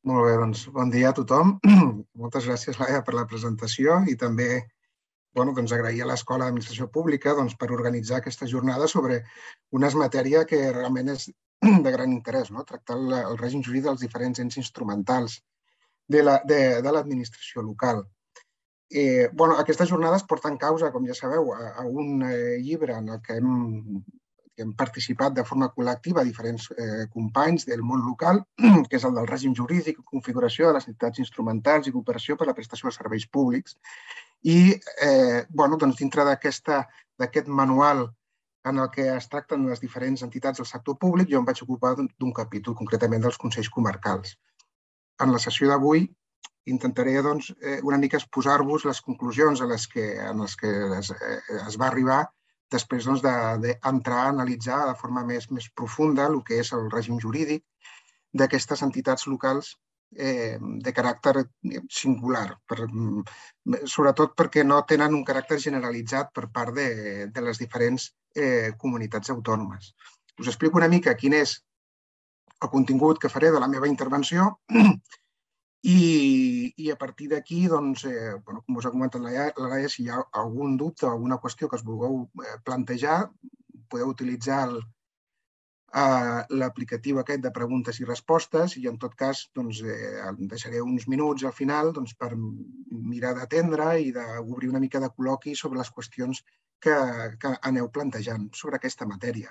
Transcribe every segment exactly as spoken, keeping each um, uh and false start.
Molt bé, doncs bon dia a tothom. Moltes gràcies, Laia, per la presentació i també bueno, doncs agrair a l'Escola d'Administració Pública doncs, per organitzar aquesta jornada sobre una matèria que realment és de gran interès, no? Tractar el, el règim jurídic dels diferents ens instrumentals de l'administració la, local. Eh, bueno, aquestes jornades porten causa, com ja sabeu, a, a un eh, llibre en el que hem, que hem participat de forma col·lectiva diferents eh, companys del món local, que és el del règim jurídic, configuració de les entitats instrumentals i cooperació per a la prestació de serveis públics. I eh, bueno, doncs, dintre d'aquest manual en el que es tracten les diferents entitats del sector públic, jo em vaig ocupar d'un capítol, concretament dels consells comarcals. En la sessió d'avui intentaré doncs, una mica exposar-vos les conclusions a les que, en les que es, es va arribar després doncs, d'entrar a analitzar de forma més, més profunda el que és el règim jurídic d'aquestes entitats locals eh, de caràcter singular, per, sobretot perquè no tenen un caràcter generalitzat per part de, de les diferents eh, comunitats autònomes. Us explico una mica quin és el contingut que faré de la meva intervenció i, i a partir d'aquí, doncs, eh, bueno, com us ha comentat la Laia, si hi ha algun dubte o alguna qüestió que us vulgueu plantejar, podeu utilitzar el, l'aplicatiu aquest de preguntes i respostes i en tot cas doncs, eh, deixaré uns minuts al final doncs, per mirar d'atendre i d'obrir una mica de col·loqui sobre les qüestions que, que aneu plantejant sobre aquesta matèria.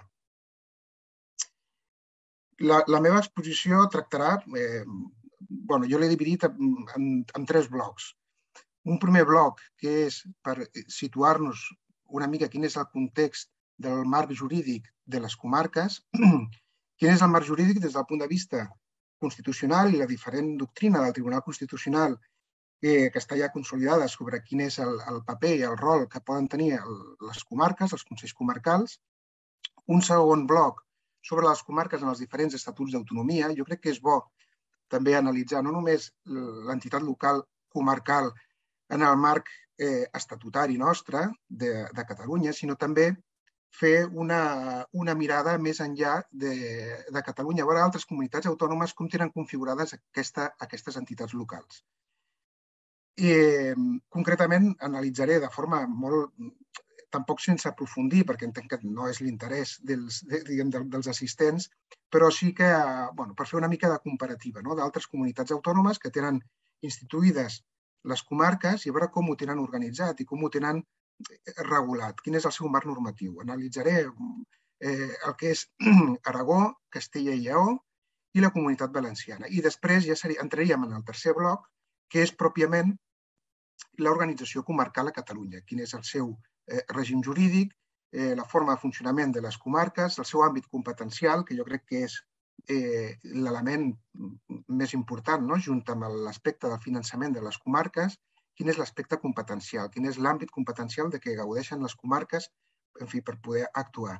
La, la meva exposició tractarà, eh, bueno, jo l'he dividit en, en, en tres blocs. Un primer bloc que és per situar-nos una mica quin és el context del marc jurídic de les comarques, quin és el marc jurídic des del punt de vista constitucional i la diferent doctrina del Tribunal Constitucional eh, que està ja consolidada sobre quin és el, el paper i el rol que poden tenir el, les comarques, els consells comarcals. Un segon bloc sobre les comarques en els diferents estatuts d'autonomia. Jo crec que és bo també analitzar no només l'entitat local comarcal en el marc eh, estatutari nostre de, de Catalunya, sinó també fer una, una mirada més enllà de, de Catalunya, a veure altres comunitats autònomes com tenen configurades aquesta, aquestes entitats locals. I, concretament, analitzaré de forma molt, tampoc sense aprofundir, perquè entenc que no és l'interès dels, diguem, dels assistents, però sí que, bueno, per fer una mica de comparativa, no? D'altres comunitats autònomes que tenen instituïdes les comarques i a veure com ho tenen organitzat i com ho tenen regulat, quin és el seu marc normatiu. Analitzaré eh, el que és Aragó, Castella i Lleó i la Comunitat Valenciana. I després ja seria, entraríem en el tercer bloc, que és pròpiament l'organització comarcal a Catalunya, quin és el seu eh, règim jurídic, eh, la forma de funcionament de les comarques, el seu àmbit competencial, que jo crec que és eh, l'element més important, no? Junt amb l'aspecte del finançament de les comarques, quin és l'aspecte competencial, quin és l'àmbit competencial de què gaudeixen les comarques, en fi, per poder actuar.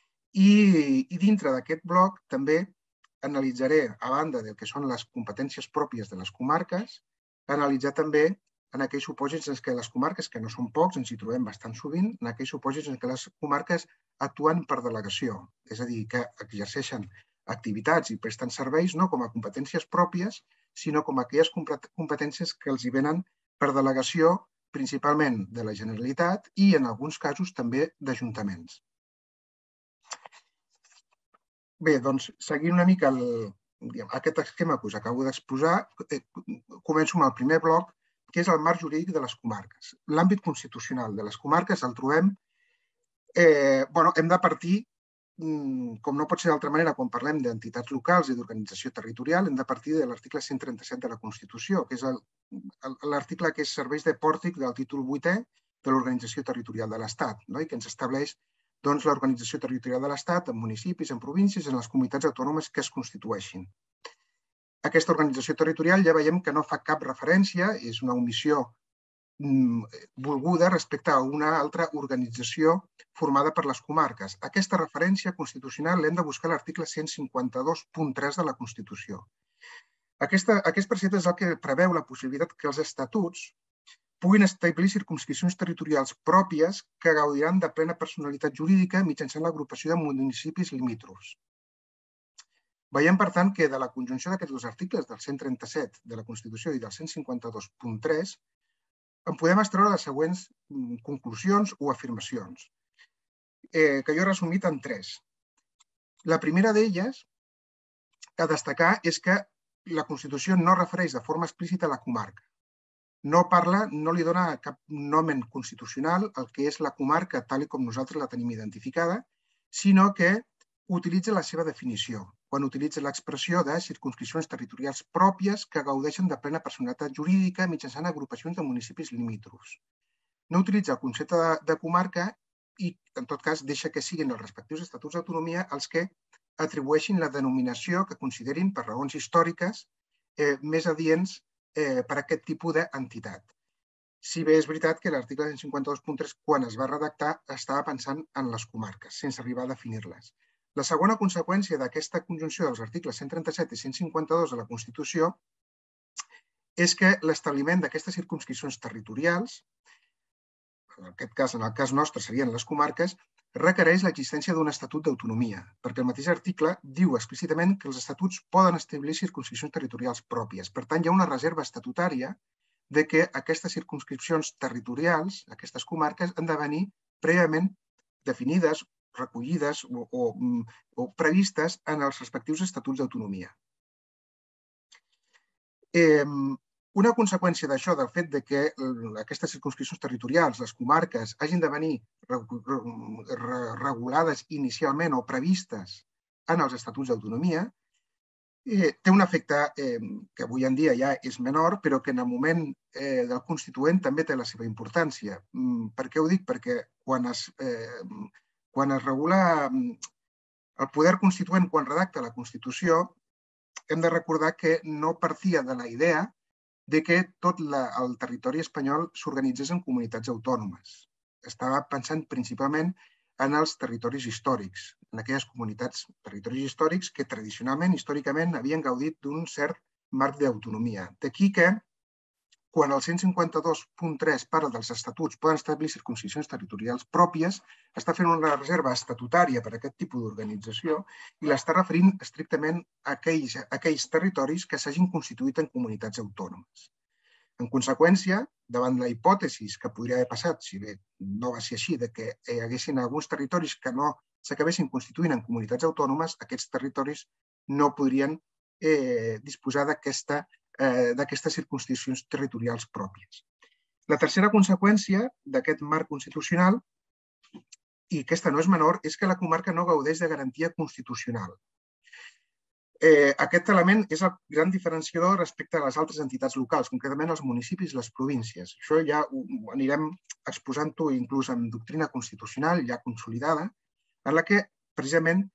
I, i dintre d'aquest bloc també analitzaré, a banda del que són les competències pròpies de les comarques, analitzar també en aquells supòsits en què les comarques, que no són pocs, ens hi trobem bastant sovint, en aquells supòsits en què les comarques actuen per delegació, és a dir, que exerceixen activitats i presten serveis no com a competències pròpies, sinó com a aquelles competències que els hi venen per delegació principalment de la Generalitat i en alguns casos també d'ajuntaments. Bé, doncs, seguint una mica el, aquest esquema que us acabo d'exposar, començo amb el primer bloc, que és el marc jurídic de les comarques. L'àmbit constitucional de les comarques el trobem, eh, bueno, hem de partir, com no pot ser d'altra manera quan parlem d'entitats locals i d'organització territorial, hem de partir de l'article cent trenta-set de la Constitució, que és l'article que és serveis de pòrtic del títol vuitè de l'Organització Territorial de l'Estat, no? I que ens estableix doncs, l'organització territorial de l'Estat en municipis, en províncies, en les comunitats autònomes que es constitueixin. Aquesta organització territorial ja veiem que no fa cap referència, és una omissió volguda respecte a una altra organització formada per les comarques. Aquesta referència constitucional l'hem de buscar a l'article cent cinquanta-dos punt tres de la Constitució. Aquesta, aquest precepte és el que preveu la possibilitat que els estatuts puguin establir circumscripcions territorials pròpies que gaudiran de plena personalitat jurídica mitjançant l'agrupació de municipis limítrofs. Veiem, per tant, que de la conjunció d'aquests dos articles, del cent trenta-set de la Constitució i del cent cinquanta-dos punt tres, en podem extreure les següents conclusions o afirmacions, que jo he resumit en tres. La primera d'elles a destacar és que la Constitució no refereix de forma explícita a la comarca. No parla, no li dona cap nomen constitucional al que és la comarca tal com nosaltres la tenim identificada, sinó que utilitza la seva definició, quan utilitza l'expressió de circumscripcions territorials pròpies que gaudeixen de plena personalitat jurídica mitjançant agrupacions de municipis limítrofs. No utilitza el concepte de comarca i, en tot cas, deixa que siguin els respectius estatuts d'autonomia els que atribueixin la denominació que considerin, per raons històriques, més adients per a aquest tipus d'entitat. Si bé és veritat que l'article cent cinquanta-dos punt tres, quan es va redactar, estava pensant en les comarques, sense arribar a definir-les. La segona conseqüència d'aquesta conjunció dels articles cent trenta-set i cent cinquanta-dos de la Constitució és que l'establiment d'aquestes circumscripcions territorials, en aquest cas, en el cas nostre serien les comarques, requereix l'existència d'un estatut d'autonomia, perquè el mateix article diu explícitament que els estatuts poden establir circumscripcions territorials pròpies. Per tant, hi ha una reserva estatutària de que aquestes circumscripcions territorials, aquestes comarques, han de venir prèviament definides, recollides o, o, o previstes en els respectius estatuts d'autonomia. Eh, Una conseqüència d'això, del fet que aquestes circumscripcions territorials, les comarques, hagin de venir regulades inicialment o previstes en els estatuts d'autonomia, té un efecte que avui en dia ja és menor, però que en el moment del Constituent també té la seva importància. Per què ho dic? Perquè quan es, quan es regula el poder constituent, quan redacta la Constitució, hem de recordar que no partia de la idea de que tot el territori espanyol s'organitzés en comunitats autònomes. Estava pensant principalment en els territoris històrics, en aquelles comunitats, territoris històrics que tradicionalment, històricament, havien gaudit d'un cert marc d'autonomia. D'aquí que, quan el cent cinquanta-dos punt tres parla dels estatuts poden establir circumscripcions territorials pròpies, està fent una reserva estatutària per a aquest tipus d'organització i l'està referint estrictament a aquells, a aquells territoris que s'hagin constituït en comunitats autònomes. En conseqüència, davant la hipòtesi que podria haver passat, si bé no va ser així, de que hi haguessin alguns territoris que no s'acabessin constituint en comunitats autònomes, aquests territoris no podrien eh, disposar d'aquesta d'aquestes circumscripcions territorials pròpies. La tercera conseqüència d'aquest marc constitucional, i aquesta no és menor, és que la comarca no gaudeix de garantia constitucional. Aquest element és el gran diferenciador respecte a les altres entitats locals, concretament els municipis i les províncies. Això ja ho anirem exposant-ho inclús en doctrina constitucional ja consolidada, en la que precisament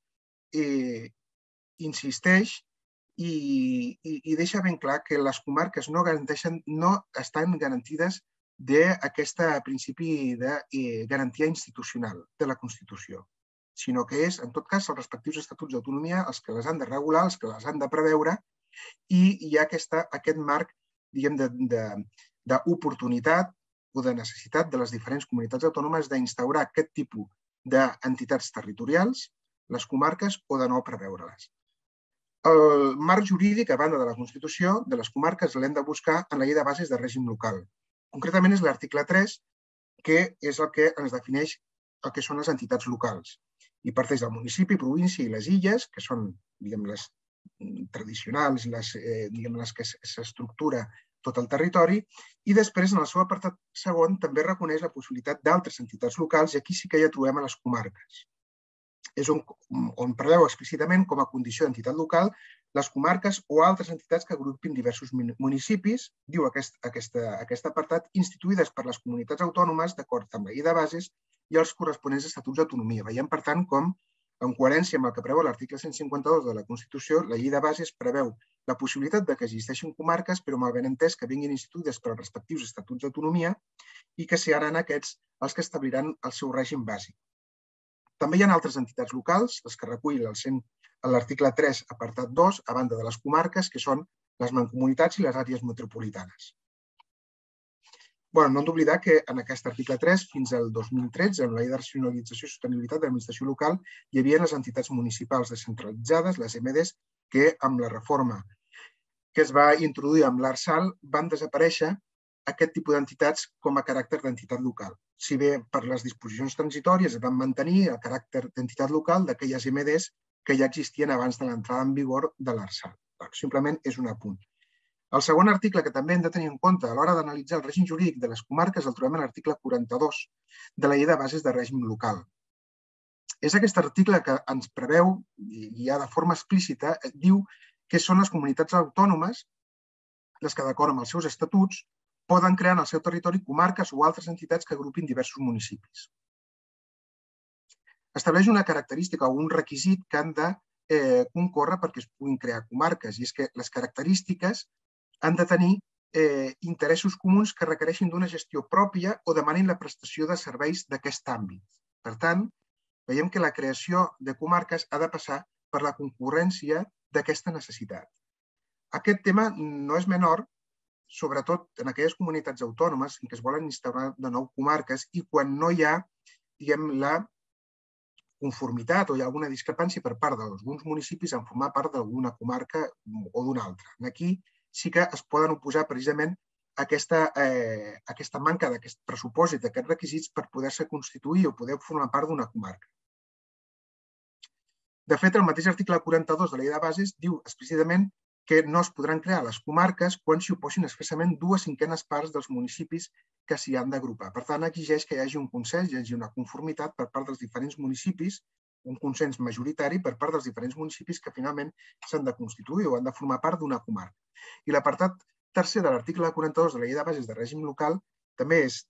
insisteix I, i deixa ben clar que les comarques no, garanteixen, no estan garantides d'aquest principi de garantia institucional de la Constitució, sinó que és, en tot cas, els respectius estatuts d'autonomia els que les han de regular, els que les han de preveure, i hi ha aquesta, aquest marc d'oportunitat o de necessitat de les diferents comunitats autònomes d'instaurar aquest tipus d'entitats territorials, les comarques, o de no preveure-les. El marc jurídic, a banda de la Constitució, de les comarques l'hem de buscar en la llei de bases de règim local. Concretament és l'article tres, que és el que ens defineix el que són les entitats locals. I parteix del municipi, província i les illes, que són les tradicionals, les que s'estructura tot el territori, i després, en el seu apartat segon, també reconeix la possibilitat d'altres entitats locals, i aquí sí que ja trobem a les comarques. És on, on preveu explícitament com a condició d'entitat local les comarques o altres entitats que agrupin diversos municipis, diu aquest, aquesta, aquest apartat, instituïdes per les comunitats autònomes d'acord amb la llei de bases i els corresponents estatuts d'autonomia. Veiem, per tant, com, en coherència amb el que preveu l'article cent cinquanta-dos de la Constitució, la llei de bases preveu la possibilitat de que existeixin comarques, però amb el benentès que vinguin instituïdes per als respectius estatuts d'autonomia i que seran aquests els que establiran el seu règim bàsic. També hi ha altres entitats locals, les que recull l'article tres, apartat dos, a banda de les comarques, que són les mancomunitats i les àrees metropolitanes. No hem d'oblidar que en aquest article tres, fins al dos mil tretze, en la llei de racionalització i sostenibilitat de l'administració local, hi havia les entitats municipals descentralitzades, les E M Ds, que amb la reforma que es va introduir amb l'Arsal van desaparèixer aquest tipus d'entitats com a caràcter d'entitat local. Si bé per les disposicions transitòries es van mantenir el caràcter d'entitat local d'aquelles eme des que ja existien abans de l'entrada en vigor de l'Arsal. Simplement és un apunt. El segon article que també hem de tenir en compte a l'hora d'analitzar el règim jurídic de les comarques el trobem a l'article quaranta-dos de la Llei de Bases de Règim Local. És aquest article que ens preveu, i ja de forma explícita, diu que són les comunitats autònomes les que, d'acord amb els seus estatuts, poden crear en el seu territori comarques o altres entitats que agrupin diversos municipis. Estableix una característica o un requisit que han de concórrer perquè es puguin crear comarques, i és que les característiques han de tenir interessos comuns que requereixin d'una gestió pròpia o demanin la prestació de serveis d'aquest àmbit. Per tant, veiem que la creació de comarques ha de passar per la concurrència d'aquesta necessitat. Aquest tema no és menor, sobretot en aquelles comunitats autònomes en què es volen instaurar de nou comarques i quan no hi ha, diguem, la conformitat o hi ha alguna discrepància per part d'alguns municipis en formar part d'alguna comarca o d'una altra. Aquí sí que es poden oposar precisament a aquesta manca d'aquest pressupòsit, d'aquests requisits per poder-se constituir o poder formar part d'una comarca. De fet, el mateix article quaranta-dos de la Llei de Bases diu explícitament que no es podran crear les comarques quan s'hi oposin expressament dues cinquenes parts dels municipis que s'hi han d'agrupar. Per tant, exigeix que hi hagi un consens, hi hagi una conformitat per part dels diferents municipis, un consens majoritari per part dels diferents municipis que finalment s'han de constituir o han de formar part d'una comarca. I l'apartat tercer de l'article quaranta-dos de la Llei de Bases de Règim Local també és,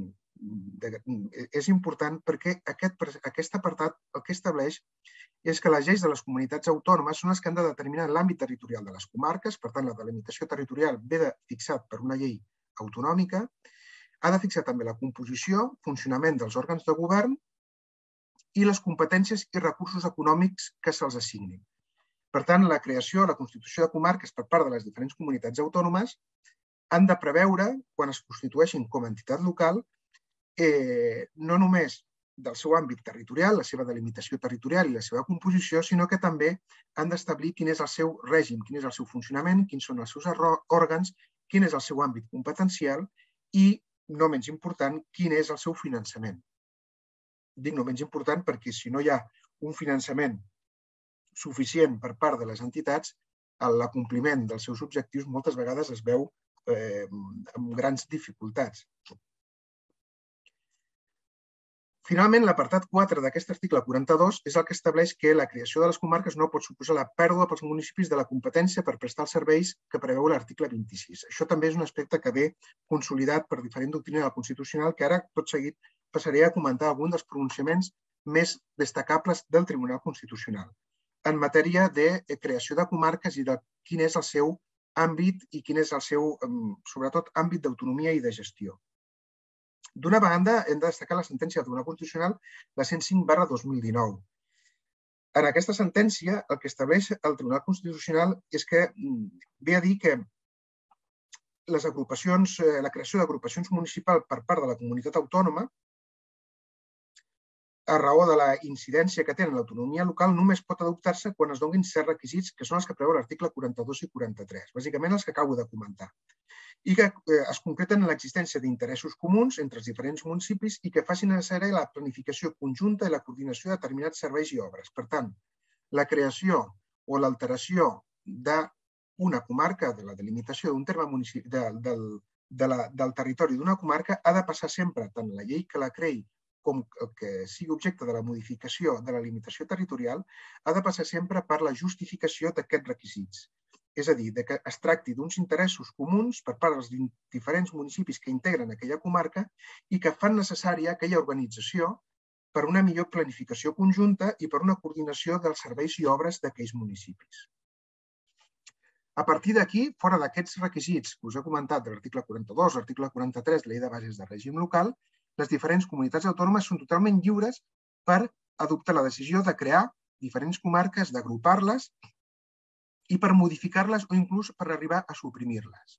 és important perquè aquest apartat el que estableix és que les lleis de les comunitats autònomes són les que han de determinar l'àmbit territorial de les comarques, per tant, la delimitació territorial ve fixat per una llei autonòmica, ha de fixar també la composició, funcionament dels òrgans de govern i les competències i recursos econòmics que se'ls assignin. Per tant, la creació, la constitució de comarques per part de les diferents comunitats autònomes han de preveure, quan es constitueixin com a entitat local, no només del seu àmbit territorial, la seva delimitació territorial i la seva composició, sinó que també han d'establir quin és el seu règim, quin és el seu funcionament, quins són els seus òrgans, quin és el seu àmbit competencial i, no menys important, quin és el seu finançament. Dic no menys important perquè si no hi ha un finançament suficient per part de les entitats, l'acompliment dels seus objectius moltes vegades es veu amb grans dificultats. Finalment, l'apartat quatre d'aquest article quaranta-dos és el que estableix que la creació de les comarques no pot suposar la pèrdua pels municipis de la competència per prestar els serveis que preveu l'article vint-i-sis. Això també és un aspecte que ve consolidat per diferent doctrina del Constitucional, que ara, tot seguit, passaré a comentar algun dels pronunciaments més destacables del Tribunal Constitucional en matèria de creació de comarques i de quin és el seu àmbit i quin és el seu, sobretot, àmbit d'autonomia i de gestió. D'una banda, hem de destacar la sentència del Tribunal Constitucional, la cent cinc barra dos mil dinou. En aquesta sentència, el que estableix el Tribunal Constitucional és que ve a dir que les agrupacions, la creació d'agrupacions municipals per part de la comunitat autònoma, a raó de la incidència que tenen l'autonomia local, només pot adoptar-se quan es donin certs requisits, que són els que preveu l'article quaranta-dos i quaranta-tres, bàsicament els que acabo de comentar, i que es concreten en l'existència d'interessos comuns entre els diferents municipis i que facin necessària la planificació conjunta i la coordinació de determinats serveis i obres. Per tant, la creació o l'alteració d'una comarca, de la delimitació d'un terme del territori d'una comarca, ha de passar sempre, tant la llei que la creï com que sigui objecte de la modificació de la limitació territorial, ha de passar sempre per la justificació d'aquests requisits. És a dir, que es tracti d'uns interessos comuns per part dels diferents municipis que integren aquella comarca i que fan necessària aquella organització per una millor planificació conjunta i per una coordinació dels serveis i obres d'aquells municipis. A partir d'aquí, fora d'aquests requisits que us he comentat de l'article quaranta-dos, l'article quaranta-tres de la Llei de Bases de Règim Local, les diferents comunitats autònomes són totalment lliures per adoptar la decisió de crear diferents comarques, d'agrupar-les i per modificar-les o inclús per arribar a suprimir-les.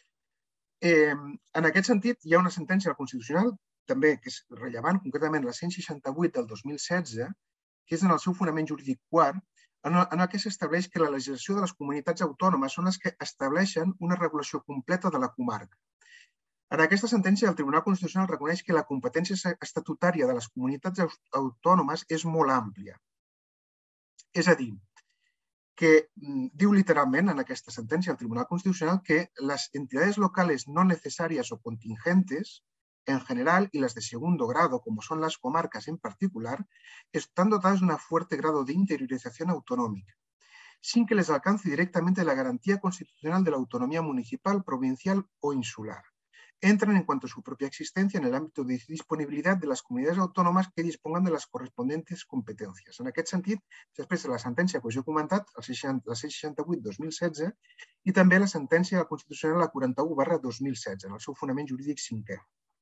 En aquest sentit, hi ha una sentència del Constitucional, també que és rellevant, concretament la cent seixanta-vuit del dos mil setze, que és en el seu fonament jurídic quart, en el que s'estableix que la legislació de les comunitats autònomes són les que estableixen una regulació completa de la comarca. En aquesta sentència, el Tribunal Constitucional reconeix que la competència estatutària de les comunitats autònomes és molt àmplia. És a dir, que diu literalment en aquesta sentència del Tribunal Constitucional que las entidades locales no necesarias o contingentes en general y las de segundo grado, como son las comarcas en particular, están dotadas de un fuerte grado de interiorización autonómica, sin que les alcance directamente la garantía constitucional de la autonomía municipal, provincial o insular. Entran en cuanto a su propia existencia en el ámbito de disponibilidad de las comunidades autónomas que dispongan de las correspondientes competencias. En aquest sentit, s'expressa la sentència que us he comentat, la seiscientos seixanta-vuit barra dos mil setze, i també la sentència constitucional la quaranta-u barra dos mil setze, en el seu fonament jurídic cinquè.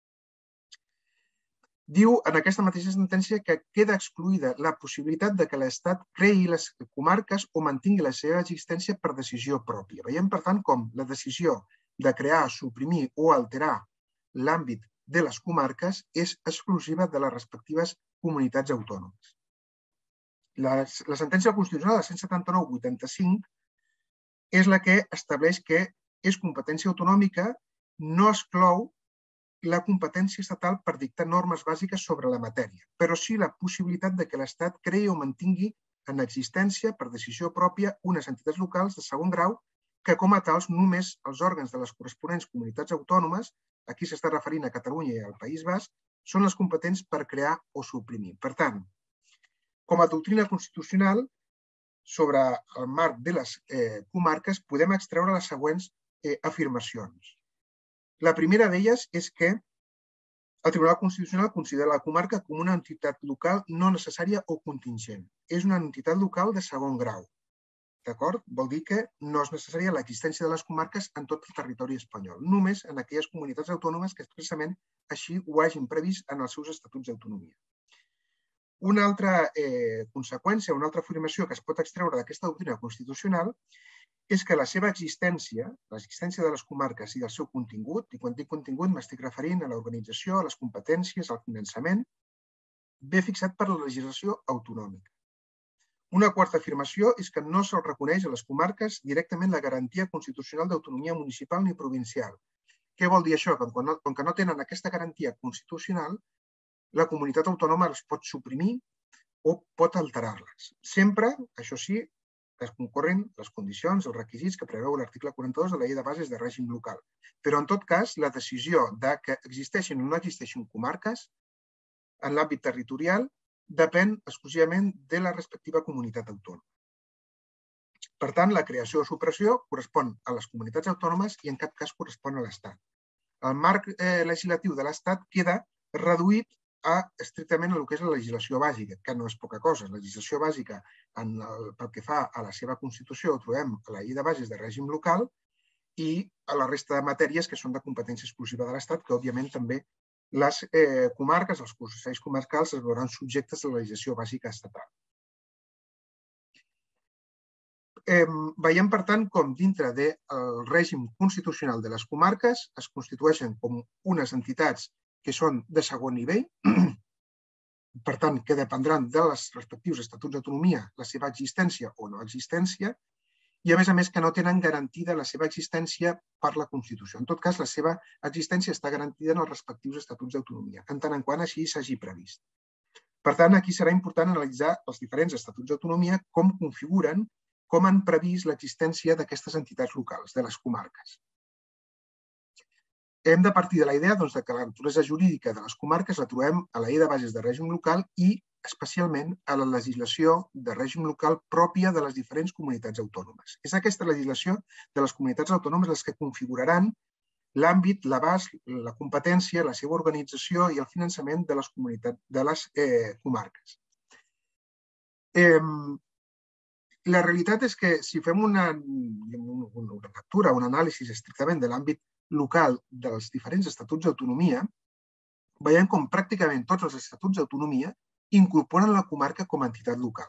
Diu en aquesta mateixa sentència que queda excluïda la possibilitat de que l'Estat creï les comarques o mantingui la seva existència per decisió pròpia. Veiem, per tant, com la decisió de crear, suprimir o alterar l'àmbit de les comarques és exclusiva de les respectives comunitats autònomes. La, la sentència constitucional, la cent setanta-nou barra vuitanta-cinc, és la que estableix que és competència autonòmica, no exclou la competència estatal per dictar normes bàsiques sobre la matèria, però sí la possibilitat de que l'Estat creï o mantingui en existència, per decisió pròpia, unes entitats locals de segon grau que com a tals només els òrgans de les corresponents comunitats autònomes, aquí s'està referint a Catalunya i al País Basc, són les competents per crear o suprimir. Per tant, com a doctrina constitucional, sobre el marc de les comarques podem extreure les següents afirmacions. La primera d'elles és que el Tribunal Constitucional considera la comarca com una entitat local no necessària o contingent. És una entitat local de segon grau. D'acord? Vol dir que no és necessària l'existència de les comarques en tot el territori espanyol, només en aquelles comunitats autònomes que expressament així ho hagin previst en els seus estatuts d'autonomia. Una altra conseqüència, una altra afirmació que es pot extreure d'aquesta doctrina constitucional és que la seva existència, l'existència de les comarques i del seu contingut, i quan dic contingut m'estic referint a l'organització, a les competències, al finançament, ve fixat per la legislació autonòmica. Una quarta afirmació és que no se'ls reconeix a les comarques directament la garantia constitucional d'autonomia municipal ni provincial. Què vol dir això? Que com que no tenen aquesta garantia constitucional, la comunitat autònoma els pot suprimir o pot alterar-les. Sempre, això sí, es concorren les condicions, els requisits que preveu l'article quaranta-dos de la Llei de Bases de Règim Local. Però, en tot cas, la decisió de que existeixin o no existeixin comarques en l'àmbit territorial depèn exclusivament de la respectiva comunitat autònoma. Per tant, la creació o supressió correspon a les comunitats autònomes i en cap cas correspon a l'Estat. El marc legislatiu de l'Estat queda reduït a estrictament a el que és la legislació bàsica, que no és poca cosa. La legislació bàsica, pel que fa a la seva Constitució, ho trobem a la Llei de Bases de Règim Local i a la resta de matèries que són de competència exclusiva de l'Estat, que òbviament també les comarques, els consells comarcals, es veuran subjectes a la legislació bàsica estatal. Veiem, per tant, com dintre del règim constitucional de les comarques es constitueixen com unes entitats que són de segon nivell, per tant, que dependran dels respectius estatuts d'autonomia la seva existència o no existència, i a més a més que no tenen garantida la seva existència per la Constitució. En tot cas, la seva existència està garantida en els respectius estatuts d'autonomia, en tant en quant així s'hagi previst. Per tant, aquí serà important analitzar els diferents estatuts d'autonomia, com configuren, com han previst l'existència d'aquestes entitats locals, de les comarques. Hem de partir de la idea que la naturalesa jurídica de les comarques la trobem a la Llei de Bases de Règim Local i especialment a la legislació de règim local pròpia de les diferents comunitats autònomes. És aquesta legislació de les comunitats autònomes les que configuraran l'àmbit, l'abast, la competència, la seva organització i el finançament de les comunitats, de les comarques. La realitat és que si fem una lectura, un anàlisi estrictament de l'àmbit local dels diferents estatuts d'autonomia, veiem com pràcticament tots els estatuts d'autonomia incorporen la comarca com a entitat local.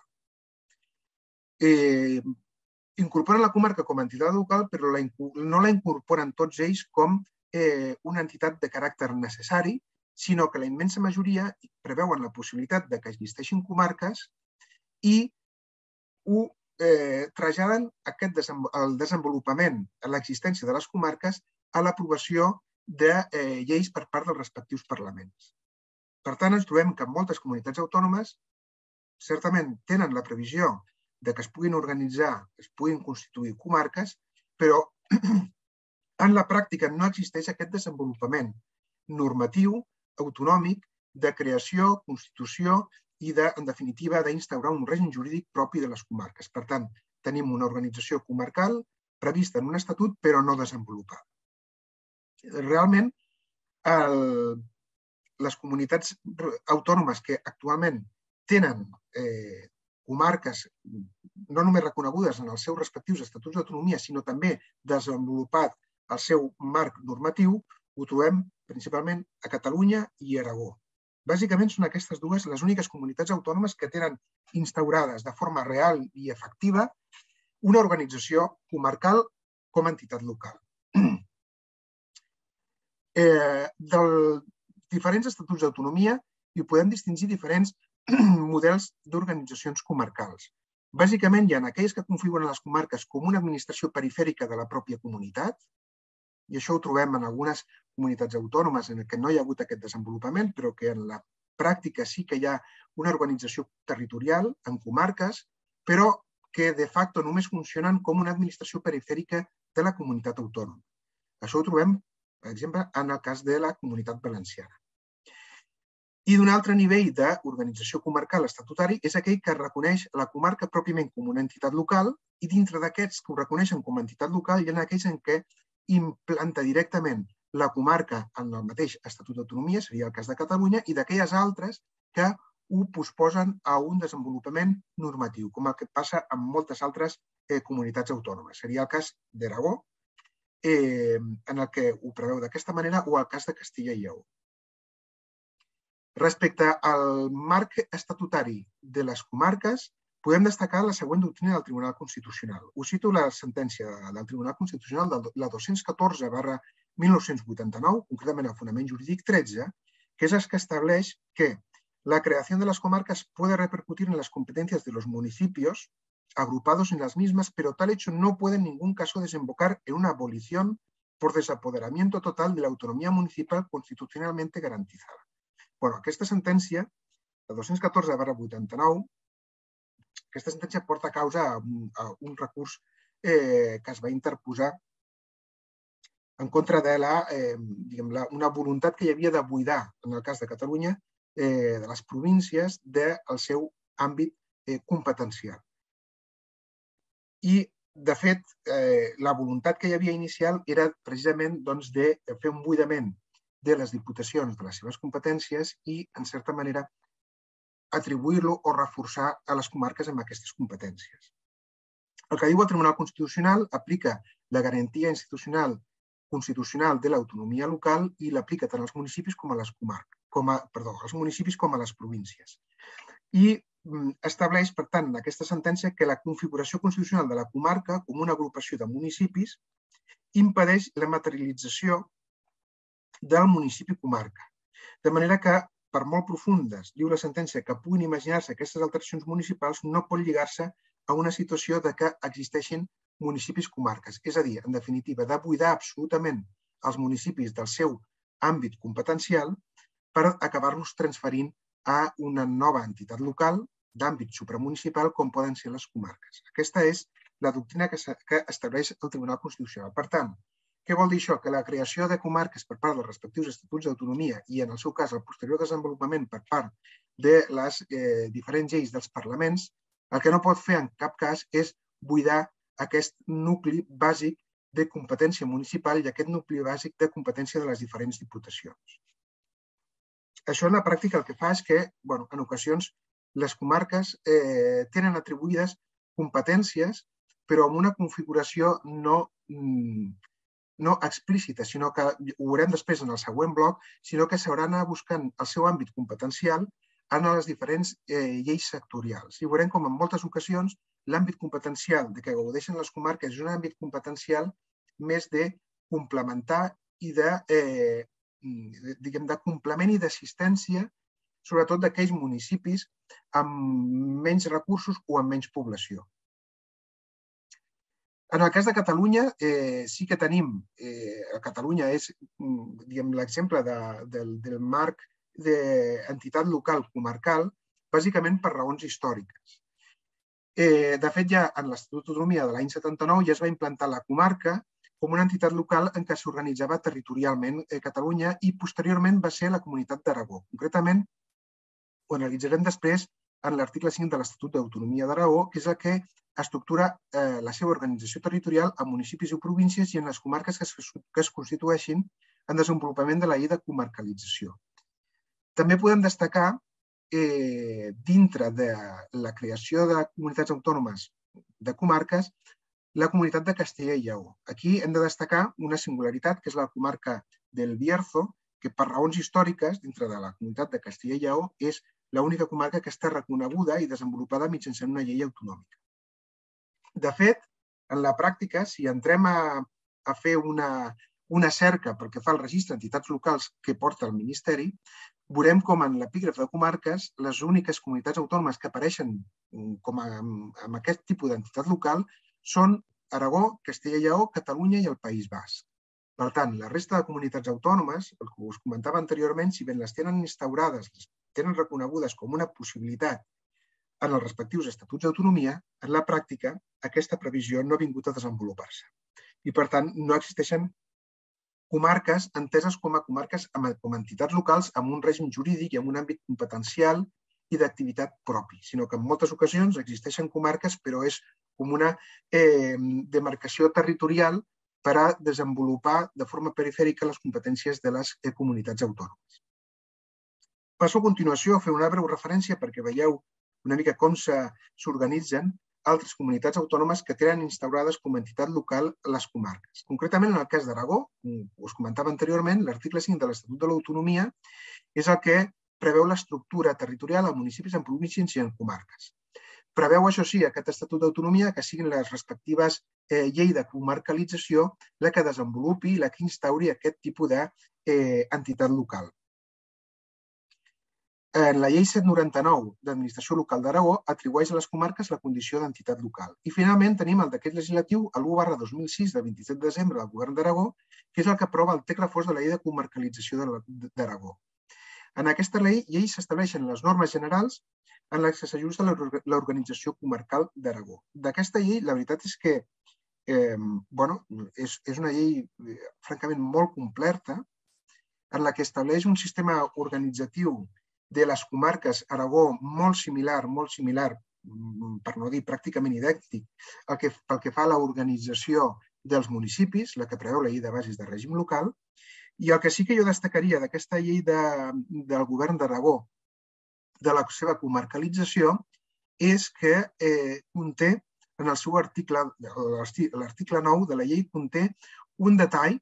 Incorporen la comarca com a entitat local, però no la incorporen tots ells com una entitat de caràcter necessari, sinó que la immensa majoria preveuen la possibilitat que existeixin comarques i ho eh, traslladen aquest el desenvolupament, l'existència de les comarques a l'aprovació de eh, lleis per part dels respectius parlaments. Per tant, ens trobem que moltes comunitats autònomes certament tenen la previsió de que es puguin organitzar, es puguin constituir comarques, però en la pràctica no existeix aquest desenvolupament normatiu, autonòmic, de creació, constitució i, de, en definitiva, d'instaurar un règim jurídic propi de les comarques. Per tant, tenim una organització comarcal prevista en un estatut, però no desenvolupada. Realment, el, les comunitats autònomes que actualment tenen eh, comarques no només reconegudes en els seus respectius estatuts d'autonomia, sinó també desenvolupat el seu marc normatiu, ho trobem principalment a Catalunya i Aragó. Bàsicament són aquestes dues les úniques comunitats autònomes que tenen instaurades de forma real i efectiva una organització comarcal com a entitat local. Eh, dels diferents estatuts d'autonomia hi podem distingir diferents models d'organitzacions comarcals. Bàsicament, hi ha aquells que configuren les comarques com una administració perifèrica de la pròpia comunitat, i això ho trobem en algunes comunitats autònomes en què no hi ha hagut aquest desenvolupament, però que en la pràctica sí que hi ha una organització territorial en comarques, però que de facto només funcionen com una administració perifèrica de la comunitat autònoma. Això ho trobem, per exemple, en el cas de la Comunitat Valenciana. I d'un altre nivell d'organització comarcal estatutari és aquell que reconeix la comarca pròpiament com una entitat local i dintre d'aquests que ho reconeixen com a entitat local hi ha aquells en què implanta directament la comarca en el mateix estatut d'autonomia, seria el cas de Catalunya, i d'aquelles altres que ho posposen a un desenvolupament normatiu, com el que passa amb moltes altres eh, comunitats autònomes. Seria el cas d'Aragó, eh, en el que ho preveu d'aquesta manera, o el cas de Castilla i Lleó. Respecte al marc estatutari de les comarques, podem destacar la següent doctrina del Tribunal Constitucional. Us cito la sentència del Tribunal Constitucional de la dos-cents catorze barra mil nou-cents vuitanta-nou, concretament el fonament jurídic tretze, que és el que estableix que la creación de las comarcas puede repercutir en las competencias de los municipios agrupados en las mismas, pero tal hecho no puede en ningún caso desembocar en una abolición por desapoderamiento total de la autonomía municipal constitucionalmente garantizada. Bueno, aquesta sentència, la dos-cents catorze barra vuitanta-nou, aquesta sentència porta a causa a un, a un recurs eh, que es va interposar en contra de la, eh, diguem, la, una voluntat que hi havia de buidar, en el cas de Catalunya, eh, de les províncies del seu àmbit eh, competencial. I, de fet, eh, la voluntat que hi havia inicial era precisament doncs, de fer un buidament de les diputacions de les seves competències i, en certa manera, atribuir-lo o reforçar a les comarques amb aquestes competències. El que diu el Tribunal Constitucional aplica la garantia institucional constitucional de l'autonomia local i l'aplica tant als municipis com a les comarques, com a, perdó, als municipis com a les províncies. I estableix, per tant, en aquesta sentència que la configuració constitucional de la comarca com una agrupació de municipis impedeix la materialització del municipi comarca. De manera que, per molt profundes, diu la sentència, que puguin imaginar-se aquestes alteracions municipals, no pot lligar-se a una situació de que existeixin municipis comarques. És a dir, en definitiva, de buidar absolutament els municipis del seu àmbit competencial per acabar-los transferint a una nova entitat local d'àmbit supramunicipal com poden ser les comarques. Aquesta és la doctrina que estableix el Tribunal Constitucional. Per tant, què vol dir això? Que la creació de comarques per part dels respectius estatuts d'autonomia i, en el seu cas, el posterior desenvolupament per part de les eh, diferents lleis dels parlaments, el que no pot fer en cap cas és buidar aquest nucli bàsic de competència municipal i aquest nucli bàsic de competència de les diferents diputacions. Això en la pràctica el que fa és que, bueno, en ocasions, les comarques eh, tenen atribuïdes competències, però amb una configuració no... Mm, no explícita, sinó que ho veurem després en el següent bloc, sinó que s'haurà d'anar buscant el seu àmbit competencial en les diferents eh, lleis sectorials. I veurem com en moltes ocasions l'àmbit competencial de què gaudeixen les comarques és un àmbit competencial més de complementar i de, eh, diguem, de complement i d'assistència, sobretot d'aquells municipis amb menys recursos o amb menys població. En el cas de Catalunya, sí que tenim, Catalunya és l'exemple del marc d'entitat local comarcal, bàsicament per raons històriques. De fet, ja en l'Estatut d'Autonomia de l'any setanta-nou ja es va implantar la comarca com una entitat local en què s'organitzava territorialment Catalunya i posteriorment va ser la Comunitat d'Aragó. Concretament, ho analitzarem després en l'article cinc de l'Estatut d'Autonomia d'Aragó, que és el que estructura la seva organització territorial a municipis i províncies i en les comarques que es constitueixin en desenvolupament de la llei de comarcalització. També podem destacar, dintre de la creació de comunitats autònomes de comarques, la comunitat de Castella i Lleó. Aquí hem de destacar una singularitat, que és la comarca del Bierzo, que per raons històriques, dintre de la comunitat de Castella i Lleó, és l'única comarca que està reconeguda i desenvolupada mitjançant una llei autonòmica. De fet, en la pràctica, si entrem a fer una cerca pel que fa al registre d'entitats locals que porta el Ministeri, veurem com en l'epígraf de comarques les úniques comunitats autònomes que apareixen amb aquest tipus d'entitat local són Aragó, Castella i Lleó, Catalunya i el País Basc. Per tant, la resta de comunitats autònomes, el que us comentava anteriorment, si bé les tenen instaurades, les tenen reconegudes com una possibilitat en els respectius estatuts d'autonomia, en la pràctica aquesta previsió no ha vingut a desenvolupar-se. I, per tant, no existeixen comarques enteses com a comarques com a entitats locals amb un règim jurídic i amb un àmbit competencial i d'activitat propi, sinó que en moltes ocasions existeixen comarques, però és com una demarcació territorial per a desenvolupar de forma perifèrica les competències de les comunitats autònomes. Passo a continuació a fer una breu referència perquè veieu una mica com s'organitzen altres comunitats autònomes que tenen instaurades com a entitat local les comarques. Concretament, en el cas d'Aragó, us comentava anteriorment, l'article cinc de l'Estatut de l'Autonomia és el que preveu l'estructura territorial a municipis, en províncies i en comarques. Preveu, això sí, aquest Estatut d'Autonomia que siguin les respectives llei de comarcalització la que desenvolupi i la que instauri aquest tipus d'entitat local. La llei set noranta-nou d'Administració Local d'Aragó atribueix a les comarques la condició d'entitat local. I finalment tenim el decret legislatiu l'u barra dos mil sis del vint-i-set de desembre del Govern d'Aragó, que és el que aprova el text refós de la llei de comarcalització d'Aragó. En aquesta llei s'estableixen les normes generals en les que s'ajusta l'organització comarcal d'Aragó. D'aquesta llei, la veritat és que és una llei francament molt completa en la que estableix un sistema organitzatiu de les comarques Aragó molt similar, molt similar, per no dir pràcticament idèntic, pel que fa a l'organització dels municipis, la que preveu la llei de bases de règim local, i el que sí que jo destacaria d'aquesta llei del Govern d'Aragó, de la seva comarcalització, és que conté, en el seu article, l'article nou de la llei, conté un detall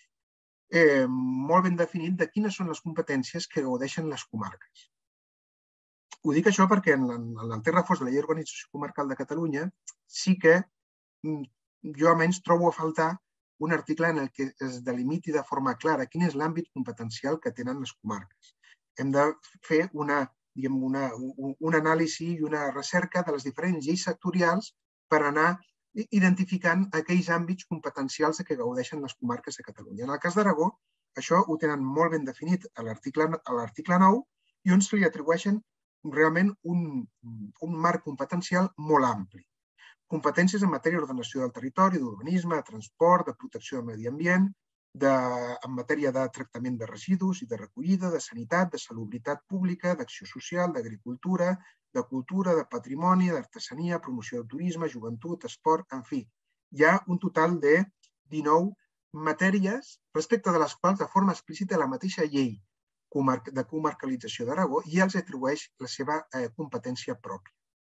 molt ben definit de quines són les competències que gaudeixen les comarques. Ho dic això perquè en el text refós de la llei d'organització comarcal de Catalunya sí que jo almenys trobo a faltar un article en el que es delimiti de forma clara quin és l'àmbit competencial que tenen les comarques. Hem de fer una anàlisi i una recerca de les diferents lleis sectorials per anar identificant aquells àmbits competencials que gaudeixen les comarques de Catalunya. En el cas d'Aragó, això ho tenen molt ben definit a l'article nou i on se li atribueixen realment un marc competencial molt ampli. Competències en matèria d'ordenació del territori, d'urbanisme, de transport, de protecció del medi ambient, en matèria de tractament de residus i de recollida, de sanitat, de salubritat pública, d'acció social, d'agricultura, de cultura, de patrimoni, d'artesania, promoció del turisme, joventut, esport, en fi. Hi ha un total de dinou matèries respecte de les quals de forma explícita la mateixa llei de comarcalització d'Aragó ja els atribueix la seva competència pròpia.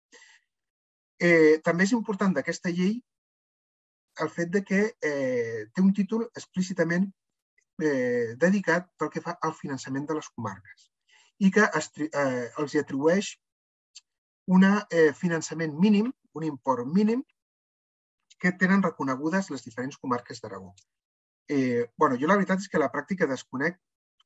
També és important d'aquesta llei el fet que té un títol explícitament dedicat pel que fa al finançament de les comarques i que els atribueix un finançament mínim, un import mínim que tenen reconegudes les diferents comarques d'Aragó. Jo la veritat és que la pràctica desconec.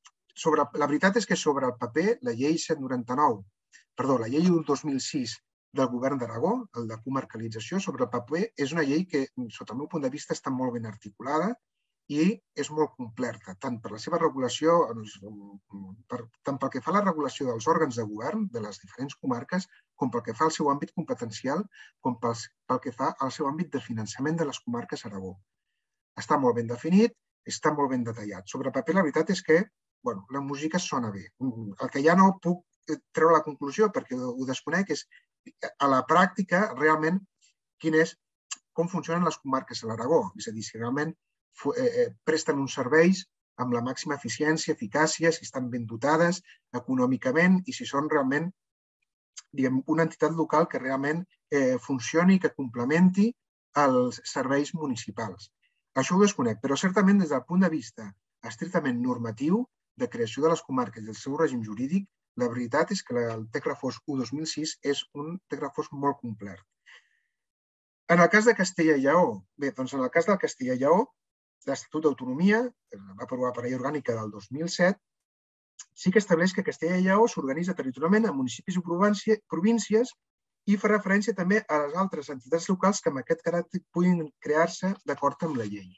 La veritat és que sobre el paper la llei set noranta-nou, perdó, la llei dos mil sis del govern d'Aragó, el de comarcalització. Sobre el paper és una llei que, sota el meu punt de vista, està molt ben articulada i és molt completa, tant per la seva regulació, tant pel que fa a la regulació dels òrgans de govern de les diferents comarques, com pel que fa al seu àmbit competencial, com pel que fa al seu àmbit de finançament de les comarques a Aragó. Està molt ben definit, està molt ben detallat. Sobre el paper, la veritat és que la música sona bé. El que ja no puc treure la conclusió, perquè ho desconec, és a la pràctica realment com funcionen les comarques a l'Aragó. És a dir, si realment presten uns serveis amb la màxima eficiència, eficàcia, si estan ben dotades econòmicament i si són realment una entitat local que realment funcioni i que complementi els serveis municipals. Això ho desconec, però certament des del punt de vista estrictament normatiu de creació de les comarques i del seu règim jurídic, la veritat és que el text refós u dos mil sis és un text refós molt complet. En el cas de Castella i Lleó, bé, doncs en el cas del Castella i Lleó, l'Estatut d'Autonomia, que va aprovar per llei orgànica del dos mil set, sí que estableix que Castella i Lleó s'organitza territorialment en municipis i províncies i fa referència també a les altres entitats locals que amb aquest caràcter puguin crear-se d'acord amb la llei.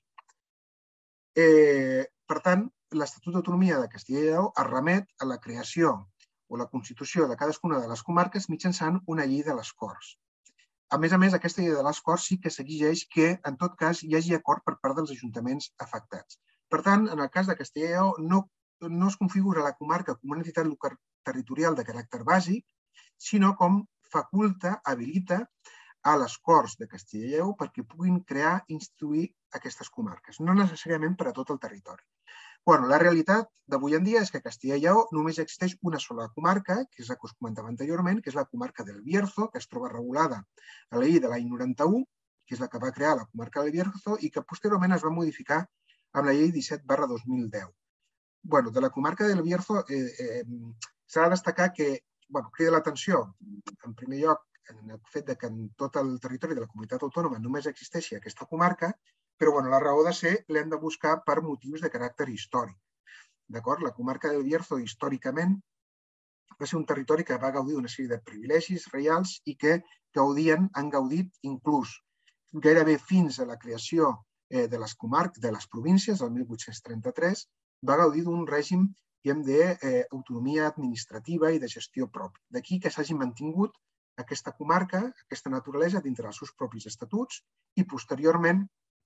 Per tant, l'Estatut d'Autonomia de Castella i Lleó es remet a la creació o la constitució de cadascuna de les comarques mitjançant una llei de les Corts. A més a més, aquesta llei de les Corts sí que s'exigeix que, en tot cas, hi hagi acord per part dels ajuntaments afectats. Per tant, en el cas de Castella i Lleó, no es configura la comarca com una entitat local territorial de caràcter bàsic, sinó com faculta, habilita a les Corts de Castella i Lleó perquè puguin crear i instituir aquestes comarques, no necessàriament per a tot el territori. La realitat d'avui en dia és que a Castella i Lleó només existeix una sola comarca, que és la que us comentava anteriorment, que és la comarca del Bierzo, que es troba regulada a la llei de l'any noranta-u, que és la que va crear la comarca del Bierzo i que posteriorment es va modificar amb la llei disset barra dos mil deu. De la comarca del Bierzo s'ha de destacar que crida l'atenció, en primer lloc, en el fet que en tot el territori de la comunitat autònoma només existeixi aquesta comarca, però la raó de ser l'hem de buscar per motius de caràcter històric. La comarca del Bierzo, històricament, va ser un territori que va gaudir d'una sèrie de privilegis reials i que han gaudit inclús gairebé fins a la creació de les comarques, de les províncies, el mil vuit-cents trenta-tres, va gaudir d'un règim d'autonomia administrativa i de gestió propi. D'aquí que s'hagi mantingut aquesta comarca, aquesta naturalesa dintre dels seus propis estatuts i posteriorment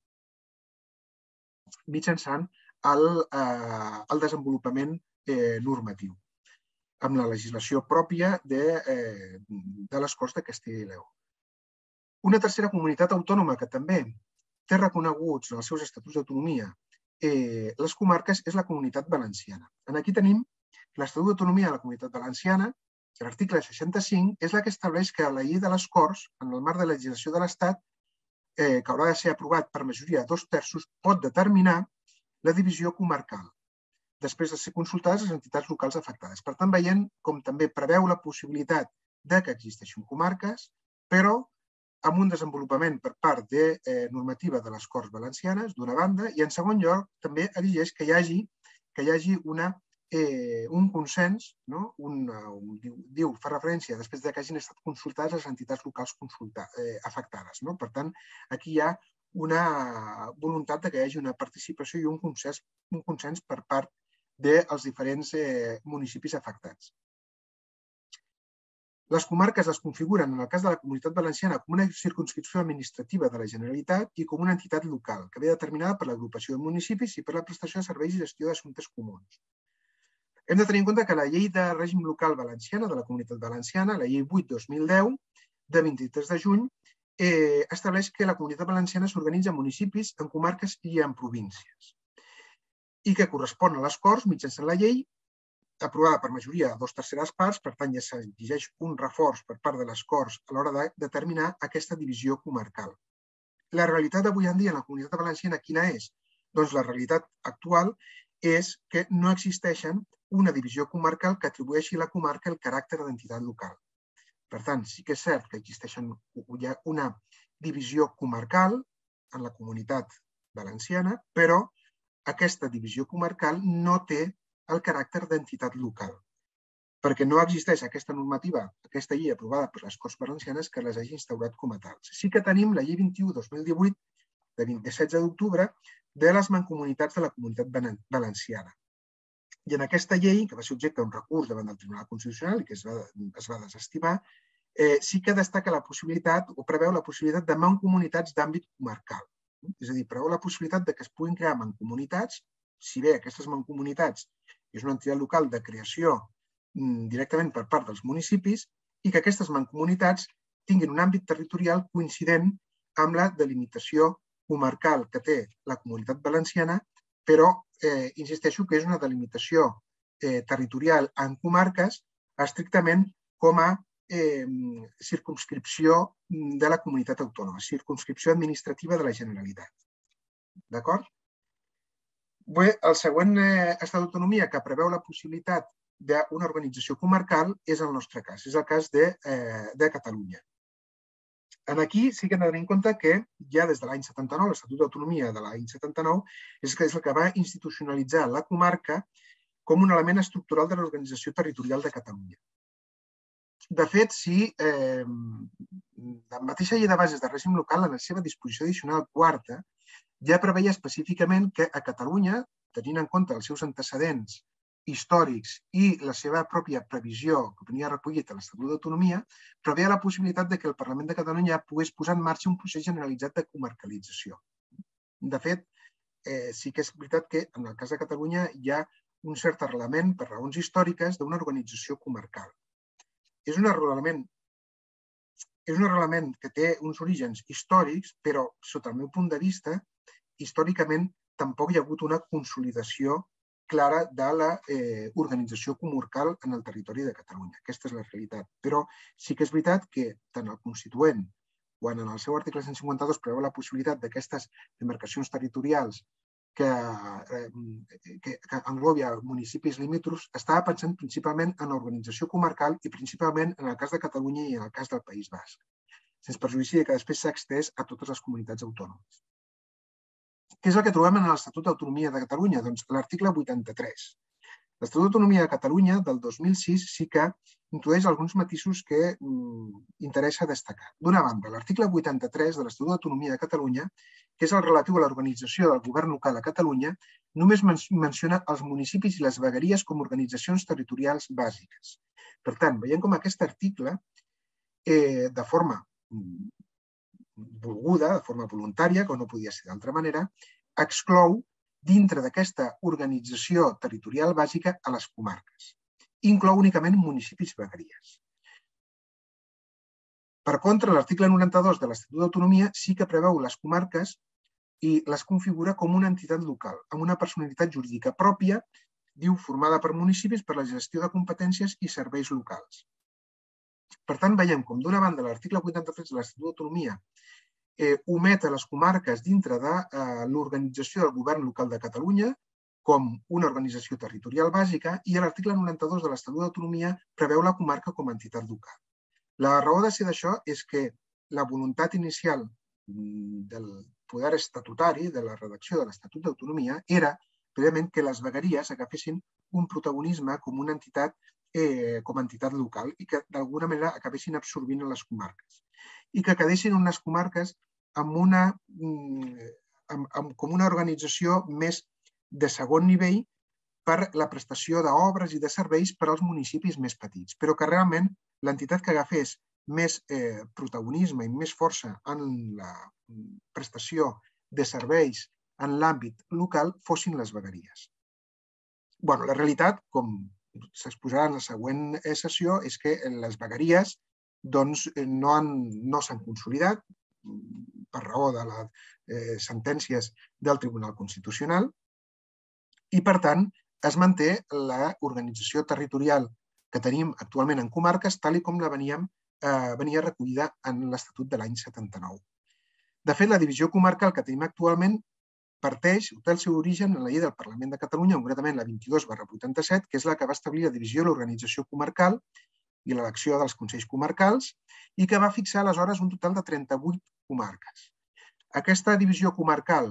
mitjançant el desenvolupament normatiu amb la legislació pròpia de les Corts de Castella i Lleó. Una tercera comunitat autònoma que també té reconeguts en els seus estatuts d'autonomia les comarques és la Comunitat Valenciana. Aquí tenim l'Estatut d'Autonomia de la Comunitat Valenciana, que l'article seixanta-cinc és la que estableix que la llei de les Corts, en el marc de la legislació de l'Estat, que haurà de ser aprovat per majoria de dos terços, pot determinar la divisió comarcal, després de ser consultades les entitats locals afectades. Per tant, veiem com també preveu la possibilitat que existeixin comarques, però amb un desenvolupament per part de normativa de les Corts Valencianes, d'una banda, i en segon lloc també exigeix que hi hagi un consens, diu, fa referència després que hagin estat consultades les entitats locals afectades. Per tant, aquí hi ha una voluntat que hi hagi una participació i un consens per part dels diferents municipis afectats. Les comarques es configuren, en el cas de la Comunitat Valenciana, com una circumscripció administrativa de la Generalitat i com una entitat local, que ve determinada per l'agrupació de municipis i per la prestació de serveis i gestió d'assumptes comuns. Hem de tenir en compte que la llei de règim local valenciana de la Comunitat Valenciana, la llei vuit dos mil deu, de vint-i-tres de juny, estableix que la Comunitat Valenciana s'organitza en municipis, en comarques i en províncies i que correspon a les Corts mitjançant la llei aprovada per majoria de dues terceres parts, per tant ja s'exigeix un reforç per part de les Corts a l'hora de determinar aquesta divisió comarcal. La realitat d'avui en dia en la Comunitat Valenciana quina és? Doncs la realitat actual és que no existeixen una divisió comarcal que atribueixi a la comarca el caràcter d'entitat local. Per tant, sí que és cert que existeix una divisió comarcal en la Comunitat Valenciana, però aquesta divisió comarcal no té el caràcter d'entitat local. perquè no existeix aquesta normativa, aquesta llei aprovada per les Corts Valencianes que les hagi instaurat com a tals. Sí que tenim la llei vint-i-u dos mil divuit de vint-i-set d'octubre de les mancomunitats de la Comunitat Valenciana. I en aquesta llei, que va ser objecte d'un recurs davant del Tribunal Constitucional i que es va, es va desestimar, eh, sí que destaca la possibilitat o preveu la possibilitat de mancomunitats d'àmbit comarcal. És a dir, preveu la possibilitat de que es puguin crear mancomunitats, si bé aquestes mancomunitats és una entitat local de creació directament per part dels municipis i que aquestes mancomunitats tinguin un àmbit territorial coincident amb la delimitació comarcal que té la Comunitat Valenciana, però eh, insisteixo que és una delimitació eh, territorial en comarques estrictament com a eh, circumscripció de la comunitat autònoma, circumscripció administrativa de la Generalitat. D'acord? Bé, el següent eh, estat d'autonomia que preveu la possibilitat d'una organització comarcal és el nostre cas, és el cas de, eh, de Catalunya. Aquí sí que hem de tenir en compte que ja des de l'any setanta-nou, l'Estatut d'Autonomia de l'any setanta-nou, és el que va institucionalitzar la comarca com un element estructural de l'organització territorial de Catalunya. De fet, si eh, la mateixa llei de bases de règim local, en la seva disposició addicional quarta, ja preveia específicament que a Catalunya, tenint en compte els seus antecedents històrics i la seva pròpia previsió que venia recollit a l'Estatut d'Autonomia, preveia la possibilitat que el Parlament de Catalunya pogués posar en marxa un procés generalitzat de comarcalització. De fet, eh, sí que és veritat que en el cas de Catalunya hi ha un cert arrelament per raons històriques d'una organització comarcal. És un arrelament, és un arrelament que té uns orígens històrics, però, sota el meu punt de vista, històricament tampoc hi ha hagut una consolidació clara de l'organització comarcal en el territori de Catalunya. Aquesta és la realitat. Però sí que és veritat que tant el Constituent, quan en el seu article cent cinquanta-dos preveu la possibilitat d'aquestes demarcacions territorials que, que, que engloba municipis limítrofs, estava pensant principalment en l'organització comarcal i principalment en el cas de Catalunya i en el cas del País Basc, sense perjudici que després s'ha extès a totes les comunitats autònomes. Què és el que trobem en l'Estatut d'Autonomia de Catalunya? Doncs l'article vuitanta-tres. L'Estatut d'Autonomia de Catalunya del dos mil sis sí que introdueix alguns matisos que interessa destacar. D'una banda, l'article vuitanta-tres de l'Estatut d'Autonomia de Catalunya, que és el relatiu a l'organització del govern local a Catalunya, només menciona els municipis i les vegueries com a organitzacions territorials bàsiques. Per tant, veiem com aquest article, de forma volguda, de forma voluntària, que no podia ser d'altra manera, exclou dintre d'aquesta organització territorial bàsica a les comarques. Inclou únicament municipis i vegueries. Per contra, l'article noranta-dos de l'Estatut d'Autonomia sí que preveu les comarques i les configura com una entitat local, amb una personalitat jurídica pròpia, diu, formada per municipis per la gestió de competències i serveis locals. Per tant, veiem com d'una banda l'article vuitanta-tres de l'Estatut d'Autonomia omet a les comarques dintre de l'organització del govern local de Catalunya com una organització territorial bàsica i l'article noranta-dos de l'Estatut d'Autonomia preveu la comarca com a entitat local. La raó de ser d'això és que la voluntat inicial del poder estatutari, de la redacció de l'Estatut d'Autonomia, era precisament que les vegueries agafessin un protagonisme com una entitat com a entitat local i que d'alguna manera acabessin absorbint les comarques i que quedessin unes comarques amb una, amb, com una organització més de segon nivell per la prestació d'obres i de serveis per als municipis més petits, però que realment l'entitat que agafés més eh, protagonisme i més força en la prestació de serveis en l'àmbit local fossin les vegueries. Bé, la realitat, com s'exposarà en la següent sessió, és que les vegueries doncs, no, han, no s'han consolidat per raó de les eh, sentències del Tribunal Constitucional i, per tant, es manté l'organització territorial que tenim actualment en comarques tal com la veníem, eh, venia recollida en l'Estatut de l'any setanta-nou. De fet, la divisió comarcal que tenim actualment parteix, té el seu origen en la llei del Parlament de Catalunya, concretament la vint-i-dos barra vuitanta-set, que és la que va establir la divisió i l'organització comarcal i l'elecció dels consells comarcals i que va fixar aleshores un total de trenta-vuit comarques. Aquesta divisió comarcal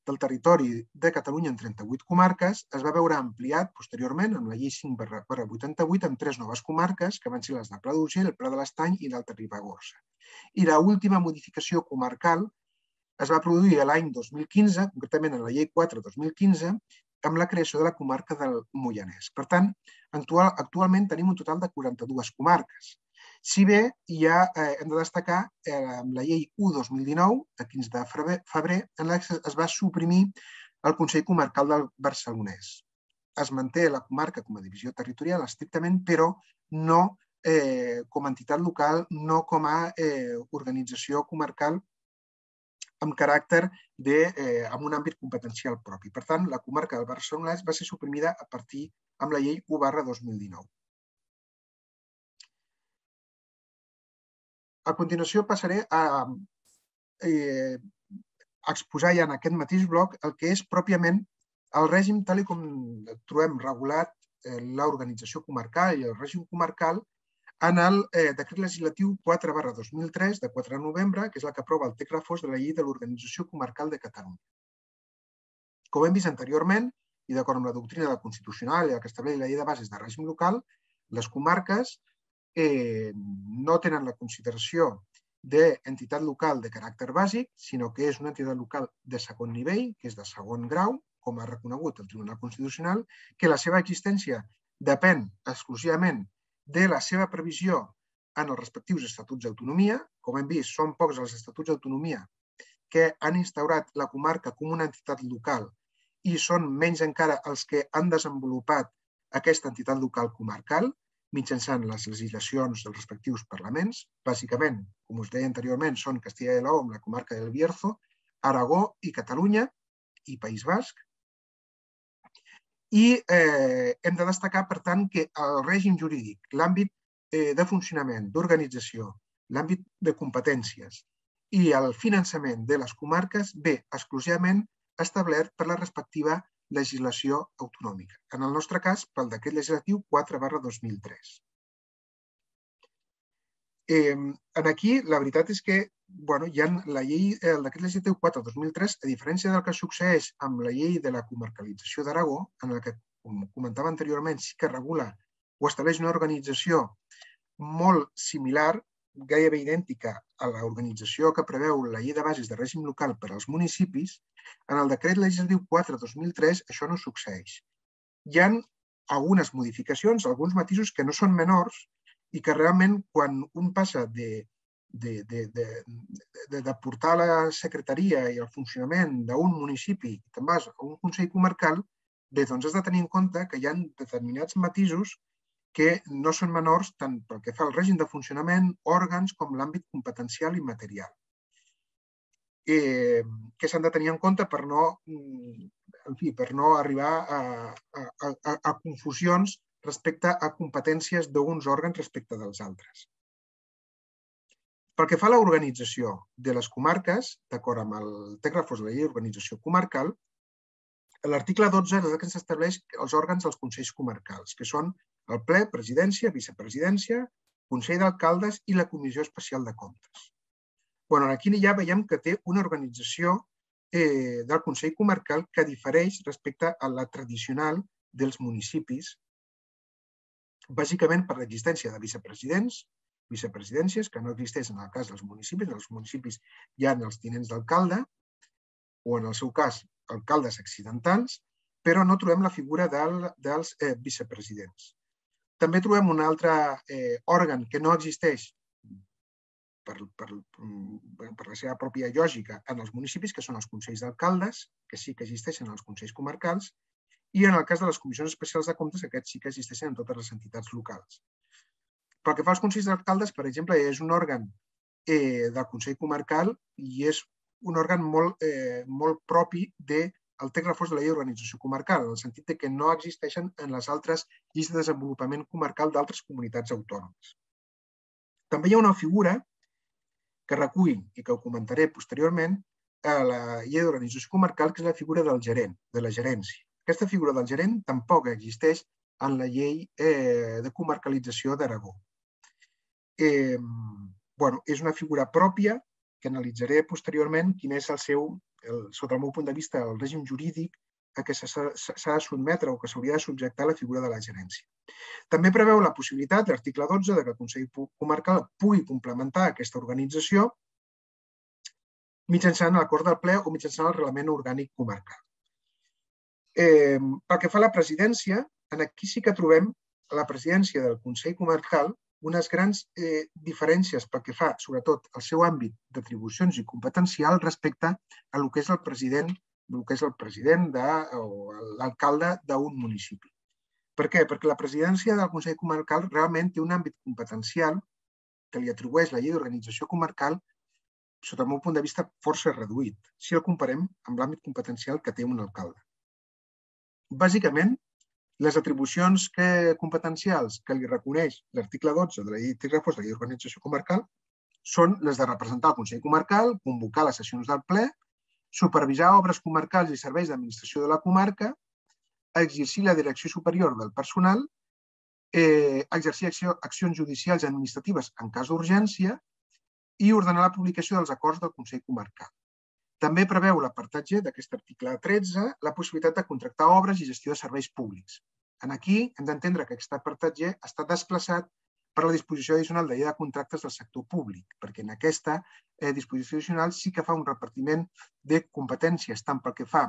del territori de Catalunya en trenta-vuit comarques es va veure ampliat posteriorment amb la llei cinc barra vuitanta-vuit amb tres noves comarques, que van ser les del Pla d'Urgell, el Pla de l'Estany i l'Alta Ribagorça. I l'última modificació comarcal es va produir l'any dos mil quinze, concretament en la llei quatre dos mil quinze, amb la creació de la comarca del Moianès. Per tant, actualment tenim un total de quaranta-dues comarques. Si bé ja hem de destacar amb la llei u dos mil dinou, de quinze de febrer, en la que es va suprimir el Consell Comarcal del Barcelonès. Es manté la comarca com a divisió territorial estrictament, però no com a entitat local, no com a organització comarcal amb caràcter de, amb un àmbit competencial propi. Per tant, la comarca del Barcelonès va ser suprimida a partir amb la llei u barra dos mil dinou. A continuació passaré a exposar ja en aquest mateix bloc el que és pròpiament el règim tal com trobem regulat l'organització comarcal i el règim comarcal en el decret legislatiu quatre barra dos mil tres de quatre de novembre, que és la que aprova el text refós de la llei de l'Organització Comarcal de Catalunya. Com hem vist anteriorment, i d'acord amb la doctrina del Constitucional i el que estableix la llei de bases de règim local, les comarques no tenen la consideració d'entitat local de caràcter bàsic, sinó que és una entitat local de segon nivell, que és de segon grau, com ha reconegut el Tribunal Constitucional, que la seva existència depèn exclusivament de la seva previsió en els respectius estatuts d'autonomia. Com hem vist, són pocs els estatuts d'autonomia que han instaurat la comarca com una entitat local i són menys encara els que han desenvolupat aquesta entitat local comarcal mitjançant les legislacions dels respectius parlaments. Bàsicament, com us deia anteriorment, són Castilla i Lleó amb la comarca del Bierzo, Aragó i Catalunya i País Basc. I hem de destacar, per tant, que el règim jurídic, l'àmbit de funcionament, d'organització, l'àmbit de competències i el finançament de les comarques ve exclusivament establert per la respectiva legislació autonòmica. En el nostre cas, pel decret legislatiu quatre barra dos mil tres. Aquí, la veritat és que hi ha la llei, el decret legislatiu quatre dos mil tres, a diferència del que succeeix amb la llei de la comarcalització d'Aragó, en la que, com comentava anteriorment, sí que regula o estableix una organització molt similar, gairebé idèntica a l'organització que preveu la llei de bases de règim local per als municipis, en el decret legislatiu quatre dos mil tres això no succeeix. Hi ha algunes modificacions, alguns matisos que no són menors i que realment quan un passa de portar la secretaria i el funcionament d'un municipi i te'n vas a un consell comarcal, bé, doncs has de tenir en compte que hi ha determinats matisos que no són menors tant pel que fa al règim de funcionament, òrgans, com l'àmbit competencial i material, que s'han de tenir en compte per no arribar a confusions respecte a competències d'uns òrgans respecte dels altres. Pel que fa a l'organització de les comarques, d'acord amb el text refós de la llei d'organització comarcal, l'article dotze és el que s'estableix els òrgans dels consells comarcals, que són el ple, presidència, vicepresidència, consell d'alcaldes i la comissió especial de comptes. Aquí ja veiem que té una organització del consell comarcal que difereix respecte a la tradicional dels municipis, bàsicament per l'existència de vicepresidents, vicepresidències, que no existeixen en el cas dels municipis. En els municipis hi ha els tinents d'alcalde, o en el seu cas, alcaldes accidentals, però no trobem la figura dels vicepresidents. També trobem un altre òrgan que no existeix per la seva pròpia lògica en els municipis, que són els consells d'alcaldes, que sí que existeixen en els consells comarcals, i en el cas de les comissions especials de comptes, aquests sí que existeixen en totes les entitats locals. Pel que fa als consells d'alcaldes, per exemple, és un òrgan del consell comarcal i és un òrgan molt propi del text refós de la llei d'organització comarcal, en el sentit que no existeixen en les altres lleis de desenvolupament comarcal d'altres comunitats autònomes. També hi ha una figura que recull, i que ho comentaré posteriorment, a la llei d'organització comarcal, que és la figura del gerent, de la gerència. Aquesta figura del gerent tampoc existeix en la llei de comarcalització d'Aragó. És una figura pròpia que analitzaré posteriorment quin és el seu sota el meu punt de vista, el règim jurídic a què s'ha de sotmetre o que s'hauria de subjectar la figura de la gerència. També preveu la possibilitat, l'article dotze, que el Consell Comarcal pugui complementar aquesta organització mitjançant l'acord del ple o mitjançant el reglament orgànic comarcal. Pel que fa a la presidència, aquí sí que trobem a la presidència del Consell Comarcal unes grans diferències pel que fa, sobretot, al seu àmbit d'atribucions i competencial respecte a el que és el president, el que és el president o l'alcalde d'un municipi. Per què? Perquè la presidència del Consell Comarcal realment té un àmbit competencial que li atribueix la llei d'organització comarcal, sota el meu punt de vista, força reduït, si el comparem amb l'àmbit competencial que té un alcalde. Bàsicament, les atribucions competencials que li reconeix l'article dotze de la llei d'organització comarcal són les de representar el Consell Comarcal, convocar les sessions del ple, supervisar obres comarcals i serveis d'administració de la comarca, exercir la direcció superior del personal, exercir accions judicials i administratives en cas d'urgència i ordenar la publicació dels acords del Consell Comarcal. També preveu l'apartat G d'aquest article tretze la possibilitat de contractar obres i gestió de serveis públics. Aquí hem d'entendre que aquest apartat G està desplaçat per la disposició addicional de llei de contractes del sector públic, perquè en aquesta disposició addicional sí que fa un repartiment de competències, tant pel que fa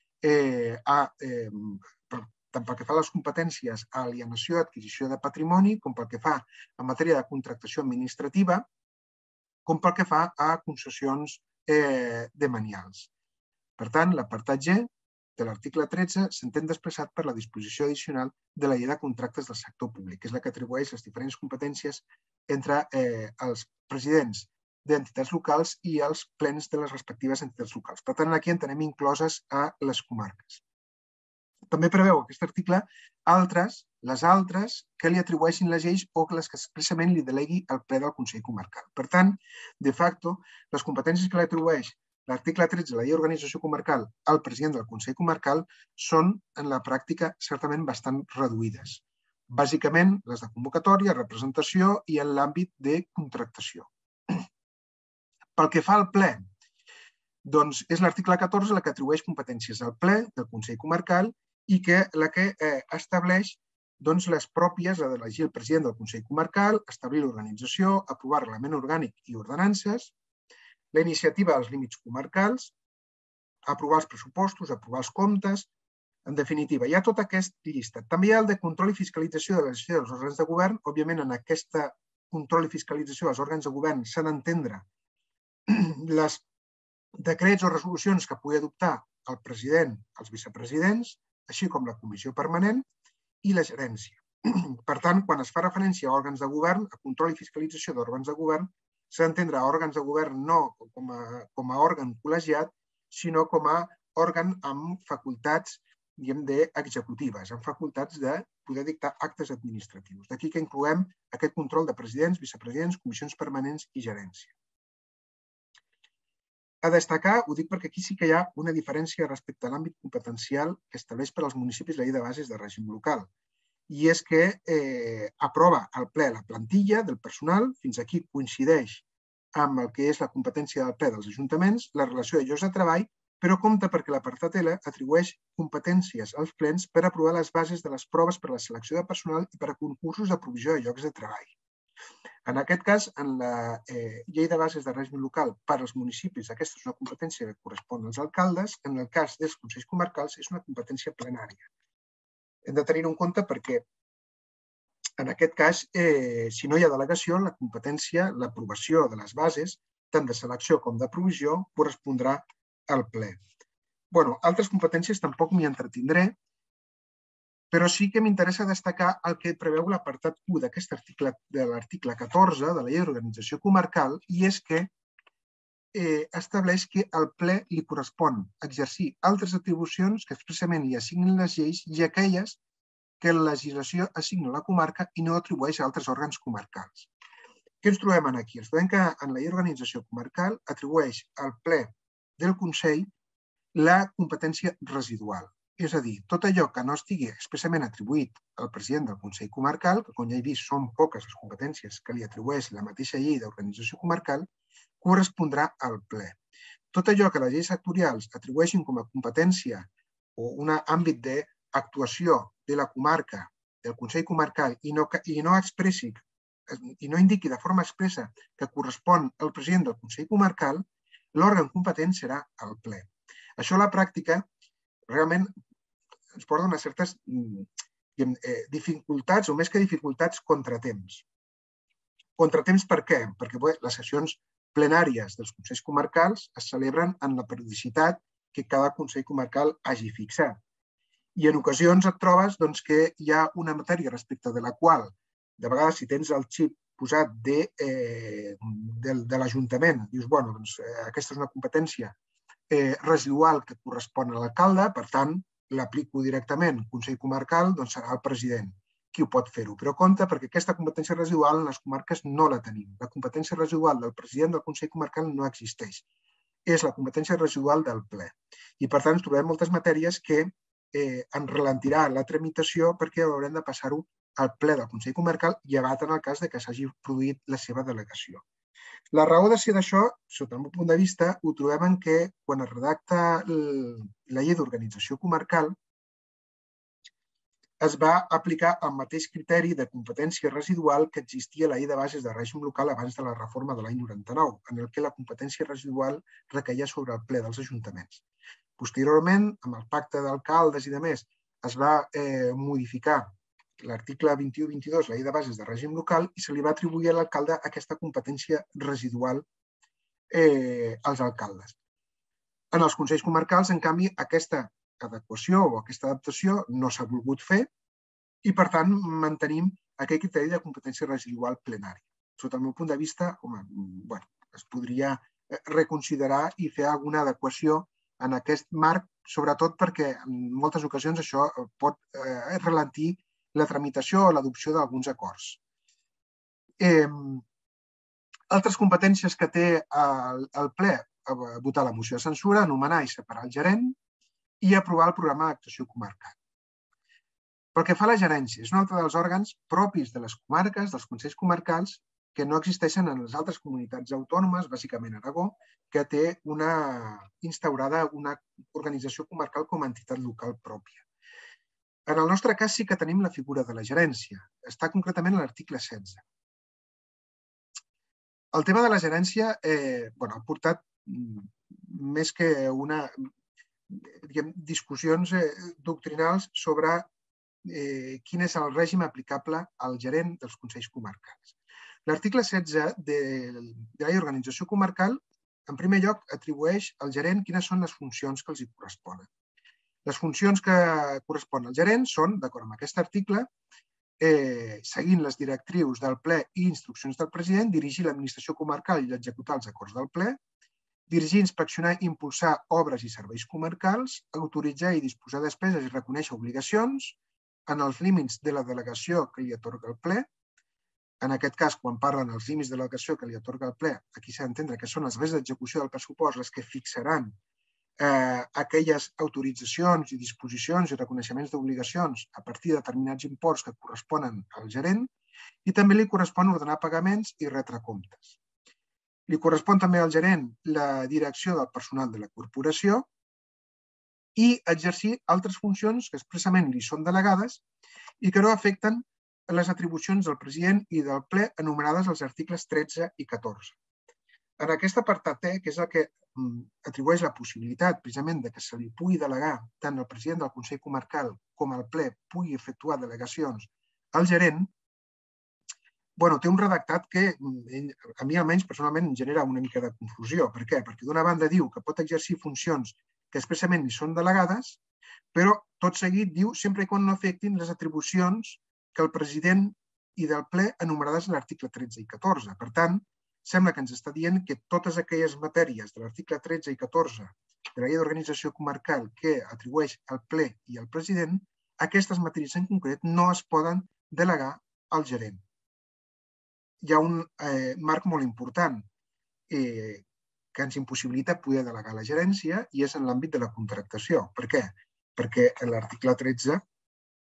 a tant pel que fa a les competències a alienació i adquisició de patrimoni, com pel que fa en matèria de contractació administrativa, com pel que fa a concessions demanials. Per tant, l'apartat G de l'article tretze s'entén desplaçat per la disposició addicional de la llei de contractes del sector públic, que és la que atribueix les diferents competències entre els presidents d'entitats locals i els plens de les respectives entitats locals. Per tant, aquí en tenim incloses a les comarques. També preveu aquest article altres, les altres que li atribueixin les lleis o les que expressament li delegui el ple del Consell Comarcal. Per tant, de facto, les competències que li atribueix l'article tretze de la llei d'organització comarcal al president del Consell Comarcal són, en la pràctica, certament bastant reduïdes. Bàsicament, les de convocatòria, representació i en l'àmbit de contractació. Pel que fa al ple, doncs és l'article catorze la que atribueix competències al ple del Consell Comarcal i la que estableix les pròpies, la d'elegir el president del Consell Comarcal, establir l'organització, aprovar reglament orgànic i ordenances, la iniciativa dels límits comarcals, aprovar els pressupostos, aprovar els comptes. En definitiva, hi ha tota aquesta llista. També hi ha el de control i fiscalització de la gestió dels òrgans de govern. Òbviament, en aquesta control i fiscalització dels òrgans de govern s'han d'entendre les decrets o resolucions que pugui adoptar el president, els vicepresidents, així com la comissió permanent i la gerència. Per tant, quan es fa referència a òrgans de govern, a control i fiscalització d'òrgans de govern, s'ha d'entendre òrgans de govern no com a òrgan col·legiat, sinó com a òrgan amb facultats executives, amb facultats de poder dictar actes administratius. D'aquí que incloem aquest control de presidents, vicepresidents, comissions permanents i gerència. A destacar, ho dic perquè aquí sí que hi ha una diferència respecte a l'àmbit competencial que estableix per als municipis la llei de bases de règim local. I és que aprova al ple la plantilla del personal, fins aquí coincideix amb el que és la competència del ple dels ajuntaments, la relació de llocs de treball, però compta perquè l'apartat L atribueix competències als plens per aprovar les bases de les proves per a la selecció de personal i per a concursos de provisió de llocs de treball. En aquest cas, en la llei de bases de règim local per als municipis, aquesta és una competència que correspon als alcaldes, en el cas dels consells comarcals és una competència plenària. Hem de tenir-ho en compte perquè, en aquest cas, si no hi ha delegació, la competència, l'aprovació de les bases, tant de selecció com de provisió, correspondrà al ple. Bé, altres competències tampoc m'hi entretindré, però sí que m'interessa destacar el que preveu l'apartat u d'aquest article, de l'article catorze de la llei d'organització comarcal, i és que estableix que al ple li correspon exercir altres atribucions que expressament li assignin les lleis i aquelles que la legislació assigna a la comarca i no atribueix a altres òrgans comarcals. Què ens trobem aquí? Ens trobem que en la llei d'organització comarcal atribueix al ple del Consell la competència residual. És a dir, tot allò que no estigui expressament atribuït al president del Consell Comarcal, que com ja he vist són poques les competències que li atribueix la mateixa llei d'organització comarcal, correspondrà al ple. tot allò que les lleis sectorials atribueixin com a competència o un àmbit d'actuació de la comarca, del Consell Comarcal, i no, i no expressi i no indiqui de forma expressa que correspon al president del Consell Comarcal, l'òrgan competent serà el ple. Això a la pràctica realment ens porta unes certes dificultats, o més que dificultats, contratemps. Contratemps per què? Perquè les sessions plenàries dels Consells Comarcals es celebren en la periodicitat que cada Consell Comarcal hagi fixat. I en ocasions et trobes que hi ha una matèria respecte de la qual, de vegades, si tens el xip posat de l'Ajuntament, dius, bueno, doncs aquesta és una competència residual que correspon a l'alcalde, per tant, l'aplico directament. El Consell Comarcal serà el president qui ho pot fer-ho. Però compte, perquè aquesta competència residual en les comarques no la tenim. La competència residual del president del Consell Comarcal no existeix. És la competència residual del ple. I, per tant, trobem moltes matèries que en ralentirà la tramitació perquè haurem de passar-ho al ple del Consell Comarcal, llevat en el cas que s'hagi produït la seva delegació. La raó de ser d'això, sota el meu punt de vista, ho trobem en què quan es redacta la llei d'organització comarcal es va aplicar el mateix criteri de competència residual que existia a la llei de bases de règim local abans de la reforma de l'any noranta-nou, en el que la competència residual requeia sobre el ple dels ajuntaments. Posteriorment, amb el pacte d'alcaldes i de més, es va modificar l'article vint-i-u vint-i-dos, la llei de bases de règim local, i se li va atribuir a l'alcalde aquesta competència residual als alcaldes. En els consells comarcals, en canvi, aquesta adequació o aquesta adaptació no s'ha volgut fer i, per tant, mantenim aquell criteri de competència residual plenària. Sota el meu punt de vista, es podria reconsiderar i fer alguna adequació en aquest marc, sobretot perquè en moltes ocasions això pot ralentir la tramitació o l'adopció d'alguns acords. Altres competències que té el ple: votar la moció de censura, nomenar i separar el gerent i aprovar el programa d'actuació comarcal. Pel que fa a la gerència, és un altre dels òrgans propis de les comarques, dels consells comarcals, que no existeixen en les altres comunitats autònomes, bàsicament Aragó, que té instaurada una organització comarcal com a entitat local pròpia. En el nostre cas sí que tenim la figura de la gerència. Està concretament a l'article setze. El tema de la gerència ha portat més que una discussions doctrinals sobre quin és el règim aplicable al gerent dels consells comarcals. L'article setze de la llei d'organització comarcal, en primer lloc, atribueix al gerent quines són les funcions que els hi corresponen. Les funcions que corresponen al gerent són, d'acord amb aquest article, seguint les directrius del ple i instruccions del president, dirigir l'administració comarcal i executar els acords del ple, dirigir, inspeccionar i impulsar obres i serveis comarcals, autoritzar i disposar despeses i reconèixer obligacions en els límits de la delegació que li atorga el ple. En aquest cas, quan parlen dels límits de delegació que li atorga el ple, aquí s'ha d'entendre que són les bases d'execució del pressupost les que fixaran aquelles autoritzacions i disposicions i reconeixements d'obligacions a partir de determinats imports que corresponen al gerent, i també li correspon ordenar pagaments i retre comptes. Li correspon també al gerent la direcció del personal de la corporació i exercir altres funcions que expressament li són delegades i que no afecten les atribucions del president i del ple enumerades als articles tretze i catorze. En aquest apartat E, que és el que atribueix la possibilitat precisament que se li pugui delegar tant el president del Consell Comarcal com el ple pugui efectuar delegacions al gerent, té un redactat que a mi almenys personalment em genera una mica de confusió. Per què? Perquè d'una banda diu que pot exercir funcions que expressament li són delegades, però tot seguit diu sempre que no afectin les atribucions que el president i del ple enumerades en l'article tretze i catorze. Per tant, sembla que ens està dient que totes aquelles matèries de l'article tretze i catorze de la llei d'organització comarcal que atribueix al ple i al president, aquestes matèries en concret no es poden delegar al gerent. Hi ha un marc molt important que ens impossibilita poder delegar la gerència i és en l'àmbit de la contractació. Per què? Perquè l'article tretze,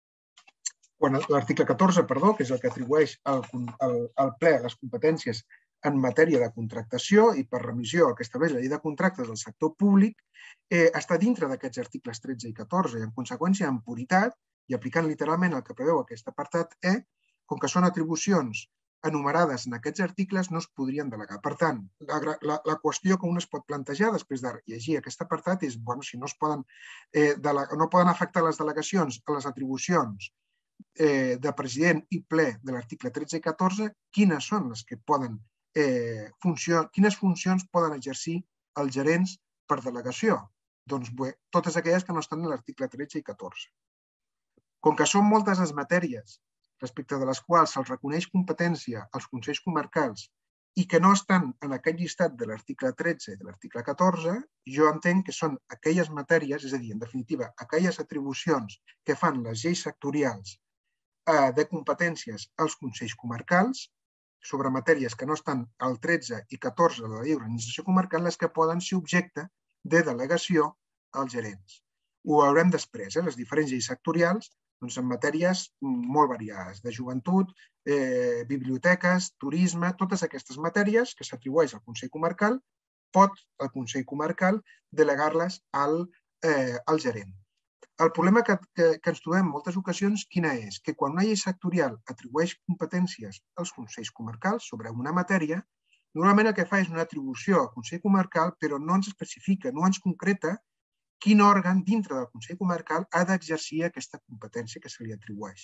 l'article catorze, perdó, que és el que atribueix al ple les competències en matèria de contractació i per remissió al que estableix la llei de contractes del sector públic, està dintre d'aquests articles tretze i catorze i, en conseqüència, en puritat, i aplicant literalment el que preveu aquest apartat E, com que són atribucions enumerades en aquests articles, no es podrien delegar. Per tant, la, la, la qüestió que un es pot plantejar després de llegir aquest apartat és, bueno, si no, es poden, eh, delegar, no poden afectar les delegacions a les atribucions eh, de president i ple de l'article tretze i catorze, quines són les que poden, eh, funció, quines funcions poden exercir els gerents per delegació? Doncs bé, totes aquelles que no estan en l'article tretze i catorze. Com que són moltes les matèries respecte de les quals se'ls reconeix competència als consells comarcals i que no estan en aquest llistat de l'article tretze i de l'article catorze, jo entenc que són aquelles matèries, és a dir, en definitiva, aquelles atribucions que fan les lleis sectorials de competències als consells comarcals sobre matèries que no estan al tretze i catorze de la llei d'organització comarcal, les que poden ser objecte de delegació als gerents. Ho veurem després, eh? Les diferents lleis sectorials doncs, en matèries molt variades, de joventut, eh, biblioteques, turisme, totes aquestes matèries que s'atribueix al Consell Comarcal, pot el Consell Comarcal delegar-les al, eh, al gerent. El problema que, que, que ens trobem en moltes ocasions, quina és? Que quan una llei sectorial atribueix competències als consells comarcals sobre una matèria, normalment el que fa és una atribució al Consell Comarcal, però no ens especifica, no ens concreta quin òrgan dintre del Consell Comarcal ha d'exercir aquesta competència que se li atribueix.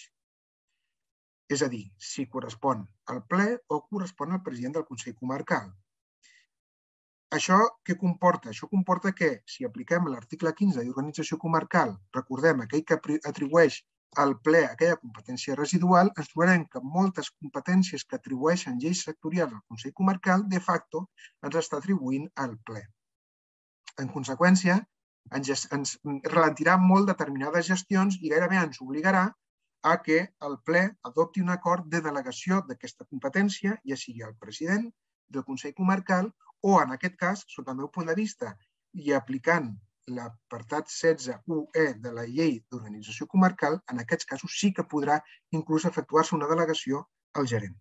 És a dir, si correspon al ple o correspon al president del Consell Comarcal. Això què comporta? Això comporta que, si apliquem l'article quinze d'organització comarcal, recordem aquell que atribueix al ple aquella competència residual, ens trobarem que moltes competències que atribueixen lleis sectorials al Consell Comarcal, de facto, ens està atribuint al ple. En conseqüència, ens, ens ralentirà molt determinades gestions i gairebé ens obligarà a que el ple adopti un acord de delegació d'aquesta competència, ja sigui el president del Consell Comarcal o, en aquest cas, sota el meu punt de vista, i aplicant l'apartat setze u e de la llei d'organització comarcal, en aquests casos sí que podrà inclús efectuar-se una delegació al gerent.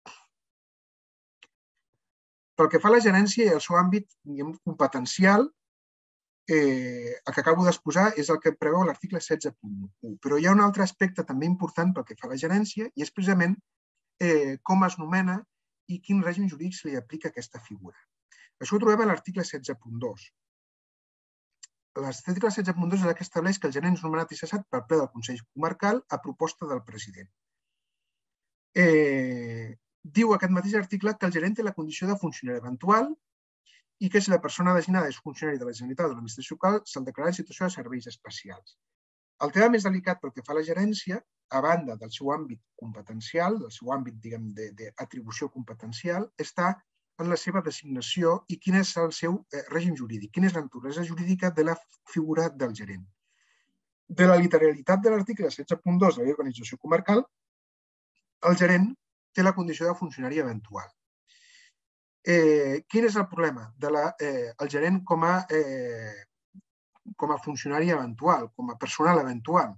Pel que fa a la gerència i el seu àmbit competencial, Eh, el que acabo d'exposar és el que preveu l'article setze punt u. Però hi ha un altre aspecte també important pel que fa a la gerència i és precisament eh, com es nomena i quin règim jurídic se li aplica a aquesta figura. Això ho trobem a l'article setze punt dos. L'article setze punt dos és el que estableix que el gerent és nomenat i cessat pel ple del Consell Comarcal a proposta del president. Eh, diu aquest mateix article que el gerent té la condició de funcionari eventual i que si la persona designada és funcionari de la Generalitat o de l'administració local, se'l declararà en situació de serveis especials. El tema més delicat pel que fa a la gerència, a banda del seu àmbit competencial, del seu àmbit, diguem, d'atribució competencial, està en la seva designació i quin és el seu règim jurídic, quina és la naturalesa jurídica de la figura del gerent. De la literalitat de l'article setze punt dos de la llei d'organització comarcal, el gerent té la condició de funcionari eventual. Eh, quin és el problema del eh, gerent com a, eh, com a funcionari eventual, com a personal eventual?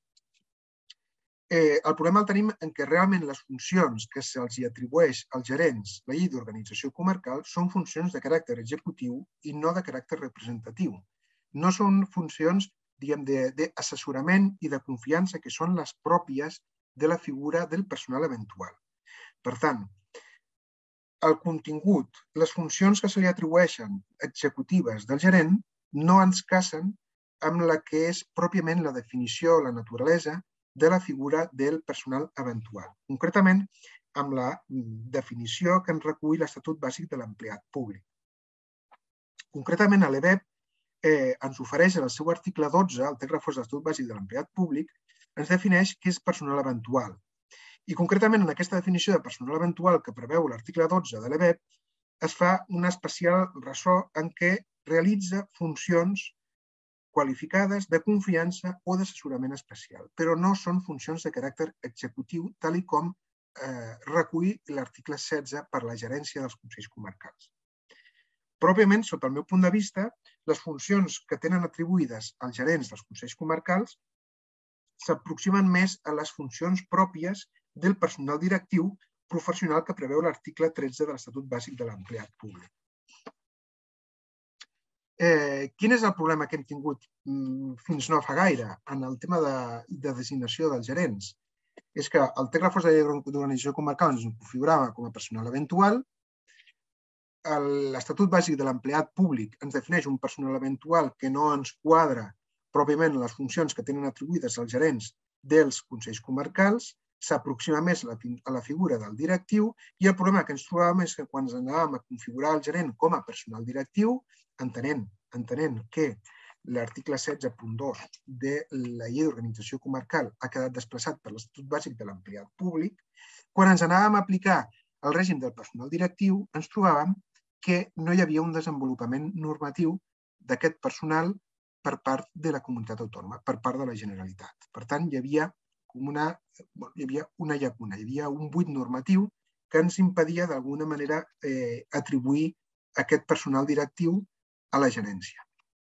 Eh, el problema el tenim en què realment les funcions que se'ls atribueix als gerents la llei d'organització comarcal són funcions de caràcter executiu i no de caràcter representatiu. No són funcions, diguem, d'assessorament i de confiança que són les pròpies de la figura del personal eventual. Per tant, el contingut, les funcions que se li atribueixen executives del gerent no ens casen amb la que és pròpiament la definició o la naturalesa de la figura del personal eventual. Concretament, amb la definició que ens recull l'Estatut Bàsic de l'Empleat Públic. Concretament, l'E B E P eh, ens ofereix en el seu article dotze, el text refós de l'Estatut Bàsic de l'Empleat Públic, ens defineix què és personal eventual. I concretament en aquesta definició de personal eventual que preveu l'article dotze de l'E B E P es fa una especial ressò en què realitza funcions qualificades de confiança o d'assessorament especial, però no són funcions de caràcter executiu tal i com eh, recull l'article setze per la gerència dels consells comarcals. Pròpiament, sota el meu punt de vista, les funcions que tenen atribuïdes als gerents dels consells comarcals s'aproximen més a les funcions pròpies del personal directiu professional que preveu l'article tretze de l'Estatut Bàsic de l'Empleat Públic. Quin és el problema que hem tingut fins no fa gaire en el tema de designació dels gerents? És que el text refós de la llei d'organització comarcal ens configurava com a personal eventual. L'Estatut Bàsic de l'Empleat Públic ens defineix un personal eventual que no ens quadra pròpiament les funcions que tenen atribuïdes als gerents dels consells comarcals, s'aproxima més a la figura del directiu i el problema que ens trobàvem és que quan ens anàvem a configurar el gerent com a personal directiu, entenent, entenent que l'article setze punt dos de la llei d'organització comarcal ha quedat desplaçat per l'Estatut Bàsic de l'Empleat Públic, quan ens anàvem a aplicar el règim del personal directiu ens trobàvem que no hi havia un desenvolupament normatiu d'aquest personal per part de la comunitat autònoma, per part de la Generalitat. Per tant, hi havia una, hi havia una llacuna, hi havia un buit normatiu que ens impedia d'alguna manera eh, atribuir aquest personal directiu a la gerència.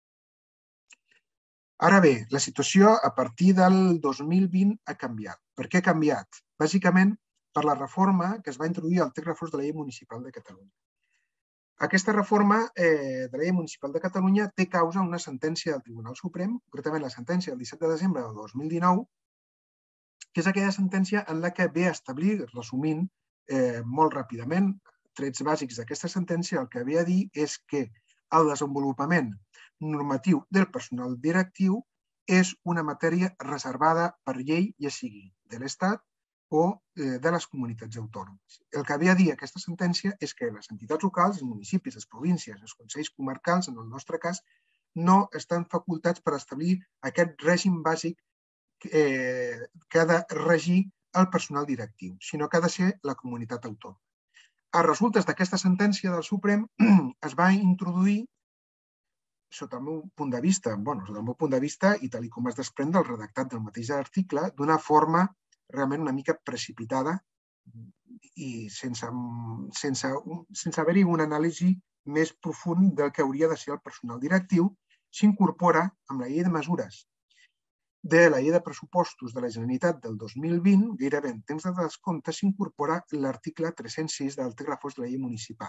Ara bé, la situació a partir del dos mil vint ha canviat. Per què ha canviat? Bàsicament per la reforma que es va introduir al text refós de la llei municipal de Catalunya. Aquesta reforma eh, de la llei municipal de Catalunya té causa una sentència del Tribunal Suprem, concretament la sentència del disset de desembre del dos mil dinou, que és aquella sentència en la que ve a establir, resumint eh, molt ràpidament, trets bàsics d'aquesta sentència, el que ve a dir és que el desenvolupament normatiu del personal directiu és una matèria reservada per llei, ja sigui de l'Estat o de les comunitats autònomes. El que ve a dir aquesta sentència és que les entitats locals, els municipis, les províncies, els consells comarcals, en el nostre cas, no estan facultats per establir aquest règim bàsic que ha de regir el personal directiu, sinó que ha de ser la comunitat autònoma. A resultes d'aquesta sentència del Suprem es va introduir, sota el meu punt de vista, bueno, sota el meu punt de vista i tal com es desprèn del redactat del mateix article, d'una forma realment una mica precipitada i sense, sense, sense haver-hi una anàlisi més profund del que hauria de ser el personal directiu, s'incorpora amb la llei de mesures de la llei de pressupostos de la Generalitat del dos mil vint, gairebé en temps de descompte, s'incorpora l'article tres-cents sis del text refós de la llei municipal.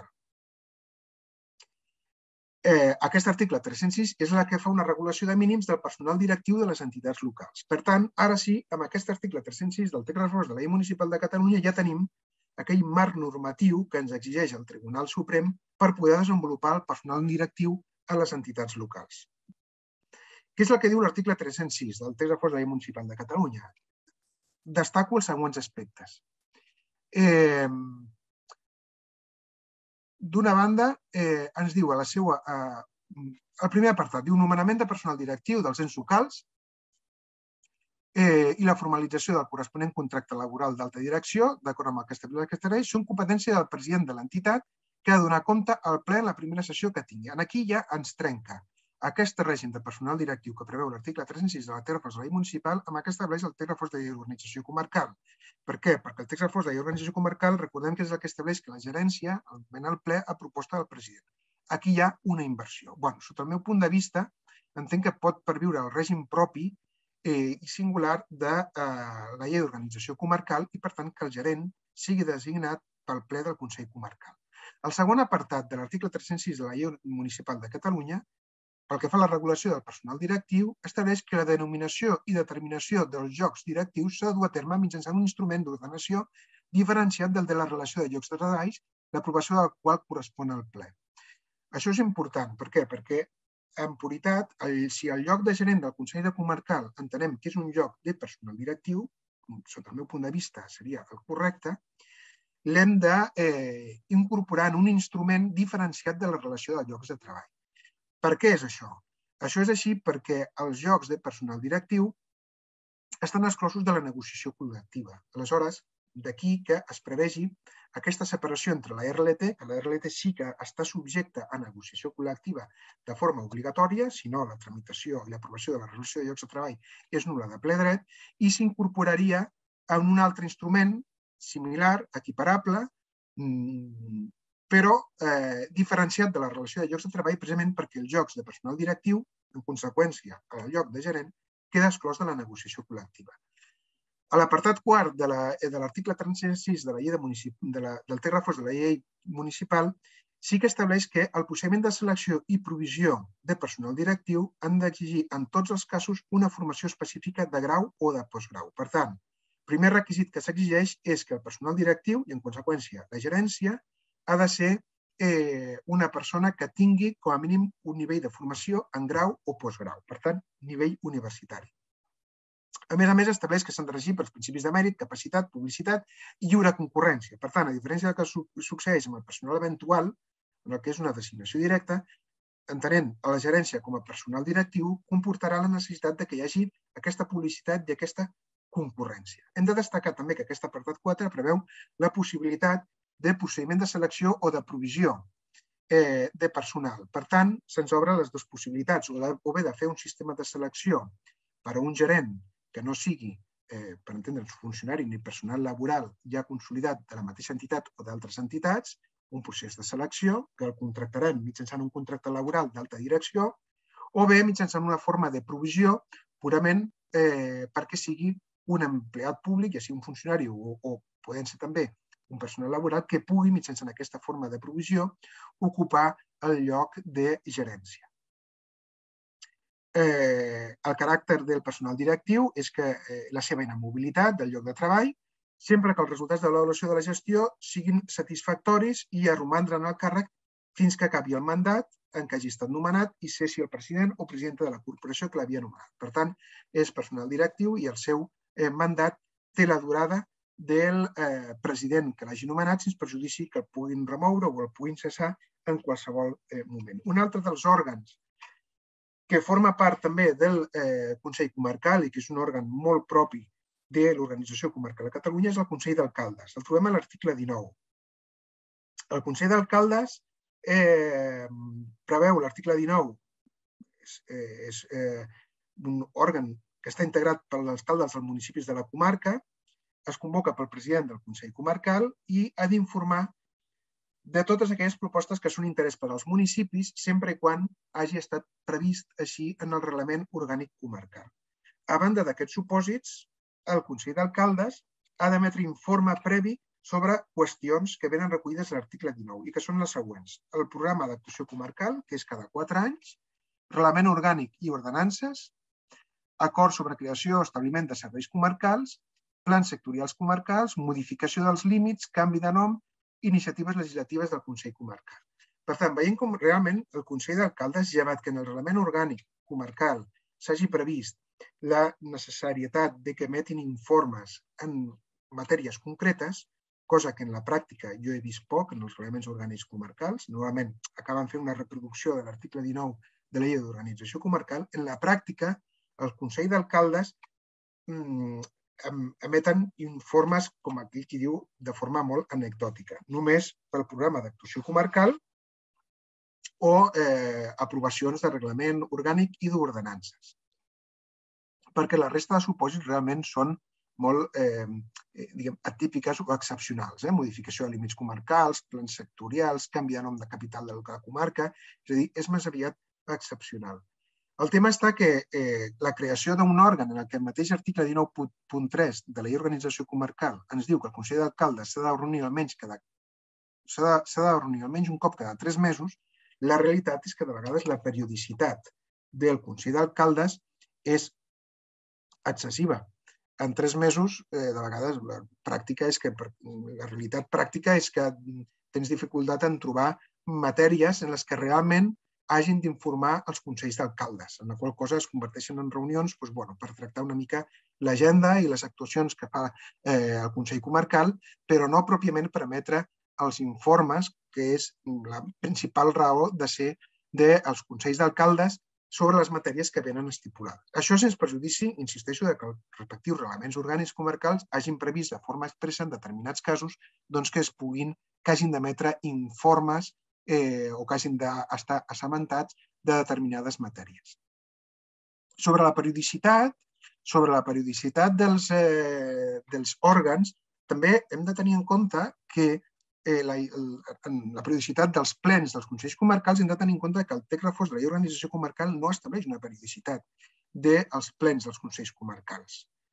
Aquest article tres-cents sis és la que fa una regulació de mínims del personal directiu de les entitats locals. Per tant, ara sí, amb aquest article tres-cents sis del text refós de la llei municipal de Catalunya ja tenim aquell marc normatiu que ens exigeix el Tribunal Suprem per poder desenvolupar el personal directiu a les entitats locals. Què és el que diu l'article tres-cents sis del text refós de la llei municipal de Catalunya? Destaco els següents aspectes. D'una banda, ens diu a la seva... El primer apartat diu nomenament de personal directiu dels ens locals i la formalització del corresponent contracte laboral d'alta direcció, d'acord amb el que estableix aquesta llei, són competència del president de l'entitat que ha de donar compte al ple en la primera sessió que tingui. Aquí ja ens trenca aquest règim de personal directiu que preveu l'article tres-cents sis de la text refós de la llei municipal amb el que estableix el text refós de la llei d'organització comarcal. Per què? Perquè el text refós de la llei d'organització comarcal, recordem que és el que estableix que la gerència nomena el ple a proposta del president. Aquí hi ha una inversió. Bé, sota el meu punt de vista, entenc que pot perviure el règim propi i singular de la llei d'organització comarcal i, per tant, que el gerent sigui designat pel ple del Consell Comarcal. El segon apartat de l'article tres-cents sis de la llei municipal de Catalunya, pel que fa a la regulació del personal directiu, estableix que la denominació i determinació dels llocs directius s'ha de dur a terme mitjançant un instrument d'ordenació diferenciat del de la relació de llocs de treball, l'aprovació del qual correspon al ple. Això és important. Per què? Perquè, en puritat, si el lloc de gerent del Consell Comarcal entenem que és un lloc de personal directiu, sota el meu punt de vista seria el correcte, l'hem d'incorporar en un instrument diferenciat de la relació de llocs de treball. Per què és això? Això és així perquè els llocs de personal directiu estan exclosos de la negociació col·lectiva. Aleshores, d'aquí que es prevegi aquesta separació entre la R L T, que la R L T sí que està subjecta a negociació col·lectiva de forma obligatòria, si no la tramitació i l'aprovació de la relació de llocs de treball és nul·la de ple dret, i s'incorporaria en un altre instrument similar, equiparable, però diferenciat de la relació de llocs de treball precisament perquè els llocs de personal directiu, en conseqüència, el lloc de gerent, queda exclòs de la negociació col·lectiva. A l'apartat quart de l'article trenta sis de la llei del text refós de la llei municipal sí que estableix que el procediment de selecció i provisió de personal directiu han d'exigir en tots els casos una formació específica de grau o de postgrau. Per tant, el primer requisit que s'exigeix és que el personal directiu i, en conseqüència, la gerència, ha de ser una persona que tingui, com a mínim, un nivell de formació en grau o postgrau. Per tant, nivell universitari. A més a més, estableix que s'han de regir pels principis de mèrit, capacitat, publicitat i lliure concurrència. Per tant, a diferència del que succeeix amb el personal eventual, en el que és una designació directa, entenent a la gerència com a personal directiu, comportarà la necessitat que hi hagi aquesta publicitat i aquesta concurrència. Hem de destacar també que aquest apartat quatre preveu la possibilitat de procediment de selecció o de provisió de personal. Per tant, se'ns obren les dues possibilitats, o bé de fer un sistema de selecció per a un gerent que no sigui, per entendre'ns, funcionari ni personal laboral ja consolidat de la mateixa entitat o d'altres entitats, un procés de selecció que el contractarem mitjançant un contracte laboral d'alta direcció, o bé mitjançant una forma de provisió purament perquè sigui un empleat públic, ja sigui un funcionari o podent ser també un personal laboral que pugui, mitjançant aquesta forma de provisió, ocupar el lloc de gerència. El caràcter del personal directiu és que la seva inamobilitat del lloc de treball, sempre que els resultats de l'avaluació de la gestió siguin satisfactoris i a romandre en el càrrec fins que acabi el mandat en què hagi estat nomenat i cessi el president o presidenta de la corporació que l'havia nomenat. Per tant, és personal directiu i el seu mandat té la durada del president que l'hagi nomenat sense perjudici que el puguin remoure o el puguin cessar en qualsevol moment. Un altre dels òrgans que forma part també del Consell Comarcal i que és un òrgan molt propi de l'Organització Comarcal de Catalunya és el Consell d'Alcaldes. El trobem a l'article dinou. El Consell d'Alcaldes preveu, l'article dinou, és un òrgan que està integrat pels alcaldes dels municipis de la comarca, es convoca pel president del Consell Comarcal i ha d'informar de totes aquelles propostes que són d'interès per als municipis sempre i quan hagi estat previst així en el reglament orgànic comarcal. A banda d'aquests supòsits, el Consell d'Alcaldes ha d'emetre informe previ sobre qüestions que venen recollides a l'article dinou i que són les següents. El programa d'actuació comarcal, que és cada quatre anys, reglament orgànic i ordenances, acord sobre creació o establiment de serveis comarcals, plans sectorials comarcals, modificació dels límits, canvi de nom, iniciatives legislatives del Consell Comarcal. Per tant, veiem com realment el Consell d'Alcaldes, llevat que en el reglament orgànic comarcal s'hagi previst la necessitat que emetin informes en matèries concretes, cosa que en la pràctica jo he vist poc en els reglaments orgànics comarcals, normalment acaben fent una reproducció de l'article dinou de la llei d'organització comarcal, en la pràctica el Consell d'Alcaldes emeten informes, com aquell qui diu, de forma molt anecdòtica, només pel programa d'actuació comarcal o aprovacions de reglament orgànic i d'ordenances. Perquè la resta de supòsits realment són molt atípiques o excepcionals. Modificació de límits comarcals, plans sectorials, canvi de nom de capital de la comarca, és a dir, és més aviat excepcional. El tema està que la creació d'un òrgan en què el mateix article dinou punt tres de la llei d'organització comarcal ens diu que el Consell d'Alcaldes s'ha de reunir almenys s'ha de reunir almenys un cop cada tres mesos, la realitat és que de vegades la periodicitat del Consell d'Alcaldes és excessiva. En tres mesos, de vegades, la pràctica és que la realitat pràctica és que tens dificultat en trobar matèries en les que realment hagin d'informar els consells d'alcaldes, en la qual cosa es converteixen en reunions per tractar una mica l'agenda i les actuacions que fa el Consell Comarcal, però no pròpiament per emetre els informes, que és la principal raó de ser dels consells d'alcaldes sobre les matèries que venen estipulades. Això sense perjudici, insisteixo, que els respectius reglaments orgànics comarcals hagin previst de forma expressa en determinats casos que es puguin, que hagin d'emetre informes o que hagin d'estar assabentats de determinades matèries. Sobre la periodicitat, sobre la periodicitat dels òrgans, també hem de tenir en compte que en la periodicitat dels plens dels consells comarcals hem de tenir en compte que el text refós de la llei d'organització comarcal no estableix una periodicitat dels plens dels consells comarcals.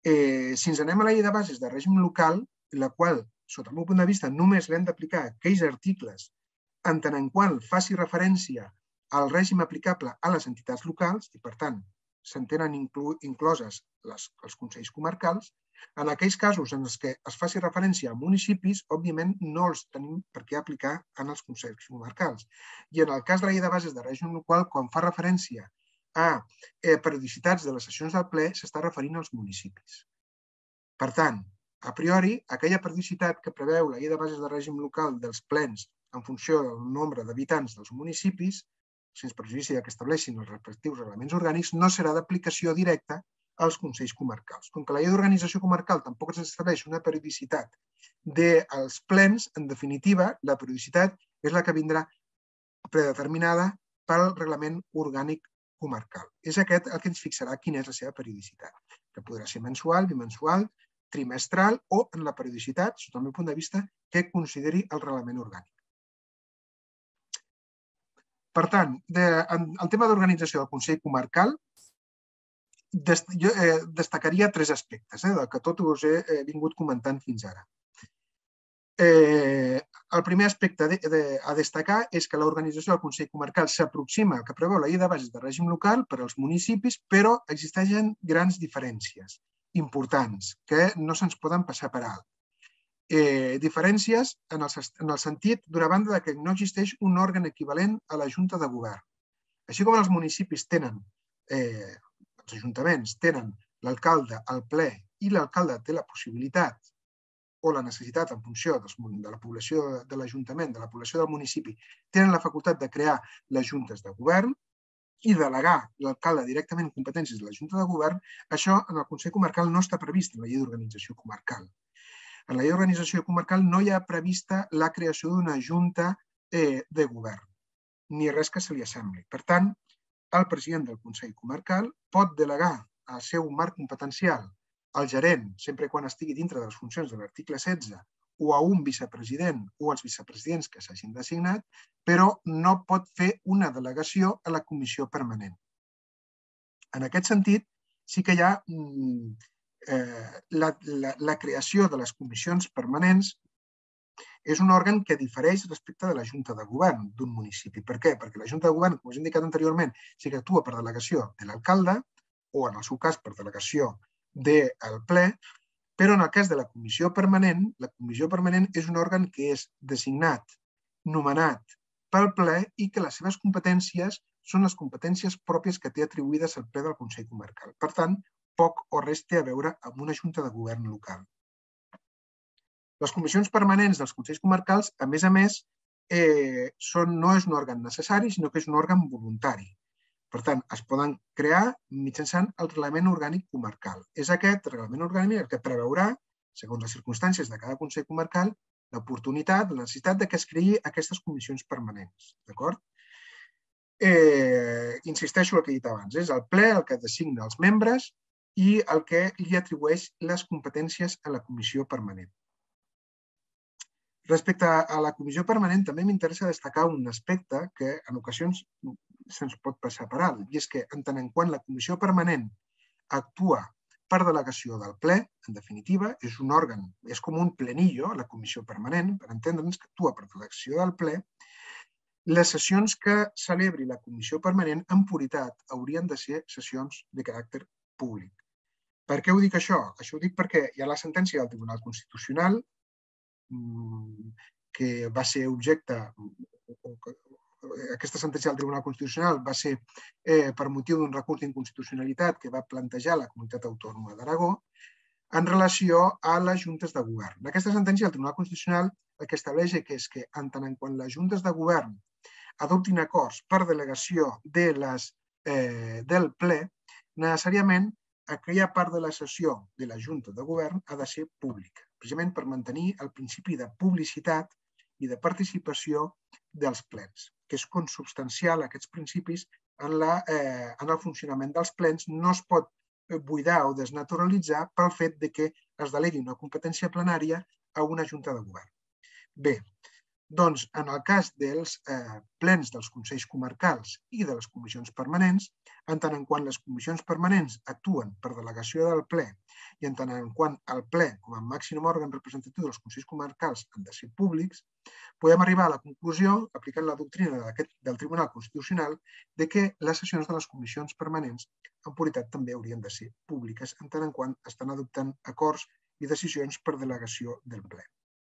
Si ens anem a la llei de bases de règim local, la qual, sota el meu punt de vista, només l'hem d'aplicar a aquells articles en tant en quant faci referència al règim aplicable a les entitats locals i, per tant, s'entenen incloses els consells comarcals. En aquells casos en els que es faci referència a municipis, òbviament no els tenim per què aplicar en els consells comarcals. I en el cas de la llei de bases de règim local, quan fa referència a periodicitats de les sessions del ple, s'està referint als municipis. Per tant, a priori, aquella periodicitat que preveu la llei de bases de règim local dels plens en funció del nombre d'habitants dels municipis, sense perjudici que estableixin els respectius reglaments orgànics, no serà d'aplicació directa als consells comarcals. Com que la llei d'organització comarcal tampoc s'estableix una periodicitat dels plens, en definitiva, la periodicitat és la que vindrà predeterminada pel reglament orgànic comarcal. És aquest el que ens fixarà quina és la seva periodicitat, que podrà ser mensual, bimensual, trimestral o en la periodicitat, sota el meu punt de vista, que consideri el reglament orgànic. Per tant, el tema d'organització del Consell Comarcal, jo destacaria tres aspectes, del que tot us he vingut comentant fins ara. El primer aspecte a destacar és que l'organització del Consell Comarcal s'aproxima al que preveu la llei de bases de règim local per als municipis, però existeixen grans diferències importants que no se'ns poden passar per alt. Diferències en el sentit, d'una banda, que no existeix un òrgan equivalent a la Junta de Govern. Així com els municipis tenen, els ajuntaments tenen l'alcalde, el ple i l'alcalde té la possibilitat o la necessitat en funció de la població de l'Ajuntament, de la població del municipi, tenen la facultat de crear les juntes de govern i delegar l'alcalde directament en competències de la Junta de Govern, això en el Consell Comarcal no està previst en la llei d'organització comarcal. En la llei d'organització comarcal no hi ha prevista la creació d'una Junta de Govern, ni res que se li assembli. Per tant, el president del Consell Comarcal pot delegar el seu marc competencial al gerent, sempre quan estigui dintre de les funcions de l'article setze, o a un vicepresident o als vicepresidents que s'hagin designat, però no pot fer una delegació a la comissió permanent. En aquest sentit, sí que hi ha la creació de les comissions permanents és un òrgan que difereix respecte de la Junta de Govern d'un municipi. Per què? Perquè la Junta de Govern, com us he indicat anteriorment, sí que actua per delegació de l'alcalde o, en el seu cas, per delegació del ple, però en el cas de la comissió permanent, la comissió permanent és un òrgan que és designat, nomenat pel ple i que les seves competències són les competències pròpies que té atribuïdes al ple del Consell Comarcal. Per tant, poc o res té a veure amb una Junta de Govern local. Les comissions permanents dels Consells Comarcals, a més a més, no és un òrgan necessari, sinó que és un òrgan voluntari. Per tant, es poden crear mitjançant el reglament orgànic comarcal. És aquest reglament orgànic el que preveurà, segons les circumstàncies de cada Consell Comarcal, l'oportunitat, la necessitat que es creï aquestes comissions permanents. D'acord? Insisteixo en el que he dit abans. És el ple el que designa els membres i el que li atribueix les competències a la comissió permanent. Respecte a la comissió permanent, també m'interessa destacar un aspecte que en ocasions se'ns pot passar per alt, i és que, en tant en quant la comissió permanent actua per delegació del ple, en definitiva, és un òrgan, és com un plenillo, la comissió permanent, per entendre'ns que actua per delegació del ple, les sessions que celebri la comissió permanent, en puritat, haurien de ser sessions de caràcter públic. Per què ho dic això? Això ho dic perquè hi ha la sentència del Tribunal Constitucional que va ser objecte, aquesta sentència del Tribunal Constitucional va ser per motiu d'un recurs d'inconstitucionalitat que va plantejar la Comunitat Autònoma d'Aragó en relació a les juntes de govern. Aquesta sentència del Tribunal Constitucional el que estableix és que, en tant en quant les juntes de govern adoptin acords per delegació del ple, necessàriament aquella part de la sessió de la Junta de Govern ha de ser pública, precisament per mantenir el principi de publicitat i de participació dels plens, que és consubstancial a aquests principis en el funcionament dels plens. No es pot buidar o desnaturalitzar pel fet que es delegui una competència plenària a una Junta de Govern. Bé, Doncs, en el cas dels plens dels consells comarcals i de les comissions permanents, en tant en quant les comissions permanents actuen per delegació del ple i en tant en quant el ple, com a màxim òrgan representatiu dels consells comarcals, han de ser públics, podem arribar a la conclusió, aplicant la doctrina del Tribunal Constitucional, de que les sessions de les comissions permanents en puritat també haurien de ser públiques, en tant en quant estan adoptant acords i decisions per delegació del ple.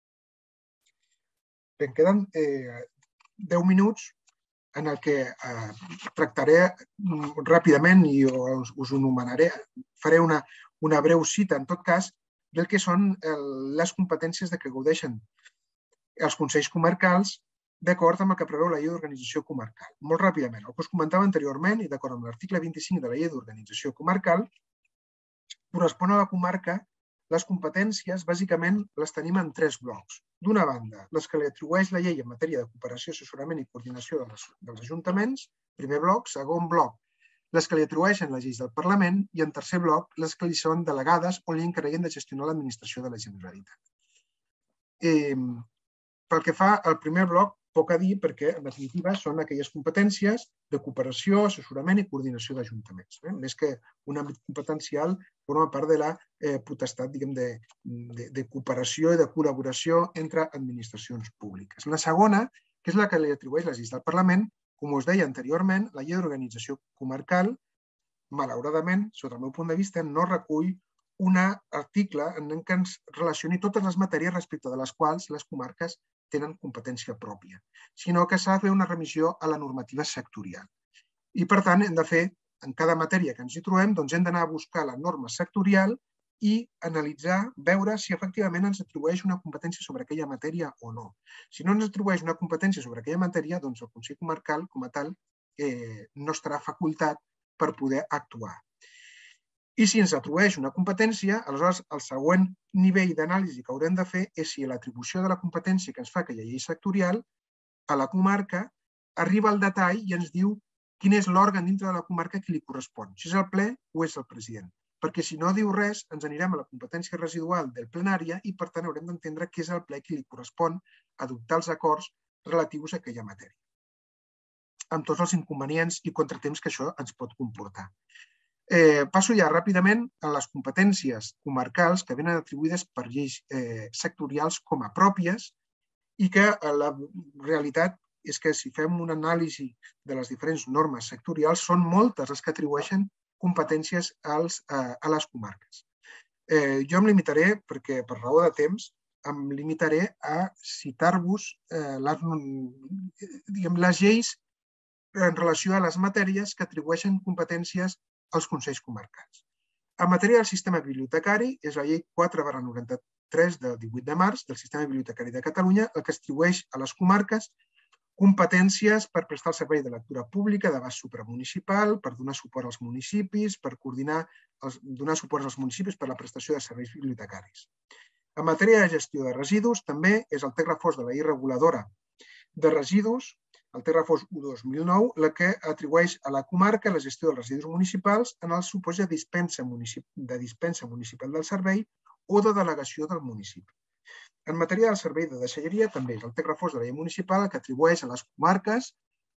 Bé, em queden deu minuts en el que tractaré ràpidament i us ho enumeraré. Faré una breu cita, en tot cas, del que són les competències de què gaudeixen els consells comarcals d'acord amb el que preveu la llei d'organització comarcal. Molt ràpidament, el que us comentava anteriorment i d'acord amb l'article vint-i-cinc de la llei d'organització comarcal, correspon a la comarca. Les competències, bàsicament, les tenim en tres blocs. D'una banda, les que li atribueix la llei en matèria de cooperació, assessorament i coordinació dels ajuntaments, primer bloc. Segon bloc, les que li atribueixen les lleis del Parlament i, en tercer bloc, les que li són delegades o li encarreguen de gestionar l'administració de la Generalitat. Pel que fa al primer bloc, poc a dir perquè, en definitiva, són aquelles competències de cooperació, assessorament i coordinació d'ajuntaments. Més que un àmbit competencial, forma part de la potestat de cooperació i de col·laboració entre administracions públiques. La segona, que és la que li atribueix les lleis del Parlament, com us deia anteriorment, la llei d'organització comarcal, malauradament, sota el meu punt de vista, no recull un article en què ens relacioni totes les matèries respecte de les quals les comarques tenen competència pròpia, sinó que s'ha de fer una remissió a la normativa sectorial. I, per tant, hem de fer, en cada matèria que ens hi trobem, doncs hem d'anar a buscar la norma sectorial i analitzar, veure si efectivament ens atribueix una competència sobre aquella matèria o no. Si no ens atribueix una competència sobre aquella matèria, doncs el Consell Comarcal, com a tal, no estarà facultat per poder actuar. I si ens atribueix una competència, aleshores el següent nivell d'anàlisi que haurem de fer és si l'atribució de la competència que ens fa aquella llei sectorial a la comarca arriba al detall i ens diu quin és l'òrgan dintre de la comarca que li correspon, si és el ple o és el president. Perquè si no diu res, ens anirem a la competència residual del plenària i, per tant, haurem d'entendre què és el ple que li correspon adoptar els acords relatius a aquella matèria, amb tots els inconvenients i contratemps que això ens pot comportar. Passo ja ràpidament a les competències comarcals que venen atribuïdes per lleis sectorials com a pròpies i que la realitat és que si fem una anàlisi de les diferents normes sectorials són moltes les que atribueixen competències a les comarques. Jo em limitaré, perquè per raó de temps, em limitaré a citar-vos les lleis en relació a les matèries que atribueixen competències als consells comarcals. En matèria del sistema bibliotecari, és la llei quatre barra noranta-tres del divuit de març del sistema bibliotecari de Catalunya, el que atribueix a les comarques competències per prestar el servei de lectura pública d'abast supramunicipal, per donar suport als municipis, per coordinar, donar suport als municipis per la prestació de serveis bibliotecaris. En matèria de gestió de residus, també és el text refós de la llei reguladora de residus, el text refós u dos mil nou, la que atribueix a la comarca la gestió dels residus municipals en el supòsit de dispensa municipal del servei o de delegació del municipi. En matèria del servei de deixalleria, també és el text refós de la llei municipal que atribueix a les comarques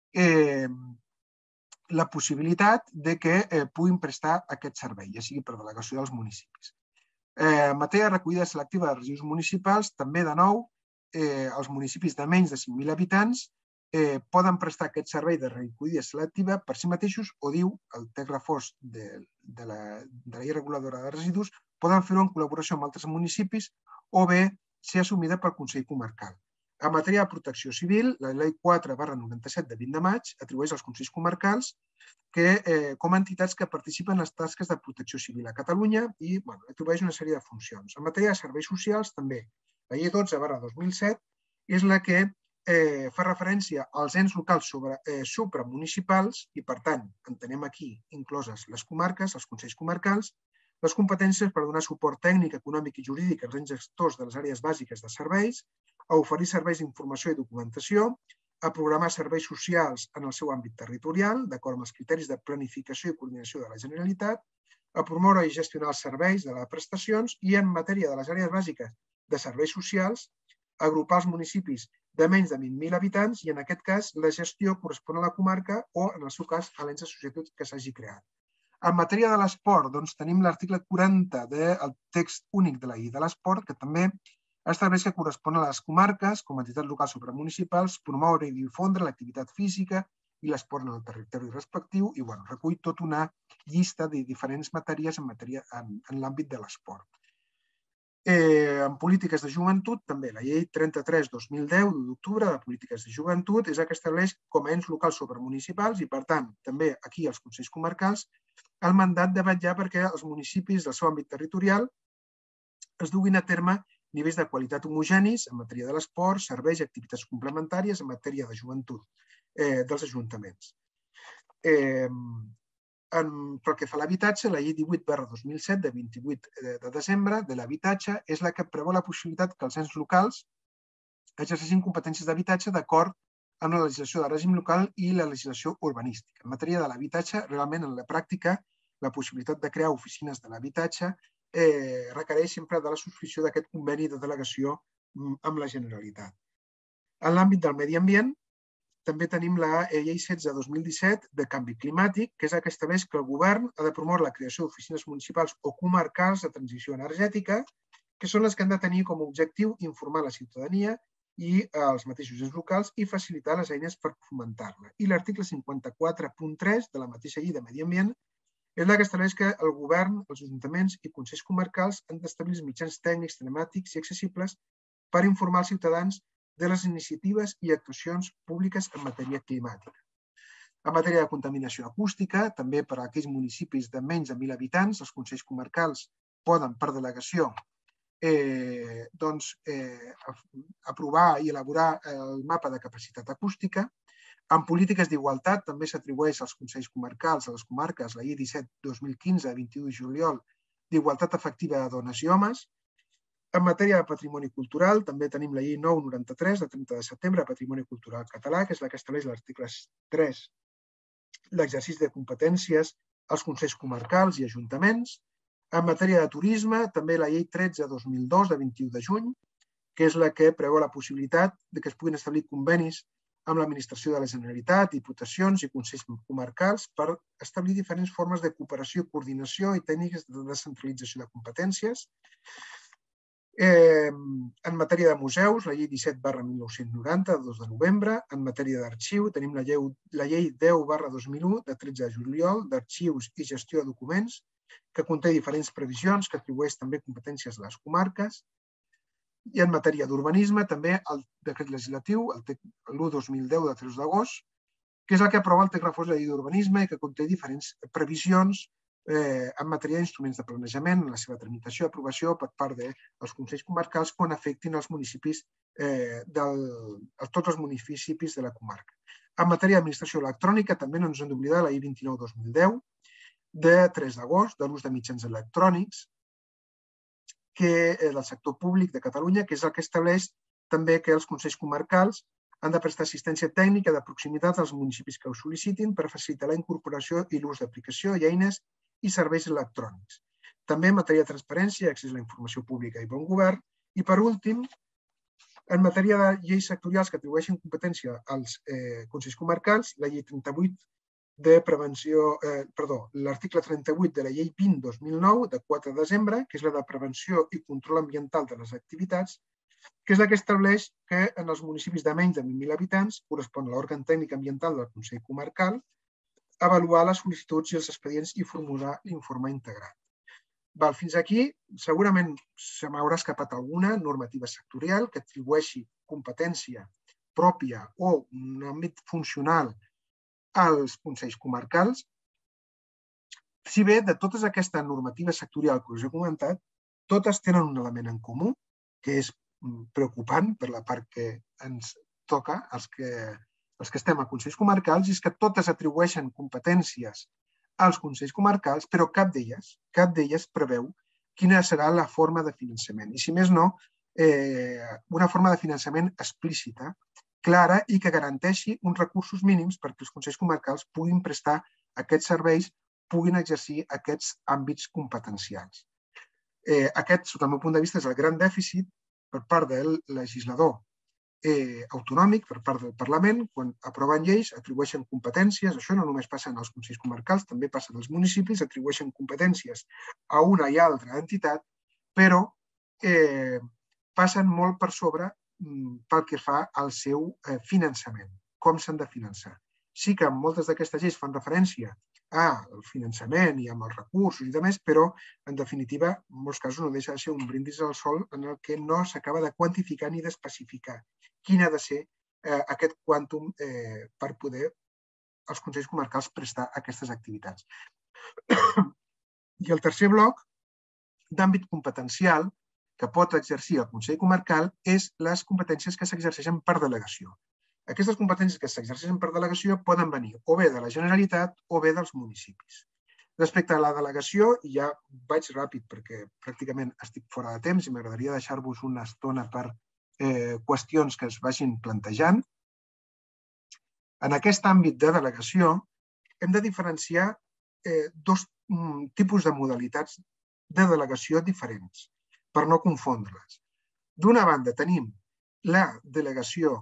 la possibilitat que puguin prestar aquest servei, ja sigui per delegació dels municipis. En matèria de recollida selectiva de residus municipals, també, de nou, els municipis de menys de cinc mil habitants poden prestar aquest servei de recollida selectiva per si mateixos o, diu el text refós de la llei reguladora de residus, poden fer-ho en col·laboració amb altres municipis o bé ser assumida pel Consell Comarcal. En matèria de protecció civil, la llei quatre barra noranta-set de vint de maig atribueix als consells comarcals com a entitats que participen en les tasques de protecció civil a Catalunya i atribueix una sèrie de funcions. En matèria de serveis socials, també, la llei dotze barra dos mil set és la que fa referència als ens locals supramunicipals i, per tant, entenem aquí incloses les comarques, els consells comarcals, les competències per donar suport tècnic, econòmic i jurídic als ens gestors de les àrees bàsiques de serveis, a oferir serveis d'informació i documentació, a programar serveis socials en el seu àmbit territorial, d'acord amb els criteris de planificació i coordinació de la Generalitat, a promoure i gestionar els serveis de les prestacions i, en matèria de les àrees bàsiques de serveis socials, agrupar els municipis de menys de vint mil habitants i, en aquest cas, la gestió correspon a la comarca o, en el seu cas, a l'ens associatiu que s'hagi creat. En matèria de l'esport, doncs, tenim l'article quaranta del text únic de la llei de l'esport, que també estableix que correspon a les comarques, com a entitats locals supramunicipals, promoure i difondre l'activitat física i l'esport en el territori respectiu i bueno, recull tota una llista de diferents matèries en, matèria, en, en l'àmbit de l'esport. Eh, en polítiques de joventut, també la llei trenta-tres dos mil deu d'octubre de polítiques de joventut és la que estableix com a ens locals supramunicipals i, per tant, també aquí els consells comarcals, el mandat de vetllar perquè els municipis del seu àmbit territorial es duguin a terme nivells de qualitat homogenis en matèria de l'esport, serveis i activitats complementàries en matèria de joventut eh, dels ajuntaments. Eh, en, pel que fa a l'habitatge, la llei divuit barra dos mil set de vint-i-vuit de desembre de l'habitatge és la que preveu la possibilitat que els ens locals exerceixin competències d'habitatge d'acord amb la legislació de règim local i la legislació urbanística. En matèria de l'habitatge, realment en la pràctica, la possibilitat de crear oficines de l'habitatge eh, requereix sempre de la subscripció d'aquest conveni de delegació amb la Generalitat. En l'àmbit del medi ambient, també tenim la llei setze dos mil disset de canvi climàtic, que és la que estableix que el govern ha de promoure la creació d'oficines municipals o comarcals de transició energètica, que són les que han de tenir com a objectiu informar la ciutadania i els mateixos ens locals i facilitar les eines per fomentar-la. I l'article cinquanta-quatre punt tres de la mateixa llei de medi ambient és la que estableix que el govern, els ajuntaments i consells comarcals han d'establir els mitjans tècnics, telemàtics i accessibles per informar els ciutadans de les iniciatives i actuacions públiques en matèria climàtica. En matèria de contaminació acústica, també per a aquells municipis de menys de mil habitants, els consells comarcals poden, per delegació, eh, doncs, eh, aprovar i elaborar el mapa de capacitat acústica. En polítiques d'igualtat també s'atribueix als consells comarcals, a les comarques, la llei disset dos mil quinze, vint-i-u de juliol, d'igualtat efectiva de dones i homes. En matèria de patrimoni cultural, també tenim la llei nou noranta-tres, de trenta de setembre, de Patrimoni Cultural Català, que és la que estableix l'article tres, l'exercici de competències als consells comarcals i ajuntaments. En matèria de turisme, també la llei tretze dos mil dos, de vint-i-u de juny, que és la que preveu la possibilitat que es puguin establir convenis amb l'administració de la Generalitat, diputacions i consells comarcals per establir diferents formes de cooperació, coordinació i tècniques de descentralització de competències. Eh, en matèria de museus, la llei disset barra mil nou-cents noranta, de dos de novembre. En matèria d'arxiu, tenim la llei, la llei deu barra dos mil u, de tretze de juliol, d'arxius i gestió de documents, que conté diferents previsions que atribueix també competències a les comarques. I en matèria d'urbanisme, també el decret legislatiu, l'u dos mil deu de tres d'agost, que és el que aprova el text refós de la llei d'urbanisme i que conté diferents previsions en matèria d'instruments de planejament, en la seva tramitació i aprovació per part dels consells comarcals quan afectin els municipis, tots els municipis de la comarca. En matèria d'administració electrònica, també no ens hem d'oblidar la llei vint-i-nou dos mil deu, de tres d'agost, de l'ús de mitjans electrònics del sector públic de Catalunya, que és el que estableix també que els consells comarcals han de prestar assistència tècnica de proximitat als municipis que ho sol·licitin per facilitar la incorporació i l'ús d'aplicació i eines i serveis electrònics. També en matèria de transparència, accés a la informació pública i bon govern. I, per últim, en matèria de lleis sectorials que atribueixen competència als consells comarcals, la llei trenta-vuit de prevenció, perdó, l'article trenta-vuit de la llei vint dos mil nou, de quatre de desembre, que és la de prevenció i control ambiental de les activitats, que és la que estableix que en els municipis de menys de vint mil habitants correspon a l'òrgan tècnic ambiental del Consell Comarcal avaluar les sol·licituds i els expedients i formular l'informe integrat. Fins aquí, segurament se m'haurà escapat alguna normativa sectorial que atribueixi competència pròpia o un àmbit funcional als consells comarcals. Si bé de totes aquestes normatives sectorials que us he comentat, totes tenen un element en comú, que és preocupant per la part que ens toca, els que, els que estem a consells comarcals, és que totes atribueixen competències als consells comarcals, però cap d'elles, cap d'elles preveu quina serà la forma de finançament. I si més no, eh, una forma de finançament explícita, clara i que garanteixi uns recursos mínims perquè els consells comarcals puguin prestar aquests serveis, puguin exercir aquests àmbits competencials. Eh, aquest, sota el meu punt de vista, és el gran dèficit per part del legislador autonòmic per part del Parlament, quan aproven lleis, atribueixen competències, això no només passa en els consells comarcals, també passa en els municipis, atribueixen competències a una i altra entitat, però passen molt per sobre pel que fa al seu finançament, com s'han de finançar. Sí que moltes d'aquestes lleis fan referència al finançament i amb els recursos i demés, però, en definitiva, en molts casos no deixa de ser un brindis al sol en el que no s'acaba de quantificar ni d'especificar quin ha de ser aquest quàntum per poder els consells comarcals prestar aquestes activitats. I el tercer bloc d'àmbit competencial que pot exercir el Consell Comarcal és les competències que s'exerceixen per delegació. Aquestes competències que s'exerceixen per delegació poden venir o bé de la Generalitat o bé dels municipis. Respecte a la delegació, i ja vaig ràpid perquè pràcticament estic fora de temps i m'agradaria deixar-vos una estona per qüestions que es vagin plantejant. En aquest àmbit de delegació hem de diferenciar dos tipus de modalitats de delegació diferents, per no confondre-les. D'una banda tenim la delegació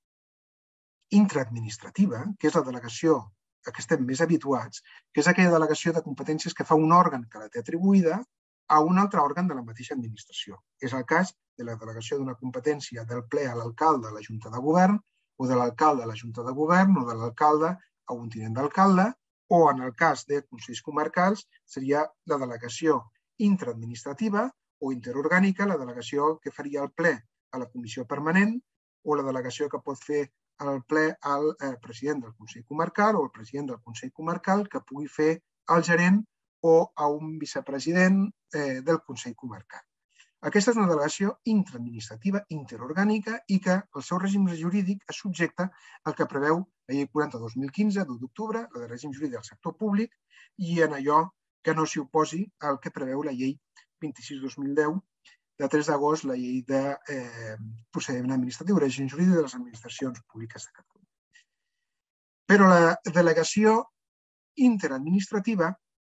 intraadministrativa, que és la delegació a què estem més habituats, que és aquella delegació de competències que fa un òrgan que la té atribuïda a un altre òrgan de la mateixa administració. És el cas de la delegació d'una competència del ple a l'alcalde a la Junta de Govern, o de l'alcalde a la Junta de Govern, o de l'alcalde a un tinent d'alcalde, o en el cas de consells comarcals seria la delegació intraadministrativa o interorgànica, la delegació que faria el ple a la comissió permanent, o la delegació que pot fer el ple al president del Consell Comarcal o el president del Consell Comarcal que pugui fer el gerent o a un vicepresident del Consell Comarcal. Aquesta és una delegació intraadministrativa, interorgànica i que el seu règim jurídic es subjecta al que preveu la llei quaranta dos mil quinze, d'u d'octubre, la de règim jurídic del sector públic, i en allò que no s'hi oposi al que preveu la llei vint-i-sis dos mil deu, de tres d'agost, la llei de procediment administratiu, règim jurídic de les administracions públiques de Catalunya. Però la delegació interadministrativa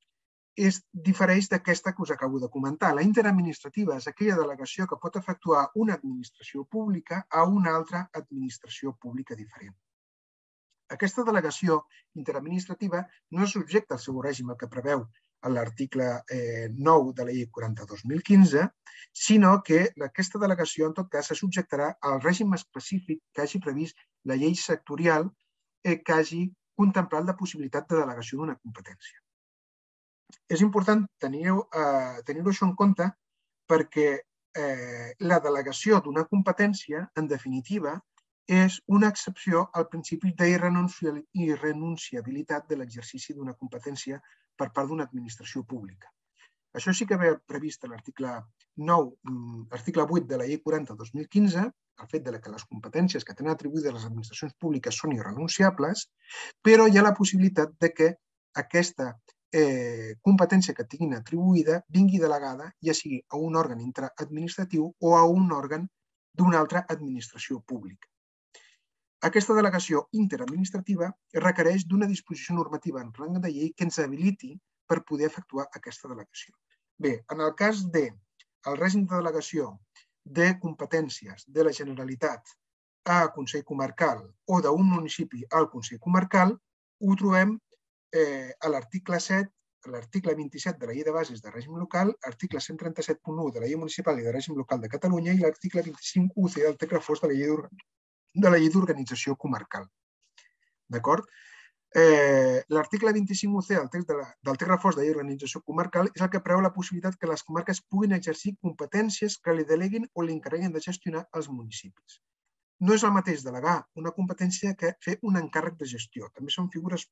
difereix d'aquesta que us acabo de comentar. La interadministrativa és aquella delegació que pot efectuar una administració pública a una altra administració pública diferent. Aquesta delegació interadministrativa no és subjecte al seu règim que preveu a l'article nou de la llei quaranta dos mil quinze, sinó que aquesta delegació, en tot cas, se subjectarà al règim específic que hagi previst la llei sectorial que hagi contemplat la possibilitat de delegació d'una competència. És important tenir-ho això en compte perquè la delegació d'una competència, en definitiva, és una excepció al principi d'irrenunciabilitat de l'exercici d'una competència per part d'una administració pública. Això sí que ve previst a l'article nou, article vuit de la llei quaranta dos mil quinze, el fet que les competències que tenen atribuïdes les administracions públiques són irrenunciables, però hi ha la possibilitat que aquesta competència que tinguin atribuïda vingui delegada, ja sigui a un òrgan intraadministratiu o a un òrgan d'una altra administració pública. Aquesta delegació interadministrativa requereix d'una disposició normativa en rang de llei que ens habiliti per poder efectuar aquesta delegació. Bé, en el cas del règim de delegació de competències de la Generalitat a Consell Comarcal o d'un municipi al Consell Comarcal, ho trobem a l'article set, a l'article vint-i-set de la Llei de Bases de Règim Local, article cent trenta-set punt u de la Llei Municipal i de Règim Local de Catalunya i l'article vint-i-cinc punt u ce del text refós de la Llei de la Llei d'Organització Comarcal. D'acord? L'article vint-i-cinc punt u ce del text refós de la Llei d'Organització Comarcal és el que preveu la possibilitat que les comarques puguin exercir competències que li deleguin o li encarreguin de gestionar els municipis. No és el mateix delegar una competència que fer un encàrrec de gestió. També són figures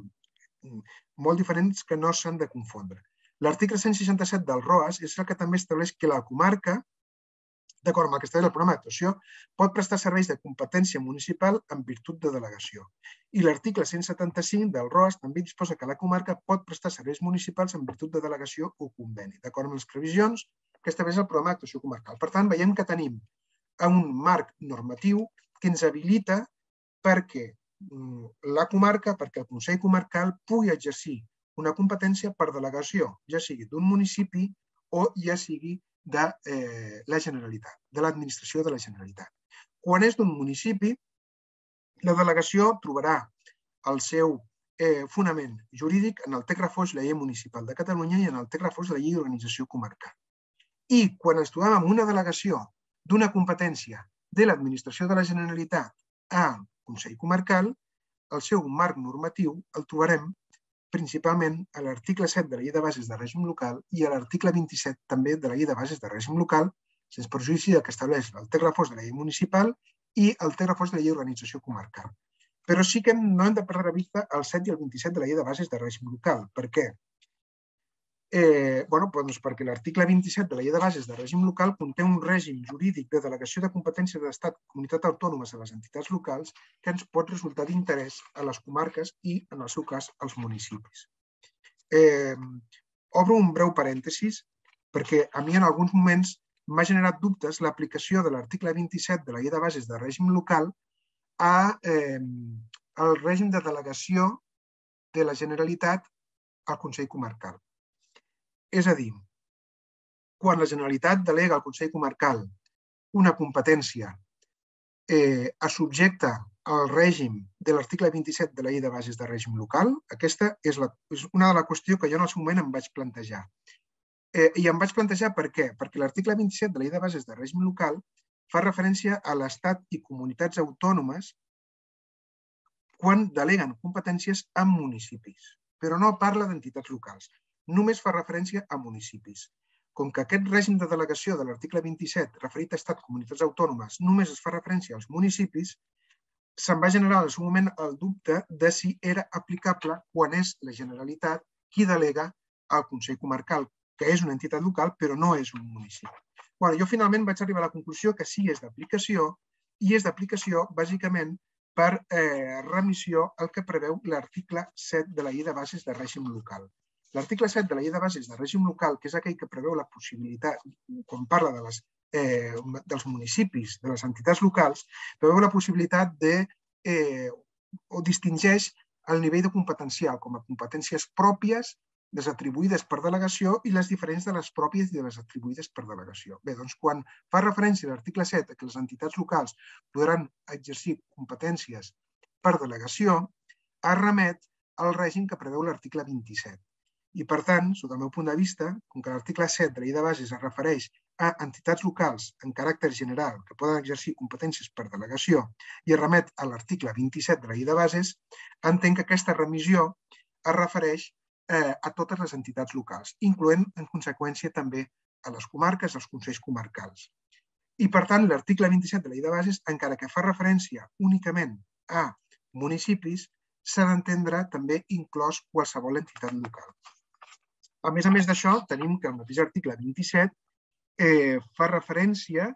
molt diferents que no s'han de confondre. L'article cent seixanta-set del ROAS és el que també estableix que la comarca, d'acord amb el que estableix el programa d'actuació, pot prestar serveis de competència municipal en virtut de delegació. I l'article cent setanta-cinc del ROAS també disposa que la comarca pot prestar serveis municipals en virtut de delegació o conveni, d'acord amb les previsions que estableix el programa d'actuació comarcal. Per tant, veiem que tenim un marc normatiu que ens habilita perquè la comarca, perquè el Consell Comarcal pugui exercir una competència per delegació, ja sigui d'un municipi o ja sigui de la Generalitat, de l'administració de la Generalitat. Quan és d'un municipi, la delegació trobarà el seu fonament jurídic en el text refós de la Llei Municipal de Catalunya i en el text refós de la Llei d'Organització Comarcal. I quan ens trobem amb una delegació d'una competència de l'administració de la Generalitat al Consell Comarcal, el seu marc normatiu el trobarem principalment a l'article set de la Llei de Bases de Règim Local i a l'article vint-i-set també de la Llei de Bases de Règim Local, sense perjudici del que estableix el text refós de la Llei Municipal i el text refós de la Llei d'Organització Comarcal. Però sí que no hem de perdre de vista el set i el vint-i-set de la Llei de Bases de Règim Local. Per què? Perquè l'article vint-i-set de la Llei de Bases de Règim Local conté un règim jurídic de delegació de competències de l'Estat i comunitats autònomes a les entitats locals que ens pot resultar d'interès a les comarques i, en el seu cas, als municipis. Obro un breu parèntesis perquè a mi en alguns moments m'ha generat dubtes l'aplicació de l'article vint-i-set de la Llei de Bases de Règim Local al règim de delegació de la Generalitat al Consell Comarcal. És a dir, quan la Generalitat delega al Consell Comarcal una competència es subjecta al règim de l'article vint-i-set de la Llei de Bases de Règim Local, aquesta és una de les qüestions que jo en el seu moment em vaig plantejar. I em vaig plantejar per què? Perquè l'article vint-i-set de la Llei de Bases de Règim Local fa referència a l'Estat i comunitats autònomes quan deleguen competències a municipis, però no parla d'entitats locals, només fa referència a municipis. Com que aquest règim de delegació de l'article vint-i-set referit a Estat i comunitats autònomes només es fa referència als municipis, se'n va generar en el seu moment el dubte de si era aplicable quan és la Generalitat qui delega al Consell Comarcal, que és una entitat local però no és un municipi. Jo finalment vaig arribar a la conclusió que sí és d'aplicació i és d'aplicació bàsicament per remissió al que preveu l'article set de la Llei de Bases de Règim Local. L'article set de la Llei de Bases de Règim Local, que és aquell que preveu la possibilitat, quan parla dels municipis, de les entitats locals, preveu la possibilitat de, o distingeix el nivell de competencial com a competències pròpies, desatribuïdes per delegació i les diferents de les pròpies i de les atribuïdes per delegació. Bé, doncs quan fa referència a l'article set que les entitats locals podran exercir competències per delegació, es remet al règim que preveu l'article vint-i-set. I per tant, sota el meu punt de vista, com que l'article set de la Llei de Bases es refereix a entitats locals en caràcter general que poden exercir competències per delegació i es remet a l'article vint-i-set de la Llei de Bases, entenc que aquesta remissió es refereix a totes les entitats locals, incloent en conseqüència també a les comarques, als consells comarcals. I per tant, l'article vint-i-set de la Llei de Bases, encara que fa referència únicament a municipis, s'ha d'entendre també inclòs qualsevol entitat local. A més a més d'això, tenim que el mateix article vint-i-set fa referència,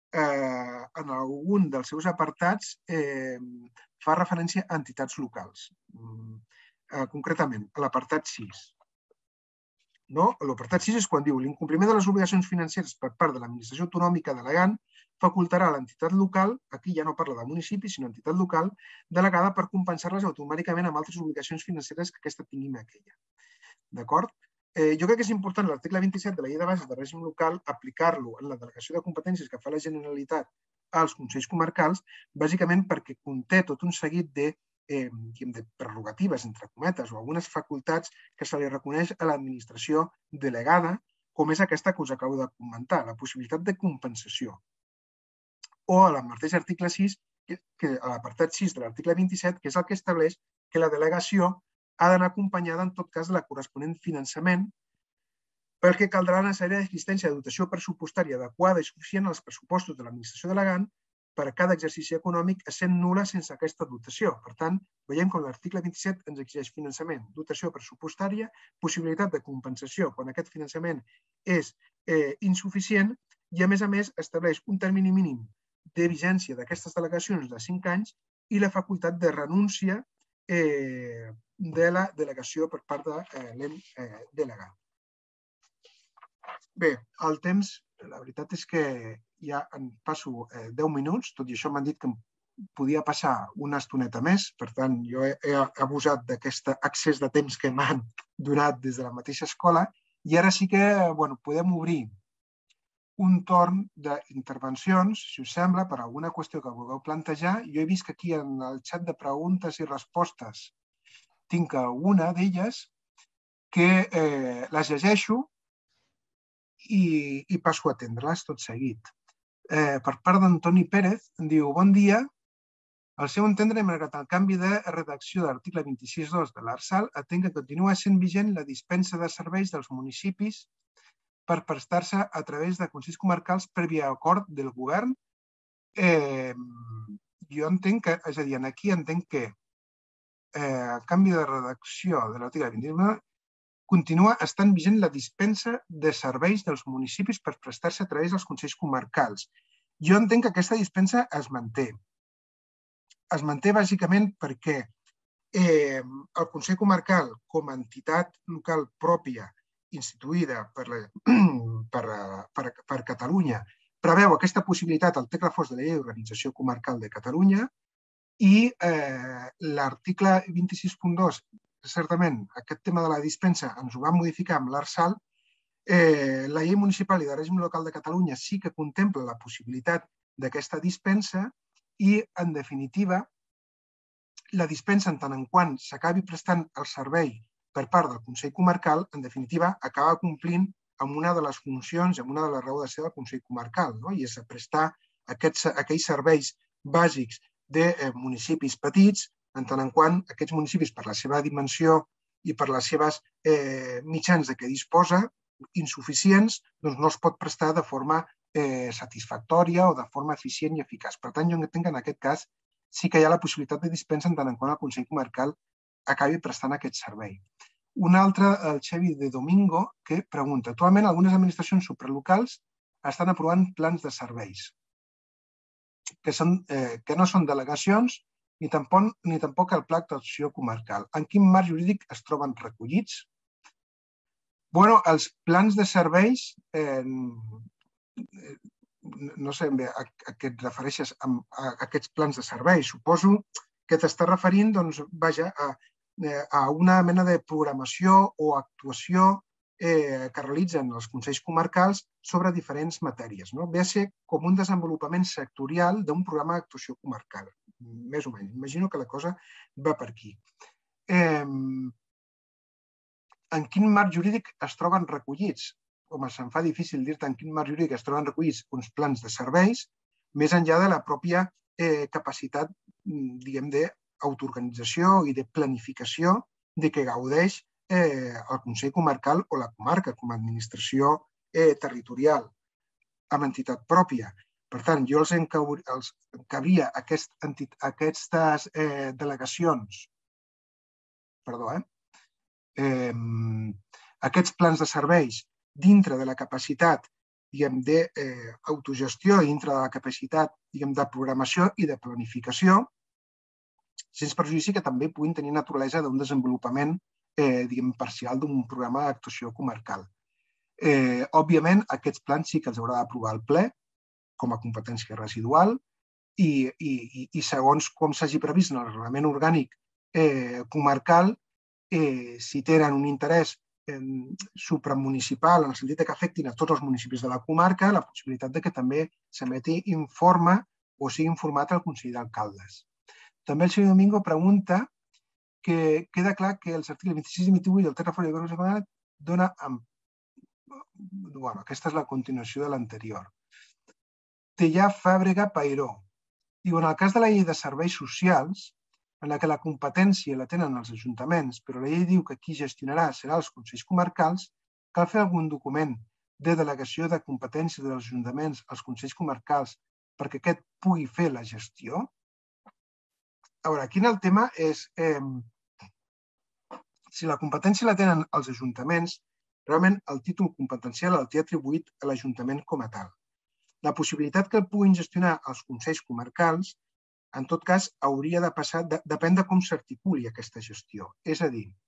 en algun dels seus apartats, fa referència a entitats locals. Concretament, a l'apartat sis. L'apartat sis és quan diu l'incompliment de les obligacions financeres per part de l'administració autonòmica delegant facultarà a l'entitat local, aquí ja no parla de municipi, sinó entitat local, delegada per compensar-les automàticament amb altres obligacions financeres que aquesta tingui amb aquella. D'acord? Jo crec que és important l'article vint-i-set de la Llei de Bases de Règim Local aplicar-lo en la delegació de competències que fa la Generalitat als consells comarcals, bàsicament perquè conté tot un seguit de de prerrogatives, entre cometes, o algunes facultats que se li reconeix a l'administració delegada, com és aquesta que us acabo de comentar, la possibilitat de compensació. O a el mateix article sis, a l'apartat sis de l'article vint-i-set, que és el que estableix que la delegació ha d'anar acompanyada en tot cas de la corresponent finançament perquè caldrà la necessària existència de dotació pressupostària adequada i suficient als pressupostos de l'administració delegant per a cada exercici econòmic essent nul·la sense aquesta dotació. Per tant, veiem com l'article vint-i-set ens exigeix finançament, dotació pressupostària, possibilitat de compensació quan aquest finançament és insuficient i, a més a més, estableix un termini mínim de vigència d'aquestes delegacions de cinc anys i la facultat de renúncia de la delegació per part de l'en delegat. Bé, el temps, la veritat és que ja en passo deu minuts, tot i això m'han dit que em podia passar una estoneta més, per tant, jo he abusat d'aquest accés de temps que m'han donat des de la mateixa escola i ara sí que podem obrir un torn d'intervencions, si us sembla, per alguna qüestió que vulgueu plantejar. Jo he vist que aquí en el xat de preguntes i respostes tinc alguna d'elles que eh, les llegeixo i, i passo a atendre-les tot seguit. Eh, per part d'Antoni Pérez, diu: bon dia. Al seu entendre, malgrat el canvi de redacció de l'article vint-i-sis dos de l'Arsal, atén que continua sent vigent la dispensa de serveis dels municipis per prestar-se a través de consells comarcals previ acord del govern. Eh, jo entenc que, és a dir, aquí entenc que eh, el canvi de redacció de l'article vint-i-sis continua estant vigent la dispensa de serveis dels municipis per prestar-se a través dels consells comarcals. Jo entenc que aquesta dispensa es manté. Es manté bàsicament perquè eh, el Consell Comarcal, com a entitat local pròpia instituïda per, la, per, per, per Catalunya, preveu aquesta possibilitat al text refós de la Llei d'Organització Comarcal de Catalunya i eh, l'article vint-i-sis punt dos, certament, aquest tema de la dispensa ens ho va modificar amb l'Arsal. Eh, la Llei Municipal i de Règim Local de Catalunya sí que contempla la possibilitat d'aquesta dispensa i, en definitiva, la dispensa, en tant en quant s'acabi prestant el servei per part del Consell Comarcal, en definitiva, acaba complint amb una de les funcions, amb una de les raons de ser del Consell Comarcal, no? I és prestar aquests, aquells serveis bàsics de eh, municipis petits, en tant en quant aquests municipis, per la seva dimensió i per les seves eh, mitjans de què disposa, insuficients, doncs no es pot prestar de forma eh, satisfactòria o de forma eficient i eficaç. Per tant, jo entenc que en aquest cas sí que hi ha la possibilitat de dispensa en tant en quant el Consell Comarcal acabi prestant aquest servei. Un altre, el Xavi de Domingo, que pregunta: actualment algunes administracions supralocals estan aprovant plans de serveis que, són, eh, que no són delegacions ni tampoc, ni tampoc el pla d'actuació comarcal. En quin marc jurídic es troben recollits? Bueno, els plans de serveis, eh, no sé bé a, a què et refereixes amb a, a aquests plans de serveis. Suposo que t'estàs referint, doncs, vaja, a, a una mena de programació o actuació eh, que realitzen els consells comarcals sobre diferents matèries. No? Ve a ser com un desenvolupament sectorial d'un programa d'actuació comarcal, més o menys. Imagino que la cosa va per aquí. Eh, en quin marc jurídic es troben recollits? Home, se'm fa difícil dir-te en quin marc jurídic es troben recollits uns plans de serveis, més enllà de la pròpia eh, capacitat, diguem, d'autoorganització i de planificació de què gaudeix eh, el Consell Comarcal o la comarca com a administració eh, territorial amb entitat pròpia. Per tant, jo els, els encabria aquest, aquestes eh, delegacions, perdó, eh? eh, aquests plans de serveis dintre de la capacitat d'autogestió, dintre de la capacitat diguem, de programació i de planificació, sense perjudici que també puguin tenir naturalesa d'un desenvolupament eh, diguem, parcial d'un programa d'actuació comarcal. Eh, òbviament, aquests plans sí que els haurà d'aprovar el ple com a competència residual i, i, i segons com s'hagi previst en el reglament orgànic eh, comarcal, eh, si tenen un interès supramunicipal, en el sentit que afectin a tots els municipis de la comarca, la possibilitat de que també s'emeti informe o sigui informat al Consell d'Alcaldes. També el senyor Domingo pregunta que queda clar que els articles vint-i-sis i vint-i-vuit del text refós de la Constitució dona... Bueno, aquesta és la continuació de l'anterior. Tellà Fàbrega Pairó. Diu, en el cas de la llei de serveis socials, en la que la competència la tenen els ajuntaments, però la llei diu que qui gestionarà serà els consells comarcals, cal fer algun document de delegació de competències dels ajuntaments als consells comarcals perquè aquest pugui fer la gestió. A veure, aquí el tema és eh, si la competència la tenen els ajuntaments, realment el títol competencial el té atribuït a l'Ajuntament com a tal. La possibilitat que el puguin gestionar els consells comarcals, en tot cas, hauria de passar, de, depèn de com s'articuli aquesta gestió. És a dir,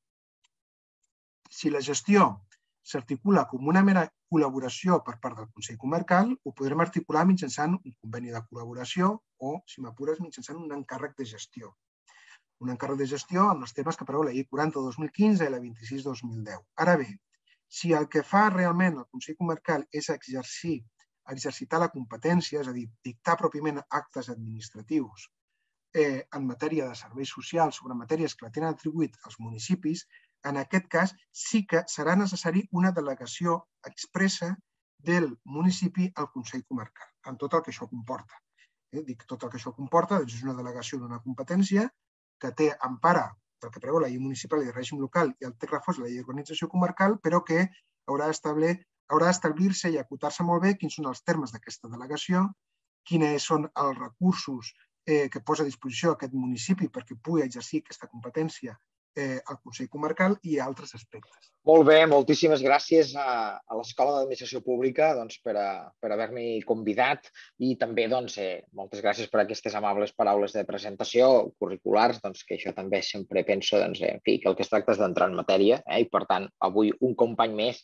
si la gestió s'articula com una mera col·laboració per part del Consell Comarcal, ho podrem articular mitjançant un conveni de col·laboració o, si m'apures, mitjançant un encàrrec de gestió. Un encàrrec de gestió amb els temes que preveu la llei quaranta dos mil quinze i la vint-i-sis dos mil deu. Ara bé, si el que fa realment el Consell Comarcal és exercir exercitar la competència, és a dir, dictar pròpiament actes administratius en matèria de serveis socials sobre matèries que la tenen atribuït als municipis, en aquest cas sí que serà necessari una delegació expressa del municipi al Consell Comarcal, amb tot el que això comporta. Dic tot el que això comporta, és una delegació d'una competència que té empara pel que preveu la llei municipal i de règim local i el text refós de la llei d'organització comarcal, però que haurà d'establir-se i acotar-se molt bé quins són els termes d'aquesta delegació, quins són els recursos que posa a disposició aquest municipi perquè pugui exercir aquesta competència al Consell Comarcal i altres aspectes. Molt bé, moltíssimes gràcies a l'Escola d'Administració Pública per haver-m'hi convidat i també moltes gràcies per aquestes amables paraules de presentació curriculars, que això també sempre penso que el que es tracta és d'entrar en matèria i per tant avui un company més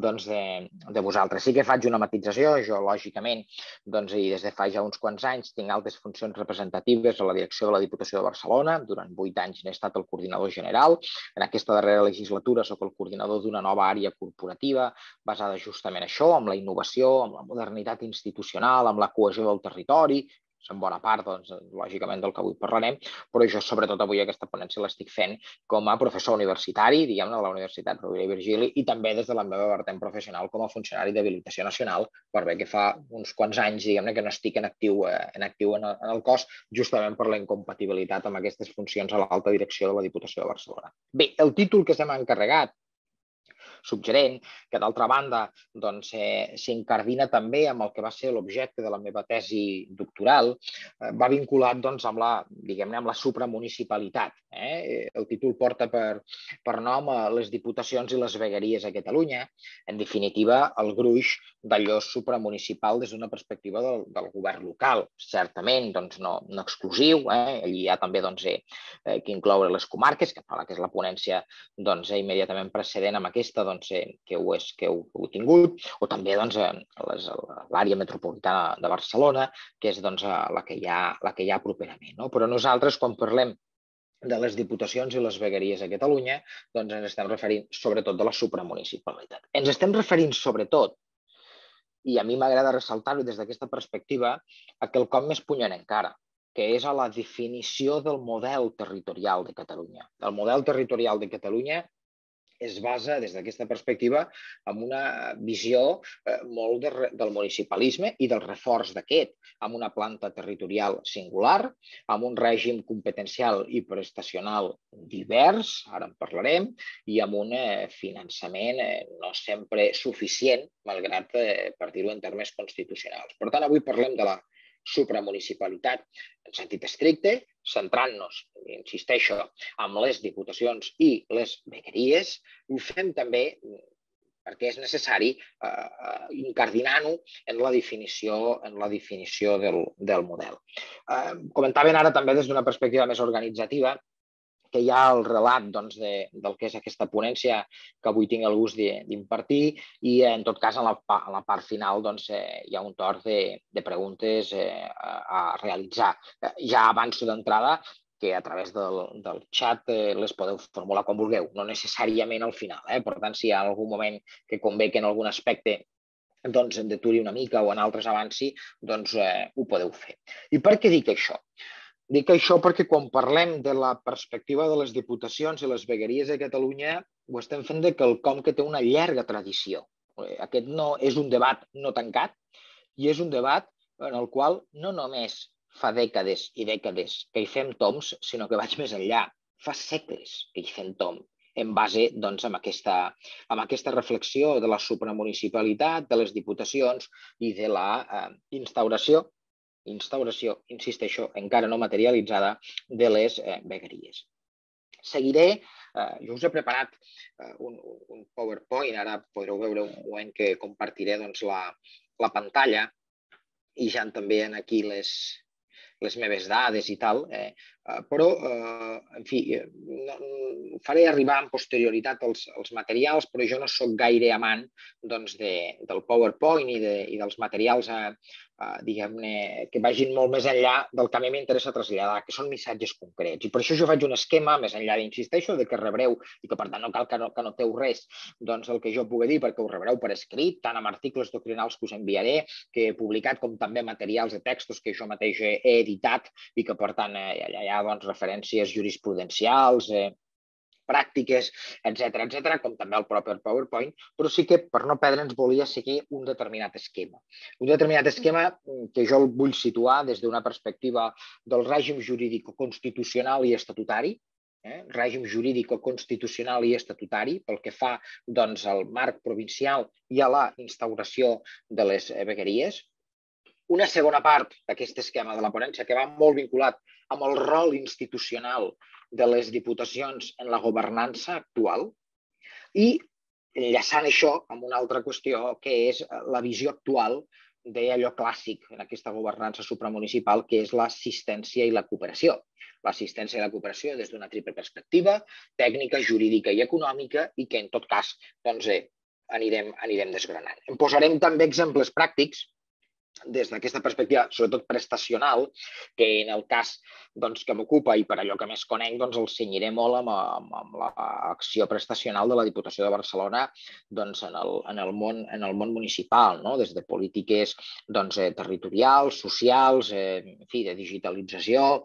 de vosaltres. Sí que faig una matització, jo lògicament i des de fa ja uns quants anys tinc altres funcions representatives a la direcció de la Diputació de Barcelona, durant vuit anys n'he estat el coordinador general. En aquesta darrera legislatura soc el coordinador d'una nova àrea corporativa basada justament en això, amb la innovació, amb la modernitat institucional, amb la cohesió del territori, en bona part, lògicament, del que avui parlarem, però jo, sobretot, avui aquesta ponència l'estic fent com a professor universitari, diguem-ne, de la Universitat Rovira i Virgili, i també des de la meva vessant professional com a funcionari d'habilitació nacional, per bé que fa uns quants anys, diguem-ne, que no estic en actiu en el cos, justament per la incompatibilitat amb aquestes funcions a l'alta direcció de la Diputació de Barcelona. Bé, el títol que se m'ha encarregat, suggerent, que d'altra banda s'incardina també amb el que va ser l'objecte de la meva tesi doctoral, va vinculat amb la supramunicipalitat. El títol porta per nom les diputacions i les vegueries a Catalunya, en definitiva el gruix d'allò supramunicipal des d'una perspectiva del govern local, certament no exclusiu, allí hi ha també que incloure les comarques, que és la ponència immediatament precedent amb aquesta que heu tingut, o també l'àrea metropolitana de Barcelona, que és la que hi ha properament. Però nosaltres, quan parlem de les diputacions i les vegueries a Catalunya, ens estem referint sobretot de la supramunicipalitat. Ens estem referint sobretot, i a mi m'agrada ressaltar-ho des d'aquesta perspectiva, a quelcom més punyent encara, que és a la definició del model territorial de Catalunya. El model territorial de Catalunya es basa, des d'aquesta perspectiva, en una visió molt del municipalisme i del reforç d'aquest, amb una planta territorial singular, amb un règim competencial i prestacional divers, ara en parlarem, i amb un finançament no sempre suficient, malgrat per dir-ho en termes constitucionals. Per tant, avui parlem de la supramunicipalitat en sentit estricte, centrant-nos, insisteixo, amb les diputacions i les vegueries, ho fem també perquè és necessari incardinant-ho en la definició del model. Comentaven ara també des d'una perspectiva més organitzativa que hi ha el relat del que és aquesta ponència que avui tinc el gust d'impartir i, en tot cas, en la part final hi ha un torn de preguntes a realitzar. Ja avanço d'entrada que a través del xat les podeu formular quan vulgueu, no necessàriament al final. Per tant, si hi ha algun moment que convé que en algun aspecte em deturi una mica o en altres avanci, doncs ho podeu fer. I per què dic això? Dic això perquè quan parlem de la perspectiva de les diputacions i les vegueries de Catalunya ho estem fent de quelcom que té una llarga tradició. Aquest no és un debat no tancat i és un debat en el qual no només fa dècades i dècades que hi fem toms, sinó que vaig més enllà. Fa segles que hi fem tom en base a aquesta reflexió de la supramunicipalitat, de les diputacions i de la instauració instauració, insisteixo, encara no materialitzada, de les vegueries. Seguiré, jo us he preparat un PowerPoint, ara podreu veure un moment que compartiré la pantalla i ja també aquí les meves dades i tal, Però, en fi, faré arribar amb posterioritat els materials, però jo no soc gaire amant del PowerPoint i dels materials diguem-ne, que vagin molt més enllà del que a mi m'interessa traslladar, que són missatges concrets. I per això jo faig un esquema, més enllà d'insisteixo, de que rebreu, i que per tant no cal que noteu res del que jo pugui dir, perquè ho rebreu per escrit, tant amb articles doctrinals que us enviaré, que he publicat, com també materials de textos que jo mateix he editat i que per tant hi ha referències jurisprudencials, pràctiques, etcètera, etcètera, com també el propi PowerPoint, però sí que per no perdre'ns volia seguir un determinat esquema. Un determinat esquema que jo el vull situar des d'una perspectiva del règim jurídico-constitucional i estatutari, règim jurídico-constitucional i estatutari, pel que fa al marc provincial i a la instauració de les vegueries. Una segona part d'aquest esquema de la ponència que va molt vinculat amb el rol institucional de les diputacions en la governança actual i enllaçant això amb una altra qüestió que és la visió actual d'allò clàssic en aquesta governança supramunicipal, que és l'assistència i la cooperació. L'assistència i la cooperació des d'una triple perspectiva, tècnica, jurídica i econòmica, i que en tot cas anirem desgranant. En posarem també exemples pràctics des d'aquesta perspectiva, sobretot prestacional, que en el cas que m'ocupa i per allò que més conec, el cenyiré molt amb l'acció prestacional de la Diputació de Barcelona en el món municipal, des de polítiques territorials, socials, de digitalització,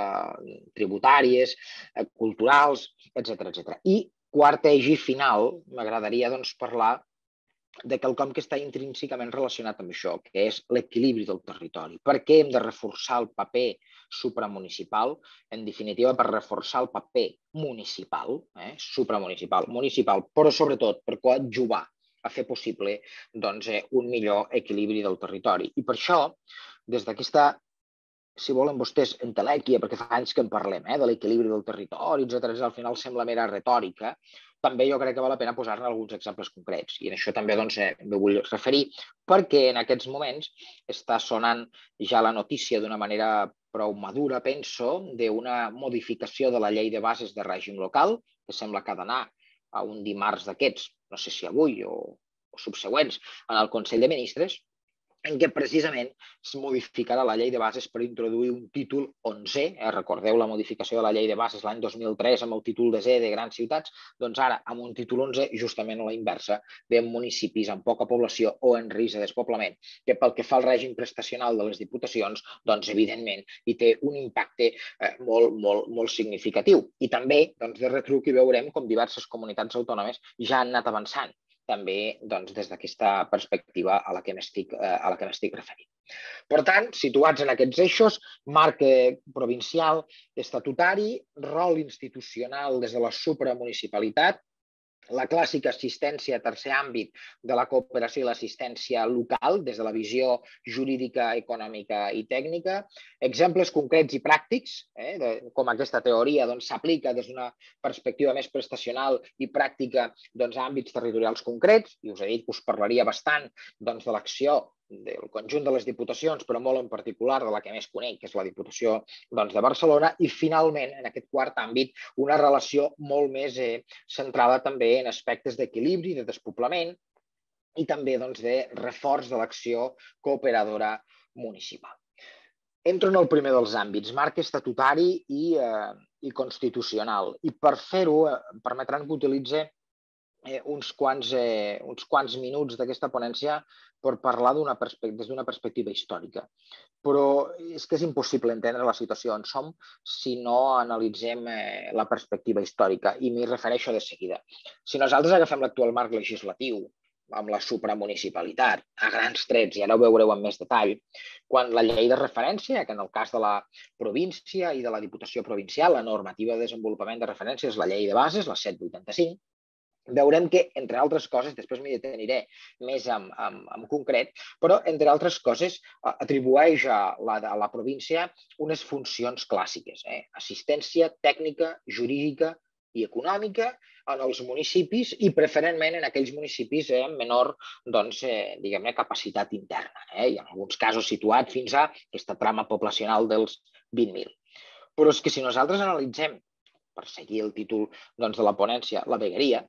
tributàries, culturals, etcètera. I quart eix i final, m'agradaria parlar de quelcom que està intrínsecament relacionat amb això, que és l'equilibri del territori. Per què hem de reforçar el paper supramunicipal? En definitiva, per reforçar el paper municipal, supramunicipal, municipal, però sobretot per coadjuvar a fer possible un millor equilibri del territori. I per això, des d'aquesta, si volen vostès, entelèquia, perquè fa anys que en parlem, de l'equilibri del territori, etcètera, al final sembla mera retòrica, també jo crec que val la pena posar-ne alguns exemples concrets. I en això també m'hi vull referir, perquè en aquests moments està sonant ja la notícia d'una manera prou madura, penso, d'una modificació de la llei de bases de règim local, que sembla que ha d'anar a un dimarts d'aquests, no sé si avui o subsegüents, en el Consell de Ministres, en què precisament es modificarà la llei de bases per introduir un títol onzè. Recordeu la modificació de la llei de bases l'any dos mil tres amb el títol desè de grans ciutats? Doncs ara, amb un títol onzè, justament a la inversa, de municipis amb poca població o en risc de despoblament, que pel que fa al règim prestacional de les diputacions, doncs evidentment hi té un impacte molt significatiu. I també, de retruc, hi veurem com diverses comunitats autònomes ja han anat avançant també des d'aquesta perspectiva a la que m'estic referint. Per tant, situats en aquests eixos, marc provincial, estatutari, rol institucional des de la supramunicipalitat, la clàssica assistència a tercer àmbit de la cooperació i l'assistència local des de la visió jurídica, econòmica i tècnica, exemples concrets i pràctics, com aquesta teoria s'aplica des d'una perspectiva més prestacional i pràctica a àmbits territorials concrets, i us he dit que us parlaria bastant de l'acció del conjunt de les diputacions, però molt en particular de la que més conec, que és la Diputació de Barcelona, i finalment, en aquest quart àmbit, una relació molt més centrada també en aspectes d'equilibri, de despoblament i també de reforç de l'acció cooperadora municipal. Entro en el primer dels àmbits, marc estatutari i constitucional, i per fer-ho permetran que utilitzi uns quants minuts d'aquesta ponència per parlar des d'una perspectiva històrica. Però és que és impossible entendre la situació on som si no analitzem la perspectiva històrica, i m'hi refereixo de seguida. Si nosaltres agafem l'actual marc legislatiu amb la supramunicipalitat, a grans trets, i ara ho veureu amb més detall, quan la llei de referència, que en el cas de la província i de la Diputació Provincial, la normativa de desenvolupament de referència és la llei de bases, la set vuitanta-cinc, veurem que, entre altres coses, després m'hi deteniré més en concret, però, entre altres coses, atribueix a la província unes funcions clàssiques, assistència tècnica, jurídica i econòmica en els municipis i preferentment en aquells municipis amb menor capacitat interna, i en alguns casos situat fins a aquesta trama poblacional dels vint mil. Però és que si nosaltres analitzem, per seguir el títol de la ponència, la vegueria,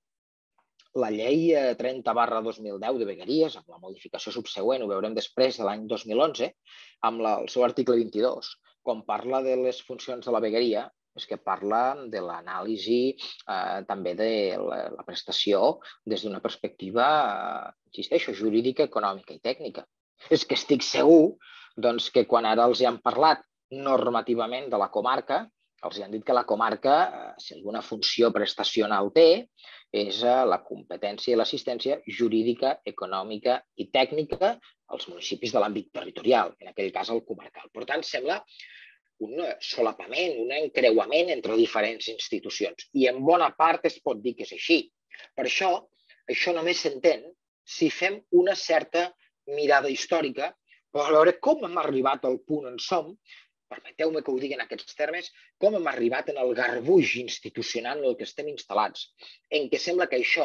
la llei trenta barra dos mil deu de vegueries, amb la modificació subsegüent, ho veurem després de l'any dos mil onze, amb el seu article vint-i-dos, quan parla de les funcions de la vegueria, és que parla de l'anàlisi eh, també de la, la prestació des d'una perspectiva, eh, insisteixo, jurídica, econòmica i tècnica. És que estic segur doncs, que quan ara els hi han parlat normativament de la comarca, els hi han dit que la comarca, eh, si alguna funció prestacional té, és eh, la competència i l'assistència jurídica, econòmica i tècnica als municipis de l'àmbit territorial, en aquell cas el comarcal. Per tant, sembla un solapament, un encreuament entre diferents institucions. I en bona part es pot dir que és així. Per això, això només s'entén si fem una certa mirada històrica per veure com hem arribat al punt on som, permeteu-me que ho digui en aquests termes, com hem arribat en el garbuix institucional en el que estem instal·lats, en què sembla que això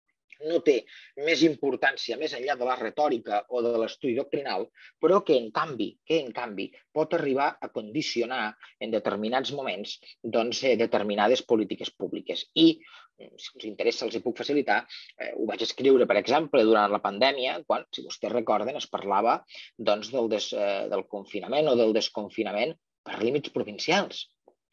no té més importància més enllà de la retòrica o de l'estudi doctrinal, però que en canvi, que en canvi pot arribar a condicionar en determinats moments doncs, determinades polítiques públiques. I, si us interessa, els hi puc facilitar, eh, ho vaig escriure, per exemple, durant la pandèmia, quan, si vostès recorden, es parlava doncs, del, des, eh, del confinament o del desconfinament per límits provincials.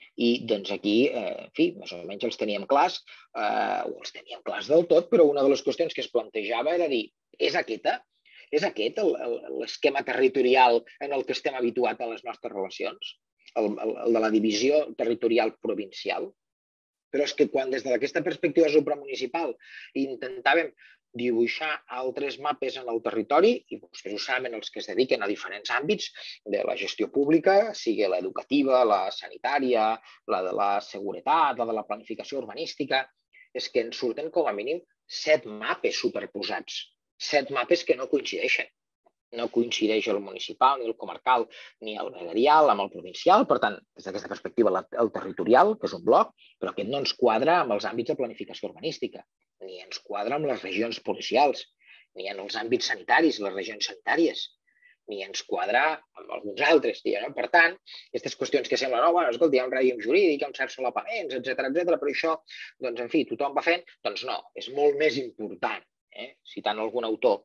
I doncs aquí, eh, en fi, més o menys els teníem clars, eh, o els teníem clars del tot, però una de les qüestions que es plantejava era dir, és aquesta? És aquest l'esquema territorial en el que estem habituats a les nostres relacions? El, el, el de la divisió territorial provincial? Però és que quan des d'aquesta perspectiva supramunicipal intentàvem dibuixar altres mapes en el territori, i vostès ho saben, els que es dediquen a diferents àmbits de la gestió pública, sigui l'educativa, la sanitària, la de la seguretat, la de la planificació urbanística, és que ens surten com a mínim set mapes superposats, set mapes que no coincideixen. No coincideix el municipal, ni el comarcal, ni el veguerial amb el provincial. Per tant, des d'aquesta perspectiva, el territorial, que és un bloc, però aquest no ens quadra amb els àmbits de planificació urbanística, ni ens quadra amb les regions policials, ni en els àmbits sanitaris, les regions sanitàries, ni ens quadra amb alguns altres. No? Per tant, aquestes qüestions que semblen, no, bueno, escolta, hi ha un règim jurídic, hi ha uns certs solapaments, etcètera, etcètera, però això, doncs, en fi, tothom va fent, doncs no, és molt més important, eh? Citant algun autor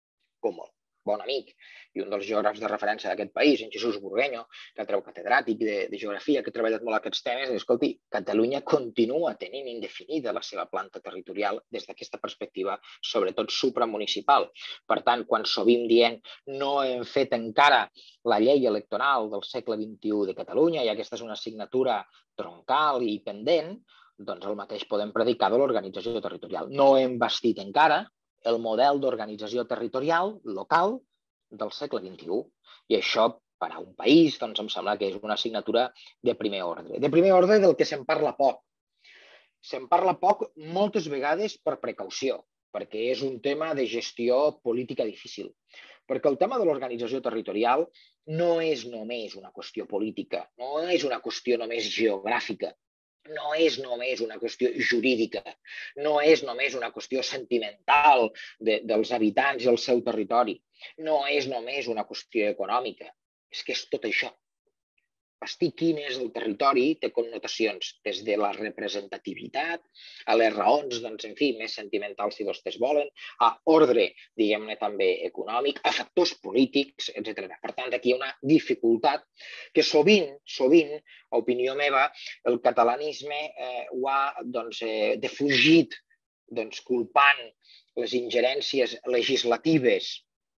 com el bon amic i un dels geògrafs de referència d'aquest país, en Jesús Burgueño, que el treu catedràtic de, de geografia, que ha treballat molt aquests temes, i, escolti, Catalunya continua tenint indefinida la seva planta territorial des d'aquesta perspectiva, sobretot supramunicipal. Per tant, quan sovint dient no hem fet encara la llei electoral del segle vint-i-u de Catalunya i aquesta és una assignatura troncal i pendent, doncs el mateix podem predicar de l'organització territorial. No hem bastit encara el model d'organització territorial local del segle vint-i-u. I això, per a un país, doncs em sembla que és una assignatura de primer ordre. De primer ordre del que se'n parla poc. Se'n parla poc moltes vegades per precaució, perquè és un tema de gestió política difícil. Perquè el tema de l'organització territorial no és només una qüestió política, no és una qüestió només geogràfica, no és només una qüestió jurídica, no és només una qüestió sentimental de, dels habitants i el seu territori, no és només una qüestió econòmica, és que és tot això. Bastir quin és el territori té connotacions des de la representativitat, a les raons, doncs, en fi, més sentimentals, si vostès volen, a ordre, diguem-ne, també econòmic, a factors polítics, etcètera. Per tant, aquí hi ha una dificultat que sovint, sovint, a opinió meva, el catalanisme eh, ho ha doncs, eh, defugit doncs, culpant les ingerències legislatives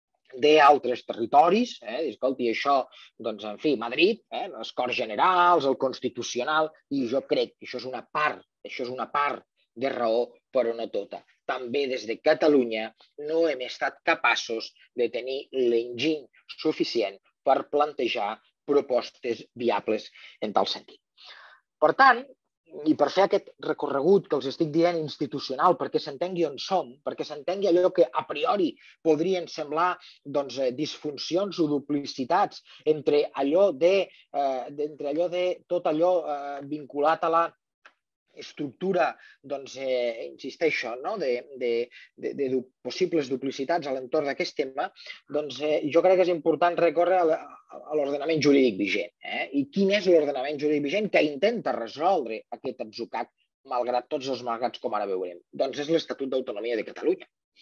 d'altres territoris, eh? Escolti, això, doncs, en fi, Madrid, eh? Les Corts Generals, el Constitucional, i jo crec que això és una part, això és una part de raó, però no tota. També des de Catalunya no hem estat capaços de tenir l'enginy suficient per plantejar propostes viables en tal sentit. Per tant, i per fer aquest recorregut que els estic dient institucional, perquè s'entengui on som, perquè s'entengui allò que a priori podrien semblar doncs, disfuncions o duplicitats entre allò de, eh, entre allò de tot allò eh, vinculat a la estructura, doncs, eh, insisteixo, no? de, de, de, de possibles duplicitats a l'entorn d'aquest tema, doncs eh, jo crec que és important recórrer a l'ordenament jurídic vigent. Eh? I quin és l'ordenament jurídic vigent que intenta resoldre aquest atzucac, malgrat tots els malgrats, com ara veurem? Doncs és l'Estatut d'Autonomia de Catalunya.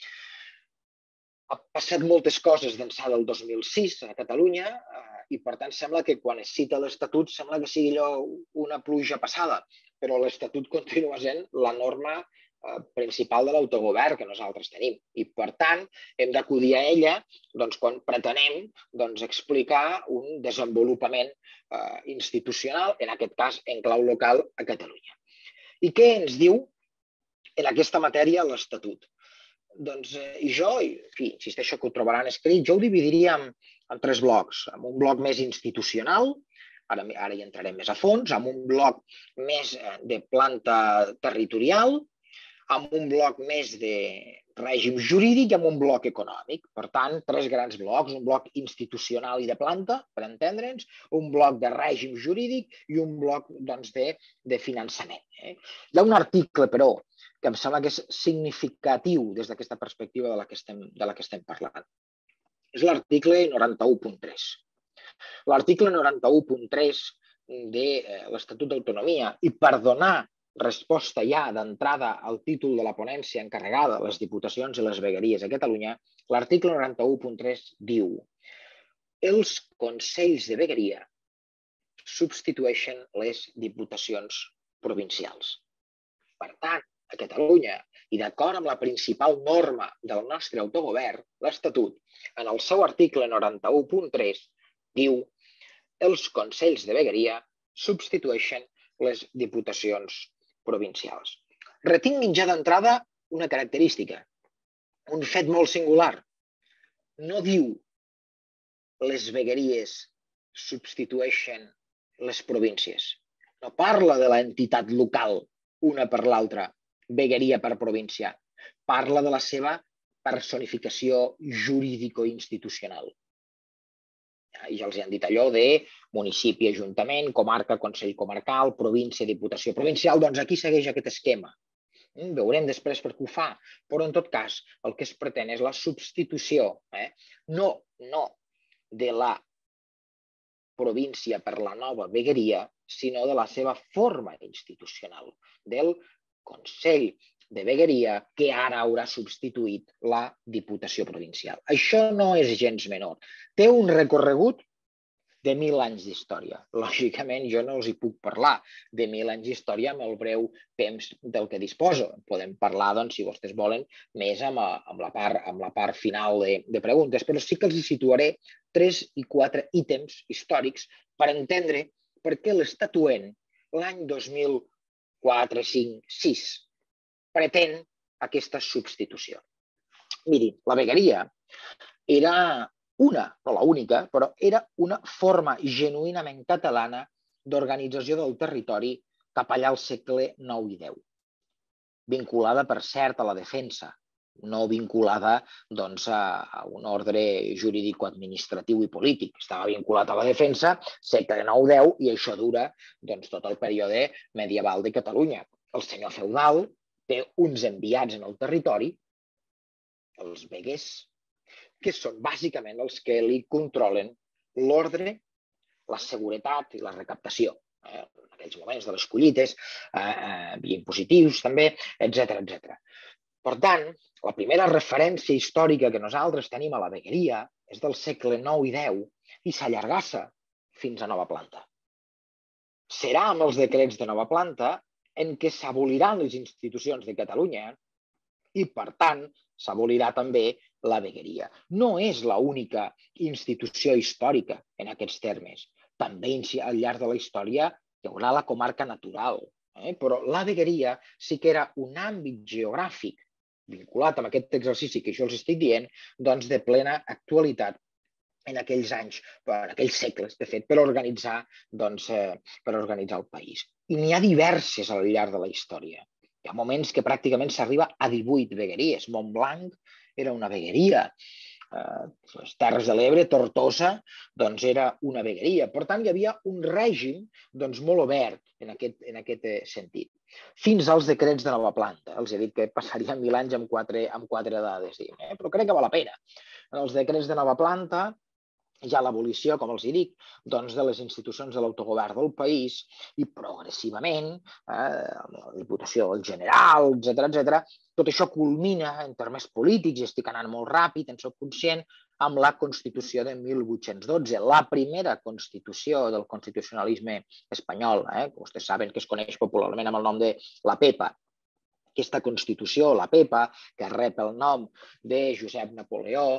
Ha passat moltes coses d'ençà del dos mil sis a Catalunya eh, i, per tant, sembla que quan es cita l'Estatut sembla que sigui allò una pluja passada, però l'Estatut continua sent la norma eh, principal de l'autogovern que nosaltres tenim. I, per tant, hem d'acudir a ella doncs, quan pretenem doncs, explicar un desenvolupament eh, institucional, en aquest cas en clau local a Catalunya. I què ens diu en aquesta matèria l'Estatut? Doncs eh, jo, i, en fi, insisteixo que ho trobaran escrit, jo ho dividiria en, en tres blocs. En un bloc més institucional, ara, ara hi entrarem més a fons, amb un bloc més de planta territorial, amb un bloc més de règim jurídic i amb un bloc econòmic. Per tant, tres grans blocs, un bloc institucional i de planta, per entendre'ns, un bloc de règim jurídic i un bloc doncs, de, de finançament. Eh? Hi ha un article, però, que em sembla que és significatiu des d'aquesta perspectiva de la que estem, de la que estem parlant. És l'article noranta-u punt tres. L'article noranta-u punt tres de l'Estatut d'Autonomia, i per donar resposta ja d'entrada al títol de la ponència encarregada, les diputacions i les vegueries a Catalunya, l'article noranta-u punt tres diu: els consells de vegueria substitueixen les diputacions provincials. Per tant, a Catalunya, i d'acord amb la principal norma del nostre autogovern, l'Estatut, en el seu article noranta-u punt tres, diu: els consells de vegueria substitueixen les diputacions provincials. Retinguin ja d'entrada una característica, un fet molt singular. No diu les vegueries substitueixen les províncies. No parla de l'entitat local una per l'altra, vegueria per província. Parla de la seva personificació jurídico-institucional. I ja els han dit allò de municipi, ajuntament, comarca, consell comarcal, província, diputació provincial. Doncs aquí segueix aquest esquema. Veurem després per què ho fa. Però, en tot cas, el que es pretén és la substitució, eh? no, no de la província per la nova vegueria, sinó de la seva forma institucional, del Consell de Vegueria, que ara haurà substituït la Diputació Provincial. Això no és gens menor. Té un recorregut de mil anys d'història. Lògicament, jo no els hi puc parlar de mil anys d'història amb el breu temps del que disposo. Podem parlar, doncs, si vostès volen, més amb, amb, la, part, amb la part final de, de preguntes, però sí que els hi situaré tres i quatre ítems històrics per entendre per què l'estatuent l'any dos mil quatre, cinc, sis pretén aquesta substitució. Miri, la vegueria era una, no l'única, però era una forma genuïnament catalana d'organització del territori cap allà al segle nou i deu. Vinculada, per cert, a la defensa, no vinculada doncs, a un ordre jurídico-administratiu i polític. Estava vinculat a la defensa, segle nou deu, i això dura doncs, tot el període medieval de Catalunya. El senyor feudal té uns enviats en el territori, els veguers, que són bàsicament els que li controlen l'ordre, la seguretat i la recaptació. Eh, en aquells moments de les collites, eh, eh, impositius també, etcètera, etcètera. Per tant, la primera referència històrica que nosaltres tenim a la vegueria és del segle nou i deu i s'allargassa fins a nova planta. Serà amb els decrets de nova planta en què s'aboliran les institucions de Catalunya i, per tant, s'abolirà també la vegueria. No és l'única institució històrica en aquests termes. També al llarg de la història hi haurà la comarca natural, eh? Però la vegueria sí que era un àmbit geogràfic vinculat amb aquest exercici que jo els estic dient, doncs de plena actualitat en aquells anys, en aquells segles, de fet, per organitzar, doncs, eh, per organitzar el país. I n'hi ha diverses al llarg de la història. Hi ha moments que pràcticament s'arriba a divuit vegueries. Montblanc era una vegueria. les Terres de l'Ebre, Tortosa, doncs era una vegueria. Per tant, hi havia un règim doncs, molt obert en aquest, en aquest sentit. Fins als decrets de nova planta. Els he dit que passarien mil anys amb quatre, amb quatre dades, eh? Però crec que val la pena. En els decrets de nova planta hi ha l'abolició, com els dic, doncs, de les institucions de l'autogovern del país i progressivament, eh, la Diputació General, etcètera, etcètera, tot això culmina en termes polítics, i estic anant molt ràpid, en soc conscient, amb la Constitució de mil vuit-cents dotze, la primera Constitució del constitucionalisme espanyol, eh, que vostès saben que es coneix popularment amb el nom de la PEPA. Aquesta Constitució, la PEPA, que rep el nom de Josep Napoleó,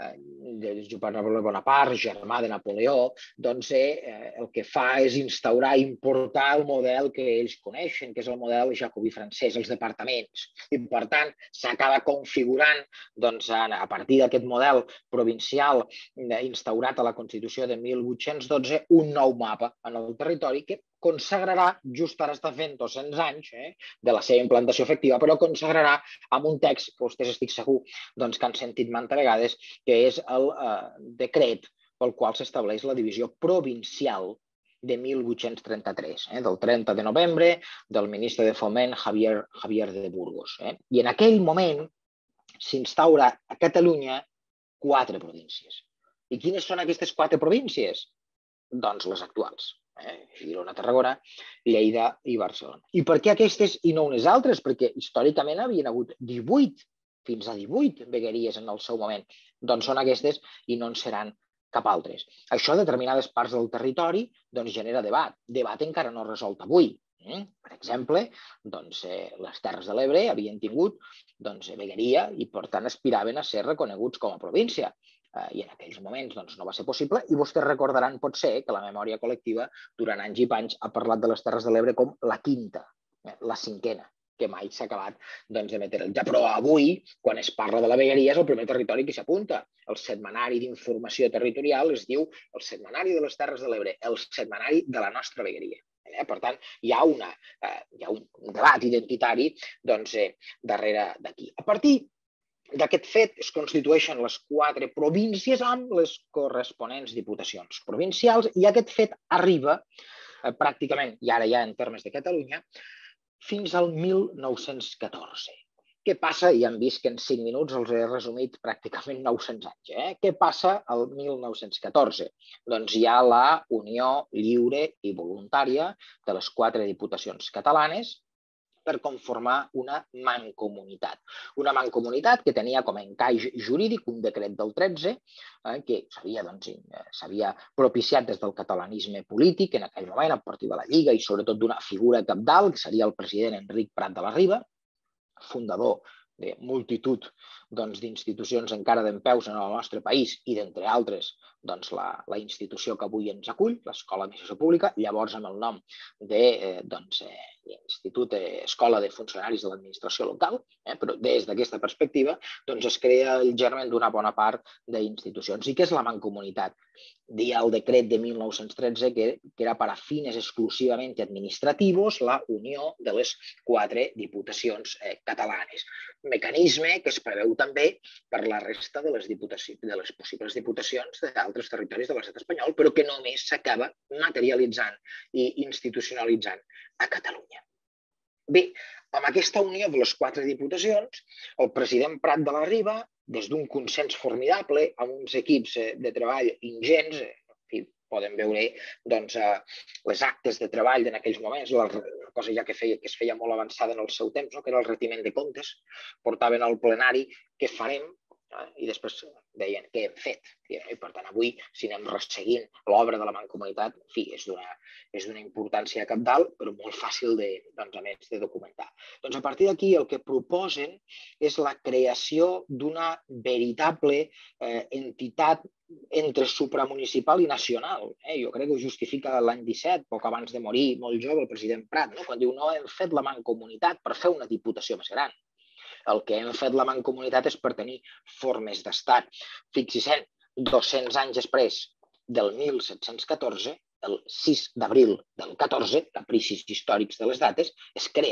de Josep Napoleó Bonaparte, germà de Napoleó, doncs eh, el que fa és instaurar i importar el model que ells coneixen, que és el model jacobí francès, els departaments. I, per tant, s'acaba configurant doncs, a partir d'aquest model provincial instaurat a la Constitució de mil vuit-cents dotze un nou mapa en el territori que consagrarà, just ara està fent dos-cents anys eh, de la seva implantació efectiva, però consagrarà amb un text que vostès estic segur doncs, que han sentit manta vegades, que és el eh, decret pel qual s'estableix la divisió provincial de mil vuit-cents trenta-tres, eh, del trenta de novembre, del ministre de Foment Javier, Javier de Burgos. Eh? I en aquell moment s'instaura a Catalunya quatre províncies. I quines són aquestes quatre províncies? Doncs les actuals. Eh? Girona, Tarragona, Lleida i Barcelona. I per què aquestes i no unes altres? Perquè històricament havien hagut divuit, fins a divuit vegueries en el seu moment. Doncs són aquestes i no en seran cap altres. Això a determinades parts del territori doncs, genera debat. Debat encara no resolt avui. Eh? Per exemple, doncs, eh, les Terres de l'Ebre havien tingut doncs, vegueria i per tant aspiraven a ser reconeguts com a província. I en aquells moments doncs, no va ser possible i vostès recordaran potser que la memòria col·lectiva durant anys i panys ha parlat de les Terres de l'Ebre com la quinta, la cinquena, que mai s'ha acabat doncs, de metre el ja. Però avui, quan es parla de la vegueria, és el primer territori que s'apunta. El setmanari d'informació territorial es diu el setmanari de les Terres de l'Ebre, el setmanari de la nostra vegueria. Per tant, hi ha, una, eh, hi ha un debat identitari doncs, eh, darrere d'aquí. A partir d'aquest fet es constitueixen les quatre províncies amb les corresponents diputacions provincials i aquest fet arriba eh, pràcticament, i ara ja en termes de Catalunya, fins al mil nou-cents catorze. Què passa? Ja hem vist que en cinc minuts els he resumit pràcticament nou-cents anys. Eh? Què passa al mil nou-cents catorze? Doncs hi ha la unió lliure i voluntària de les quatre diputacions catalanes per conformar una mancomunitat. Una mancomunitat que tenia com a encaix jurídic un decret del tretze eh, que s'havia doncs, propiciat des del catalanisme polític en aquell moment a partir de la Lliga i sobretot d'una figura cabdal que seria el president Enric Prat de la Riba, fundador de multitud doncs, d'institucions encara dempeus en el nostre país i, d'entre altres, doncs, la, la institució que avui ens acull, l'Escola d'Administració Pública, llavors amb el nom de eh, doncs, eh, Institut eh, Escola de Funcionaris de l'Administració Local, eh, però des d'aquesta perspectiva doncs, es crea el germen d'una bona part d'institucions. I què és la mancomunitat? Dia el decret de mil nou-cents tretze que, que era para fines exclusivament administrativos la unió de les quatre diputacions eh, catalanes. Mecanisme que es preveu també per la resta de les, de les possibles diputacions d'altres territoris de l'estat espanyol, però que només s'acaba materialitzant i institucionalitzant a Catalunya. Bé, amb aquesta unió de les quatre diputacions, el president Prat de la Riba, des d'un consens formidable, amb uns equips de treball ingents, en poden veure doncs, les actes de treball en aquells moments, la cosa ja que, feia, que es feia molt avançada en el seu temps, no? Que era el retiment de comptes, portaven al plenari què farem, i després deien què hem fet. I per tant, avui, si anem resseguint l'obra de la Mancomunitat, en fi, és d'una importància cabdal, però molt fàcil de, doncs, a més, de documentar. Doncs a partir d'aquí el que proposen és la creació d'una veritable eh, entitat entre supramunicipal i nacional. Eh? Jo crec que ho justifica l'any disset, poc abans de morir, molt jove, el president Prat, no? Quan diu no hem fet la Mancomunitat per fer una diputació més gran. El que hem fet la Mancomunitat és per tenir formes d'estat. Fixi-se'n, dos-cents anys després del mil set-cents catorze, el sis d'abril del catorze, capricis històrics de les dates, es crea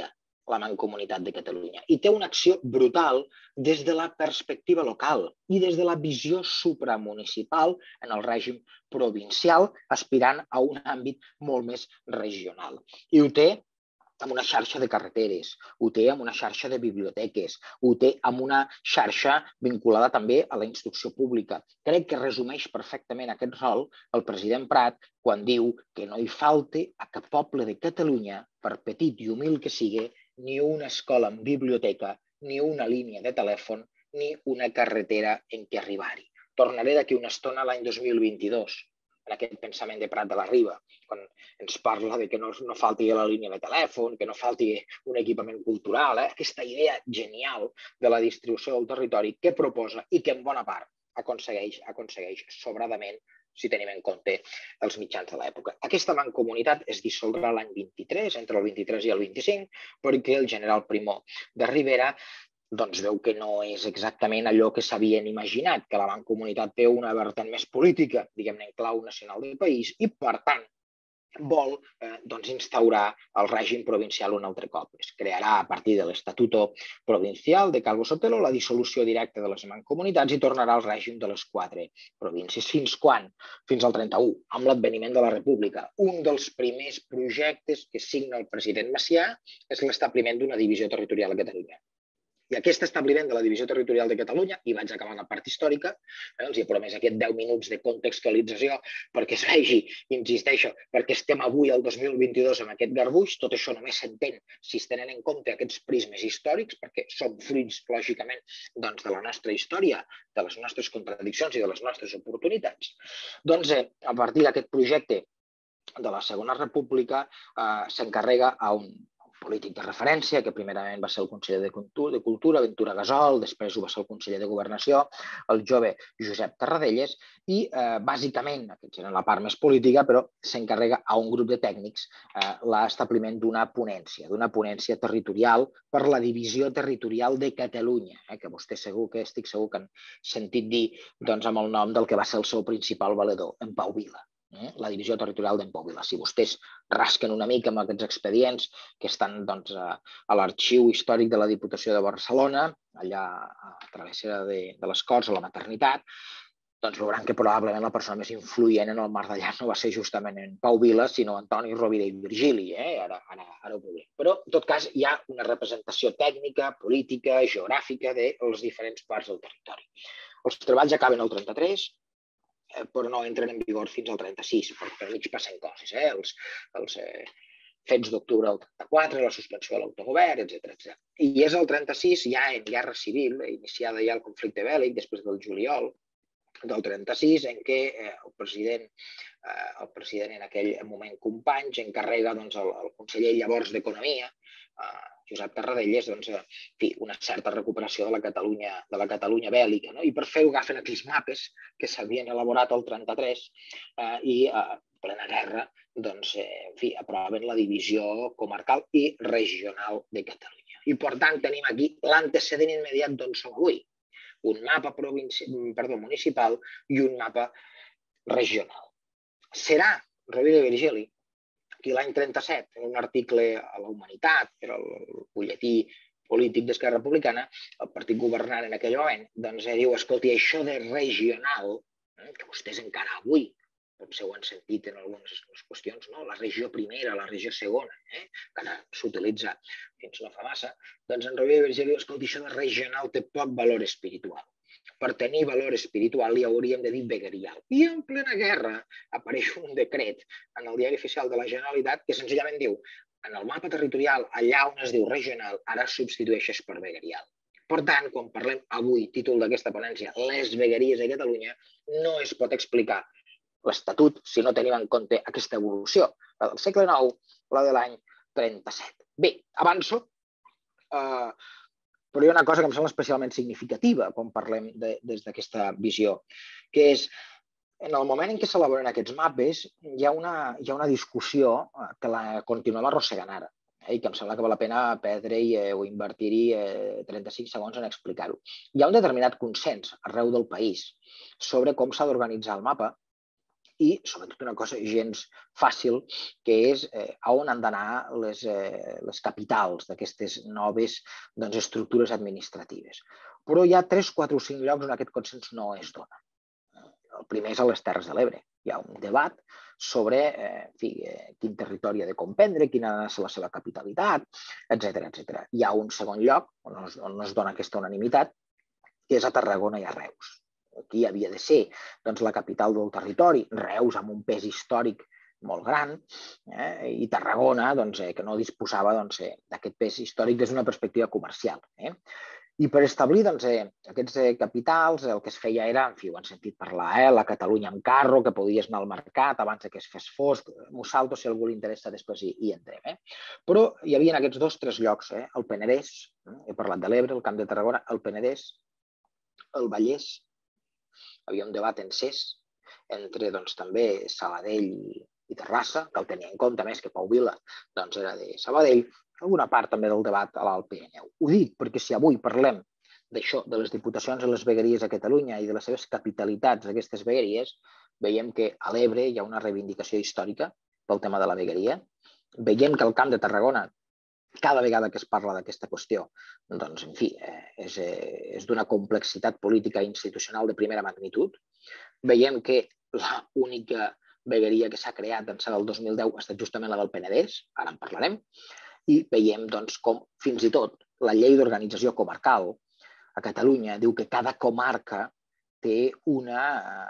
la Mancomunitat de Catalunya. I té una acció brutal des de la perspectiva local i des de la visió supramunicipal en el règim provincial, aspirant a un àmbit molt més regional. I ho té amb una xarxa de carreteres, ho té amb una xarxa de biblioteques, ho té amb una xarxa vinculada també a la instrucció pública. Crec que resumeix perfectament aquest rol el president Prat quan diu que no hi falte a cap poble de Catalunya, per petit i humil que sigui, ni una escola amb biblioteca, ni una línia de telèfon, ni una carretera en què arribar-hi. Tornaré d'aquí una estona a l'any dos mil vint-i-dos, en aquest pensament de Prat de la Riba, quan ens parla de que no, no falti la línia de telèfon, que no falti un equipament cultural, eh? Aquesta idea genial de la distribució del territori que proposa i que en bona part aconsegueix, aconsegueix sobradament si tenim en compte els mitjans de l'època. Aquesta mancomunitat es dissoldrà l'any vint-i-tres, entre el vint-i-tres i el vint-i-cinc, perquè el general Primó de Rivera doncs veu que no és exactament allò que s'havien imaginat, que la Mancomunitat té una vessant més política, diguem-ne, en clau nacional del país, i, per tant, vol eh, doncs, instaurar el règim provincial un altre cop. Es crearà a partir de l'Estatuto Provincial de Calvo Sotelo la dissolució directa de les mancomunitats i tornarà al règim de les quatre províncies. Fins quan? Fins al trenta-u, amb l'adveniment de la República. Un dels primers projectes que signa el president Macià és l'establiment d'una divisió territorial a Catalunya. I aquest establiment de la Divisió Territorial de Catalunya, i vaig acabar la part històrica, eh, els he promès aquests deu minuts de contextualització perquè es vegi, insisteixo, perquè estem avui al dos mil vint-i-dos amb aquest garbuix, tot això només s'entén si es tenen en compte aquests prismes històrics, perquè són fruits, lògicament, doncs, de la nostra història, de les nostres contradiccions i de les nostres oportunitats. Doncs, eh, a partir d'aquest projecte de la Segona República, eh, s'encarrega a un polític de referència, que primerament va ser el conseller de Cultura, Ventura Gasol, després ho va ser el conseller de Governació, el jove Josep Tarradellas, i eh, bàsicament, aquesta era la part més política, però s'encarrega a un grup de tècnics eh, l'establiment d'una ponència, d'una ponència territorial per la divisió territorial de Catalunya, eh, que vostè segur que estic segur que han sentit dir doncs, amb el nom del que va ser el seu principal valedor, en Pau Vila. La divisió territorial d'en Pau Vila. Si vostès rasquen una mica amb aquests expedients que estan doncs, a l'arxiu històric de la Diputació de Barcelona, allà a la travessera de, de les Corts, a la maternitat, doncs veuran que probablement la persona més influent en el mar d'allà no va ser justament en Pau Vila, sinó Antoni Rovira i Virgili. Eh? Ara, ara, ara ho veurem. Però, en tot cas, hi ha una representació tècnica, política, geogràfica de les diferents parts del territori. Els treballs acaben el trenta-tres, però no entren en vigor fins al trenta-sis, perquè per mig passen coses, eh? els, els eh, fets d'octubre del trenta-quatre, la suspensió de l'autogovern, etcètera. I és el trenta-sis, ja en guerra civil, iniciada ja el conflicte bèl·lic, després del juliol del trenta-sis, en què eh, el president, eh, el president en aquell moment Companys encarrega doncs, el, el conseller llavors d'Economia, eh, Josep Tarradellas, doncs, en fi, una certa recuperació de la Catalunya, de la Catalunya bèl·lica. No? I per fer-ho agafen aquells mapes que s'havien elaborat al trenta-tres eh, i a eh, plena guerra doncs, eh, en fi, aproven la divisió comarcal i regional de Catalunya. I, per tant, tenim aquí l'antecedent immediat d'on som avui. Un mapa provinci... Perdó, municipal i un mapa regional. Serà Rovira i Virgili qui l'any trenta-set, en un article a la Humanitat, que era el butlletí polític d'Esquerra Republicana, el partit governant en aquell moment, doncs diu, escolti, això de regional, que vostès encara avui, potser ho han sentit en algunes qüestions, no? La regió primera, la regió segona, eh? que ara s'utilitza fins no fa massa, doncs en Rovira i Virgili diu, escolti, això de regional té poc valor espiritual. Per tenir valor espiritual li hauríem de dir veguerial. I en plena guerra apareix un decret en el diari oficial de la Generalitat que senzillament diu en el mapa territorial, allà on es diu regional, ara substitueixes per veguerial. Per tant, quan parlem avui, títol d'aquesta ponència, les vegueries de Catalunya, no es pot explicar l'Estatut si no tenim en compte aquesta evolució, la del segle nou, la de l'any trenta-set. Bé, avanço, eh, però hi ha una cosa que em sembla especialment significativa quan parlem de, des d'aquesta visió, que és, en el moment en què s'elaboren aquests mapes, hi ha una, hi ha una discussió que la continuem arrossegant ara, eh, i que em sembla que val la pena perdre-hi eh, o invertir-hi eh, trenta-cinc segons en explicar-ho. Hi ha un determinat consens arreu del país sobre com s'ha d'organitzar el mapa i, sobretot, una cosa gens fàcil, que és on han d'anar les, les capitals d'aquestes noves doncs, estructures administratives. Però hi ha tres, quatre o cinc llocs on aquest consens no es dona. El primer és a les Terres de l'Ebre. Hi ha un debat sobre eh, en fi, eh, quin territori ha de comprendre, quina ha de ser la seva capitalitat, etcètera, etcètera. Hi ha un segon lloc on no, es, on no es dona aquesta unanimitat, que és a Tarragona i a Reus. Aquí havia de ser doncs, la capital del territori, Reus amb un pes històric molt gran, eh, i Tarragona, doncs, eh, que no disposava doncs, eh, d'aquest pes històric des d'una perspectiva comercial. Eh? I per establir doncs, eh, aquests eh, capitals, el que es feia era, en fi, ho han sentit parlar, eh, la Catalunya en carro, que podies anar al mercat abans que es fes fosc, m'ho salto si a algú li interessa, després hi, hi entrem. Eh? Però hi havia aquests dos, tres llocs, eh? El Penedès, eh? He parlat de l'Ebre, el Camp de Tarragona, el Penedès, el Vallès, havia un debat encès entre doncs, també Sabadell i, i Terrassa, que el tenia en compte, més que Pau Vila doncs, era de Sabadell, alguna part també del debat a l'Alt Pirineu. Ho dic perquè si avui parlem d'això, de les diputacions i les vegueries a Catalunya i de les seves capitalitats d'aquestes vegueries, veiem que a l'Ebre hi ha una reivindicació històrica pel tema de la vegueria. Veiem que al Camp de Tarragona, cada vegada que es parla d'aquesta qüestió, doncs, en fi, és, és d'una complexitat política i institucional de primera magnitud. Veiem que l'única vegueria que s'ha creat d'ençà del dos mil deu ha estat justament la del Penedès, ara en parlarem, i veiem doncs, com fins i tot la llei d'organització comarcal a Catalunya diu que cada comarca té una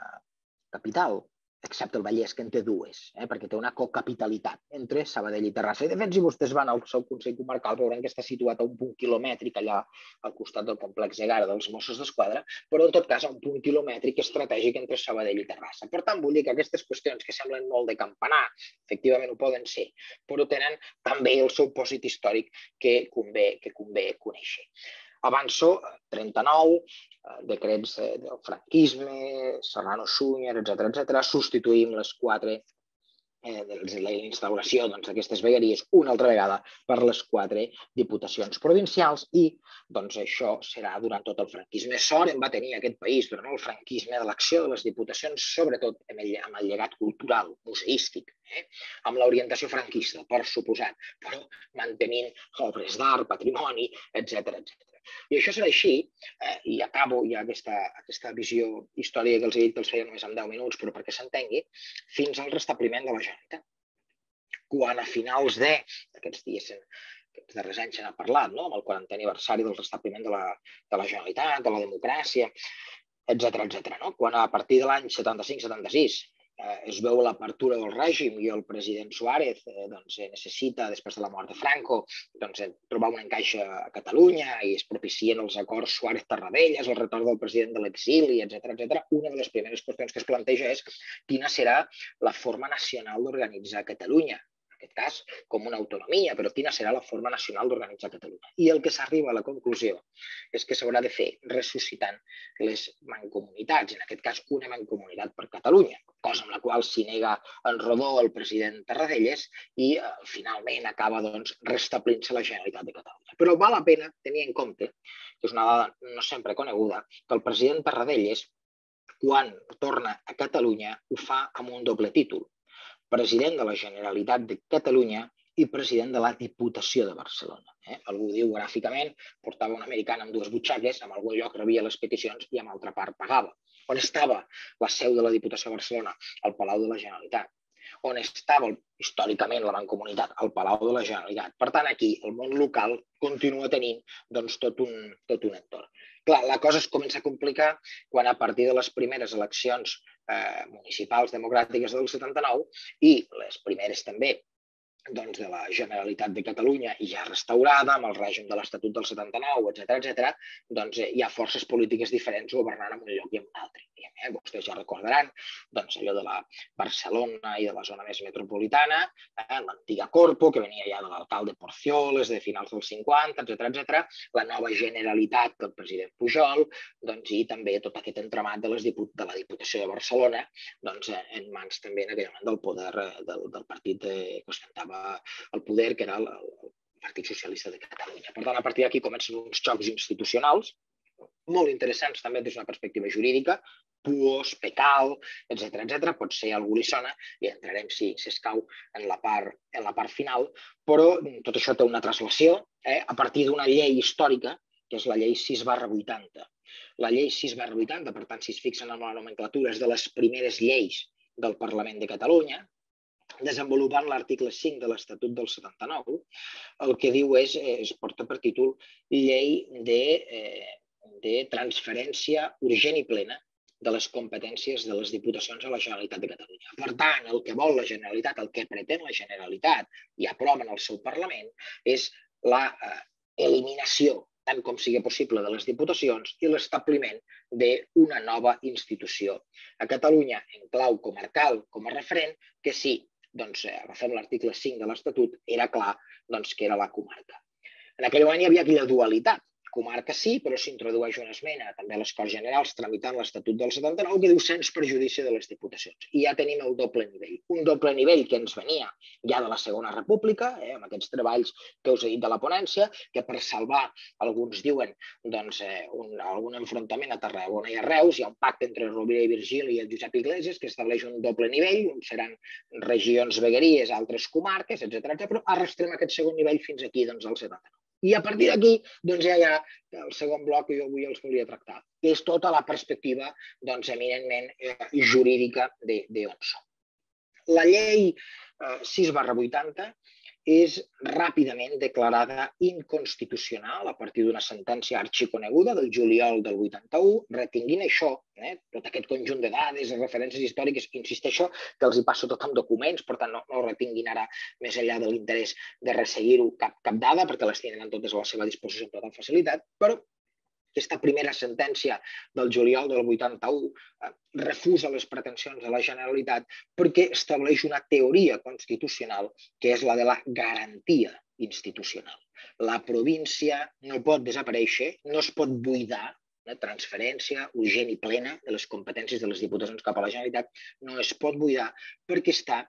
capital, excepte el Vallès, que en té dues, eh, perquè té una cocapitalitat entre Sabadell i Terrassa. I de fet, si vostès van al seu Consell Comarcal, veuran que està situat a un punt quilomètric allà al costat del complex Egara dels Mossos d'Esquadra, però en tot cas a un punt quilomètric estratègic entre Sabadell i Terrassa. Per tant, vull dir que aquestes qüestions que semblen molt de campanar, efectivament ho poden ser, però tenen també el seu pòsit històric que convé, que convé conèixer. Avanço, trenta-nou, decrets del franquisme, Serrano-Súñer, etcètera, etcètera. Substituïm les quatre eh, de la instauració d'aquestes vegueries una altra vegada per les quatre diputacions provincials i doncs, això serà durant tot el franquisme. Sort en va tenir aquest país durant el franquisme de l'acció de les diputacions, sobretot amb el, amb el llegat cultural, museístic, eh? Amb l'orientació franquista, per suposat, però mantenint obres d'art, patrimoni, etcètera, etcètera. I això serà així, eh, i acabo ja aquesta, aquesta visió històrica que els he dit que els feia només en deu minuts, però perquè s'entengui, fins al restabliment de la Generalitat. Quan a finals de, aquests dies, aquests darrers anys se n'ha parlat, no? Amb el quarantè aniversari del restabliment de la, de la Generalitat, de la democràcia, etcètera, etcètera, no? Quan a partir de l'any setanta-cinc setanta-sis eh, es veu l'apertura del règim i el president Suárez eh, doncs, necessita, després de la mort de Franco, doncs, trobar un encaix a Catalunya i es propicien els acords Suárez-Tarradellas, el retorn del president de l'exili, etcètera, etcètera. Una de les primeres qüestions que es planteja és quina serà la forma nacional d'organitzar Catalunya. En aquest cas, com una autonomia, però quina serà la forma nacional d'organitzar Catalunya. I el que s'arriba a la conclusió és que s'haurà de fer ressuscitant les mancomunitats, en aquest cas una mancomunitat per Catalunya, cosa amb la qual s'hi nega en rodó el president Tarradellas i eh, finalment acaba doncs, restablint-se la Generalitat de Catalunya. Però val la pena tenir en compte, que és una dada no sempre coneguda, que el president Tarradellas, quan torna a Catalunya, ho fa amb un doble títol. President de la Generalitat de Catalunya i president de la Diputació de Barcelona. Eh? Algú diu gràficament, portava un americana amb dues butxaques, en algun lloc rebia les peticions i en altra part pagava. On estava la seu de la Diputació de Barcelona? Al Palau de la Generalitat. On estava històricament la mancomunitat? Al Palau de la Generalitat. Per tant, aquí el món local continua tenint doncs, tot, un, tot un entorn. Clar, la cosa es comença a complicar quan a partir de les primeres eleccions eh, municipals democràtiques del setanta-nou i les primeres també doncs, de la Generalitat de Catalunya i ja restaurada, amb el règim de l'Estatut del setanta-nou, etcètera, etcètera, doncs eh, hi ha forces polítiques diferents governant en un lloc i en un altre. Eh? Vostès ja recordaran doncs, allò de la Barcelona i de la zona més metropolitana, eh? l'antiga Corpo, que venia ja de l'alcalde Porcioles, de finals dels cinquanta, etcètera, etcètera, la nova Generalitat del president Pujol, doncs, i també tot aquest entramat de, les diput de la Diputació de Barcelona, doncs, eh, en mans també en aquell moment del poder eh, del, del partit eh, que ostentava el poder, que era el, el Partit Socialista de Catalunya. Per tant, a partir d'aquí comencen uns xocs institucionals molt interessants també des d'una perspectiva jurídica, P U O S, PECAL, etcètera, etcètera. Pot ser algú li sona i entrarem, si escau, en la part final, però tot això té una translació a partir d'una llei històrica, que és la llei sis barra vuitanta. La llei sis barra vuitanta, per tant, si es fixen en la nomenclatura, és de les primeres lleis del Parlament de Catalunya, desenvolupant l'article cinc de l'Estatut del setanta-nou, el que diu és, es porta per títol Llei de transferència urgent i plena de les competències de les diputacions a la Generalitat de Catalunya. Per tant, el que vol la Generalitat, el que pretén la Generalitat i aprova en el seu Parlament és l'eliminació, tant com sigui possible, de les diputacions i l'establiment d'una nova institució a Catalunya en clau comarcal com a referent, que sí, doncs agafem l'article cinc de l'Estatut, era clar que era la comarca. En aquell moment hi havia aquella dualitat. Comarca sí, però s'introdueix una esmena també a les Corts Generals tramitant l'Estatut del setanta-nou que diu sens perjudici de les diputacions. I ja tenim el doble nivell. Un doble nivell que ens venia ja de la Segona República, amb aquests treballs que us he dit de la ponència, que per salvar, alguns diuen, algun enfrontament a Tarragona i a Reus, hi ha un pacte entre Rovira i Virgili i el Josep Iglesias que estableix un doble nivell, seran regions vegueries, altres comarques, etcètera, però arrastrem aquest segon nivell fins aquí, doncs, al setanta-nou. I a partir d'aquí ja hi ha el segon bloc que jo avui els volia tractar, que és tota la perspectiva eminentment jurídica d'on som. La llei sis barra vuitanta és ràpidament declarada inconstitucional a partir d'una sentència arxiconeguda del juliol del vuitanta-u. Retinguint això, tot aquest conjunt de dades i referències històriques, insisteixo que els hi passo tot amb documents, per tant no ho retinguin ara més enllà de l'interès de resseguir-ho cap dada, perquè les tindran totes a la seva disposició amb tota facilitat, però aquesta primera sentència del juliol del vuitanta-u refusa les pretensions de la Generalitat perquè estableix una teoria constitucional que és la de la garantia institucional. La província no pot desaparèixer, no es pot buidar, transferència urgent i plena de les competències de les diputacions cap a la Generalitat, no es pot buidar perquè està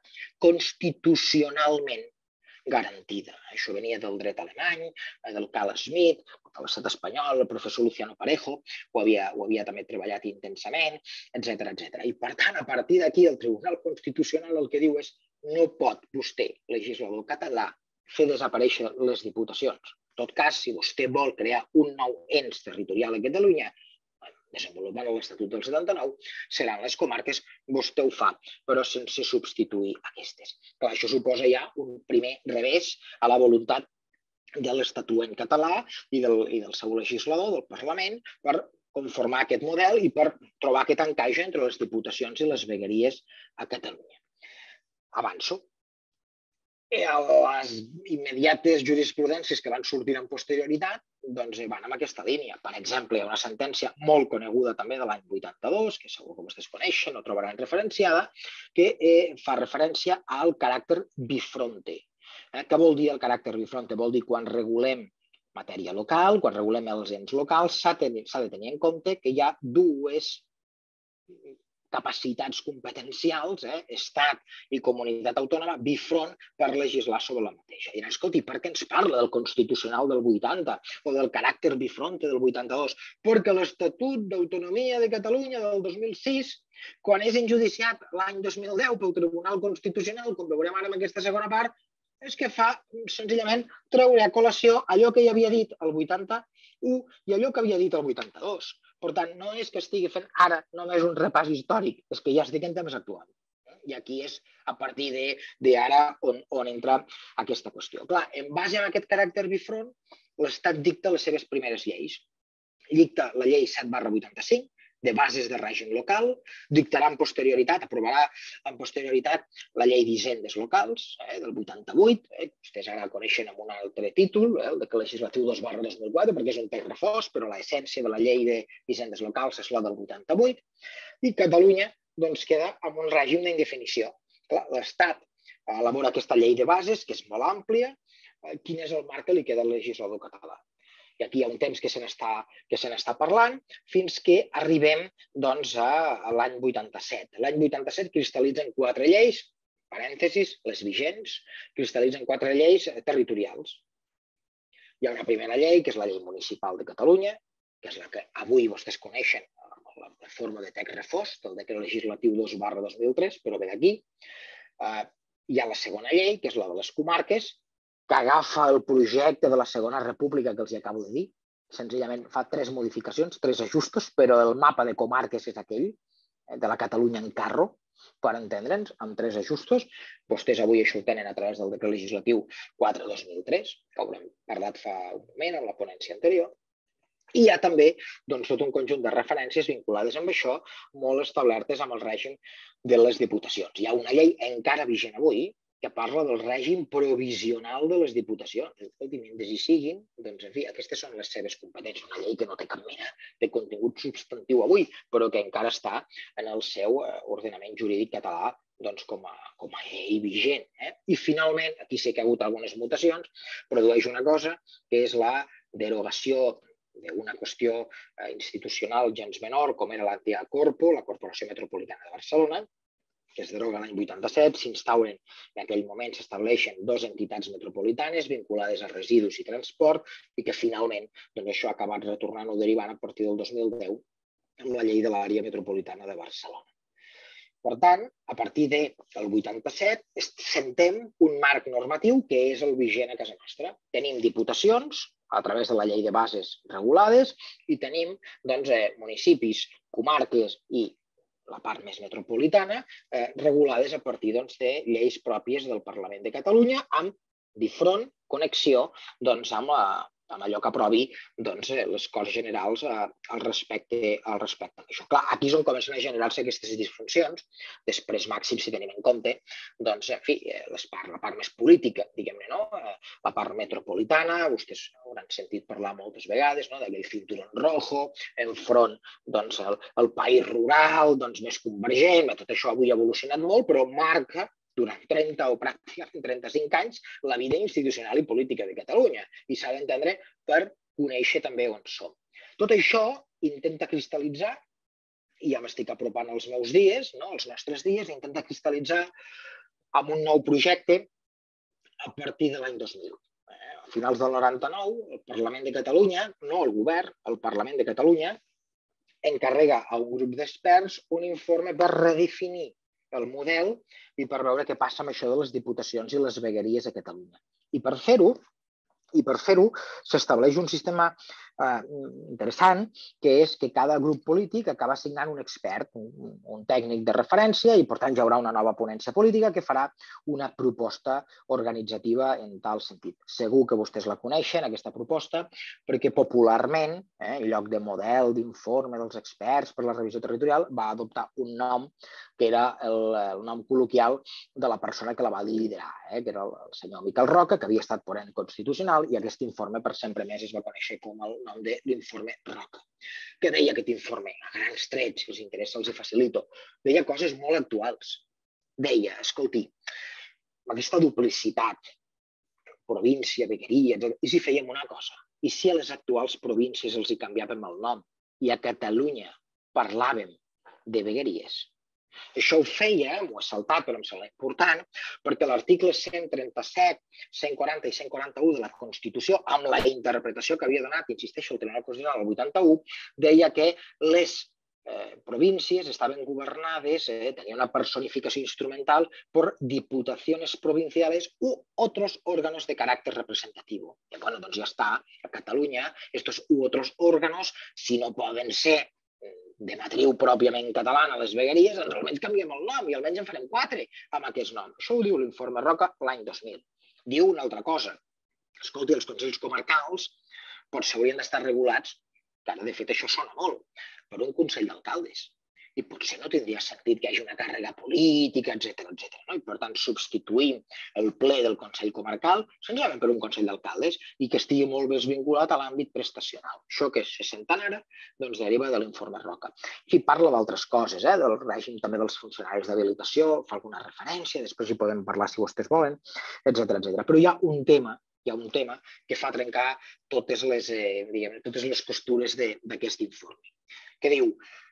constitucionalment garantida. Això venia del dret alemany, del Carl Schmitt, de l'estat espanyol, el professor Luciano Parejo ho havia també treballat intensament, etcètera. I per tant, a partir d'aquí, el Tribunal Constitucional el que diu és no pot vostè, legislador català, fer desaparèixer les diputacions. En tot cas, si vostè vol crear un nou ens territorial a Catalunya, desenvolupant l'Estatut del setanta-nou, seran les comarques, vostè ho fa, però sense substituir aquestes. Clar, això suposa ja un primer revés a la voluntat de l'Estatut en català i del seu legislador, del Parlament, per conformar aquest model i per trobar aquest encaix entre les diputacions i les vegueries a Catalunya. Avanço. Les immediates jurisprudències que van sortir en posterioritat van en aquesta línia. Per exemple, hi ha una sentència molt coneguda també de l'any vuitanta-dos, que segur que vostès coneixen, no trobaran referenciada, que fa referència al caràcter bifronte. Què vol dir el caràcter bifronte? Vol dir quan regulem matèria local, quan regulem els ens locals, s'ha de tenir en compte que hi ha dues capacitats competencials, Estat i comunitat autònoma, bifront per legislar sobre la mateixa. Diran, escolti, per què ens parla del Constitucional del vuitanta o del caràcter bifronte del vuitanta-dos? Perquè l'Estatut d'Autonomia de Catalunya del dos mil sis, quan és enjudiciat l'any dos mil deu pel Tribunal Constitucional, com veurem ara en aquesta segona part, és que fa senzillament treure a col·lació allò que ja havia dit el vuitanta-u i allò que havia dit el vuitanta-dos. Per tant, no és que estigui fent ara només un repàs històric, és que ja estic en temps actual. I aquí és a partir d'ara on entra aquesta qüestió. Clar, en base a aquest caràcter bifront, l'Estat dicta les seves primeres lleis. Dicta la llei set barra vuitanta-cinc, de bases de règim local, dictarà en posterioritat, aprovarà en posterioritat la llei d'hisendes locals del vuitanta-vuit, vostès ara coneixen amb un altre títol, el decret legislatiu dos barra dos mil quatre, perquè és un text refós, però l'essència de la llei d'hisendes locals és la del vuitanta-vuit, i Catalunya queda amb un règim d'indefinició. L'Estat elabora aquesta llei de bases, que és molt àmplia, quin és el marc que li queda al legislador català. I aquí hi ha un temps que se n'està parlant fins que arribem a l'any vuitanta-set. L'any vuitanta-set cristal·litzen quatre lleis, parèntesis, les vigents, cristal·litzen quatre lleis territorials. Hi ha una primera llei, que és la llei municipal de Catalunya, que és la que avui vostès coneixen, la forma de text refós, del decret legislatiu dos barra dos mil tres, però ve d'aquí. Hi ha la segona llei, que és la de les comarques, que agafa el projecte de la Segona República que els acabo de dir. Senzillament fa tres modificacions, tres ajustos, però el mapa de comarques és aquell, de la Catalunya en carro, per entendre'ns, amb tres ajustos. Vostès avui això ho tenen a través del decret legislatiu quatre dos mil tres, que haurem parlat fa un moment en la ponència anterior. I hi ha també tot un conjunt de referències vinculades amb això, molt establertes amb el règim de les diputacions. Hi ha una llei encara vigent avui que parla del règim provisional de les diputacions. Escolti, mentre hi siguin, doncs, en fi, aquestes són les seves competències. Una llei que no té cap mena de contingut substantiu avui, però que encara està en el seu ordenament jurídic català doncs, com, a, com a llei vigent. Eh? I finalment, aquí sí que ha hagut algunes mutacions, produeix una cosa que és la derogació d'una qüestió institucional gens menor, com era l'Antia Corpo, la Corporació Metropolitana de Barcelona, que es deroga l'any vuitanta-set, s'instauren, en aquell moment s'estableixen dues entitats metropolitanes vinculades a residus i transport i que finalment doncs, això ha acabat retornant o derivant a partir del dos mil deu amb la llei de l'àrea metropolitana de Barcelona. Per tant, a partir del vuitanta-set sentem un marc normatiu que és el vigent a casa nostra. Tenim diputacions a través de la llei de bases regulades i tenim doncs, eh, municipis, comarques i la part més metropolitana, eh, regulades a partir doncs, de lleis pròpies del Parlament de Catalunya amb difront, connexió doncs, amb, la, amb allò que aprovi doncs, les Corts Generals eh, al respecte al respecte d'això. Clar, aquí és on comencen a generar-se aquestes disfuncions, després màxim si tenim en compte doncs, en fi, les part, la part més política, diguem-ne, no? La part metropolitana, vostès hauran sentit parlar moltes vegades no? d'aquell cinturón rojo, enfront doncs, el, el país rural, doncs, més convergent, tot això avui ha evolucionat molt, però marca durant trenta o pràcticament trenta-cinc anys la vida institucional i política de Catalunya i s'ha d'entendre per conèixer també on som. Tot això intenta cristal·litzar, i ja m'estic apropant als meus dies, no? als nostres dies, intenta cristal·litzar amb un nou projecte a partir de l'any dos mil. A finals del noranta-nou, el Parlament de Catalunya, no el govern, el Parlament de Catalunya, encarrega a un grup d'experts un informe per redefinir el model i per veure què passa amb això de les diputacions i les vegueries a Catalunya. I per fer-ho, i per fer-ho s'estableix un sistema eh, interessant, que és que cada grup polític acaba assignant un expert, un, un tècnic de referència, i per tant hi haurà una nova ponència política que farà una proposta organitzativa en tal sentit. Segur que vostès la coneixen, aquesta proposta, perquè popularment, eh, en lloc de model, d'informe dels experts per la revisió territorial, va adoptar un nom que era el, el nom col·loquial de la persona que la va liderar, eh, que era el, el senyor Miquel Roca, que havia estat ponent constitucional, i aquest informe per sempre més es va conèixer com el nom de l'informe Roca. Què deia aquest informe? A grans trets, si els interessa els hi facilito. Deia coses molt actuals. Deia, escolti, aquesta duplicitat, província, vegueria, i si fèiem una cosa? I si a les actuals províncies els hi canviàvem el nom i a Catalunya parlàvem de vegueries? Això ho feia, m'ho he saltat però em sembla important, perquè l'article cent trenta-set, cent quaranta i cent quaranta-u de la Constitució, amb la interpretació que havia donat, insisteixo, el Tribunal Constitucional el vuitanta-u, deia que les eh, províncies estaven governades, eh, tenien una personificació instrumental por diputaciones provinciales u otros órganos de carácter representativo. I bueno, doncs ja està, a Catalunya, estos u otros órganos, si no poden ser de matriu pròpiament catalana a les vegueries, doncs almenys canviem el nom i almenys en farem quatre amb aquest nom. Això ho diu l'informe Roca l'any dos mil. Diu una altra cosa. Escolti, els consells comarcals potser haurien d'estar regulats, que ara de fet això sona molt, per un consell d'alcaldes. I potser no tindria sentit que hi hagi una càrrega política, etcètera, etcètera. No? I per tant substituïm el ple del Consell Comarcal senzillament per un Consell d'Alcaldes i que estigui molt més vinculat a l'àmbit prestacional. Això que se senten ara doncs deriva de l'informe Roca. I parla d'altres coses, eh? Del règim també dels funcionaris d'habilitació, fa alguna referència, després hi podem parlar si vostès volen, etcètera, etcètera. Però hi ha un tema hi ha un tema que fa trencar totes les, eh, diguem, totes les costures d'aquest informe, que diu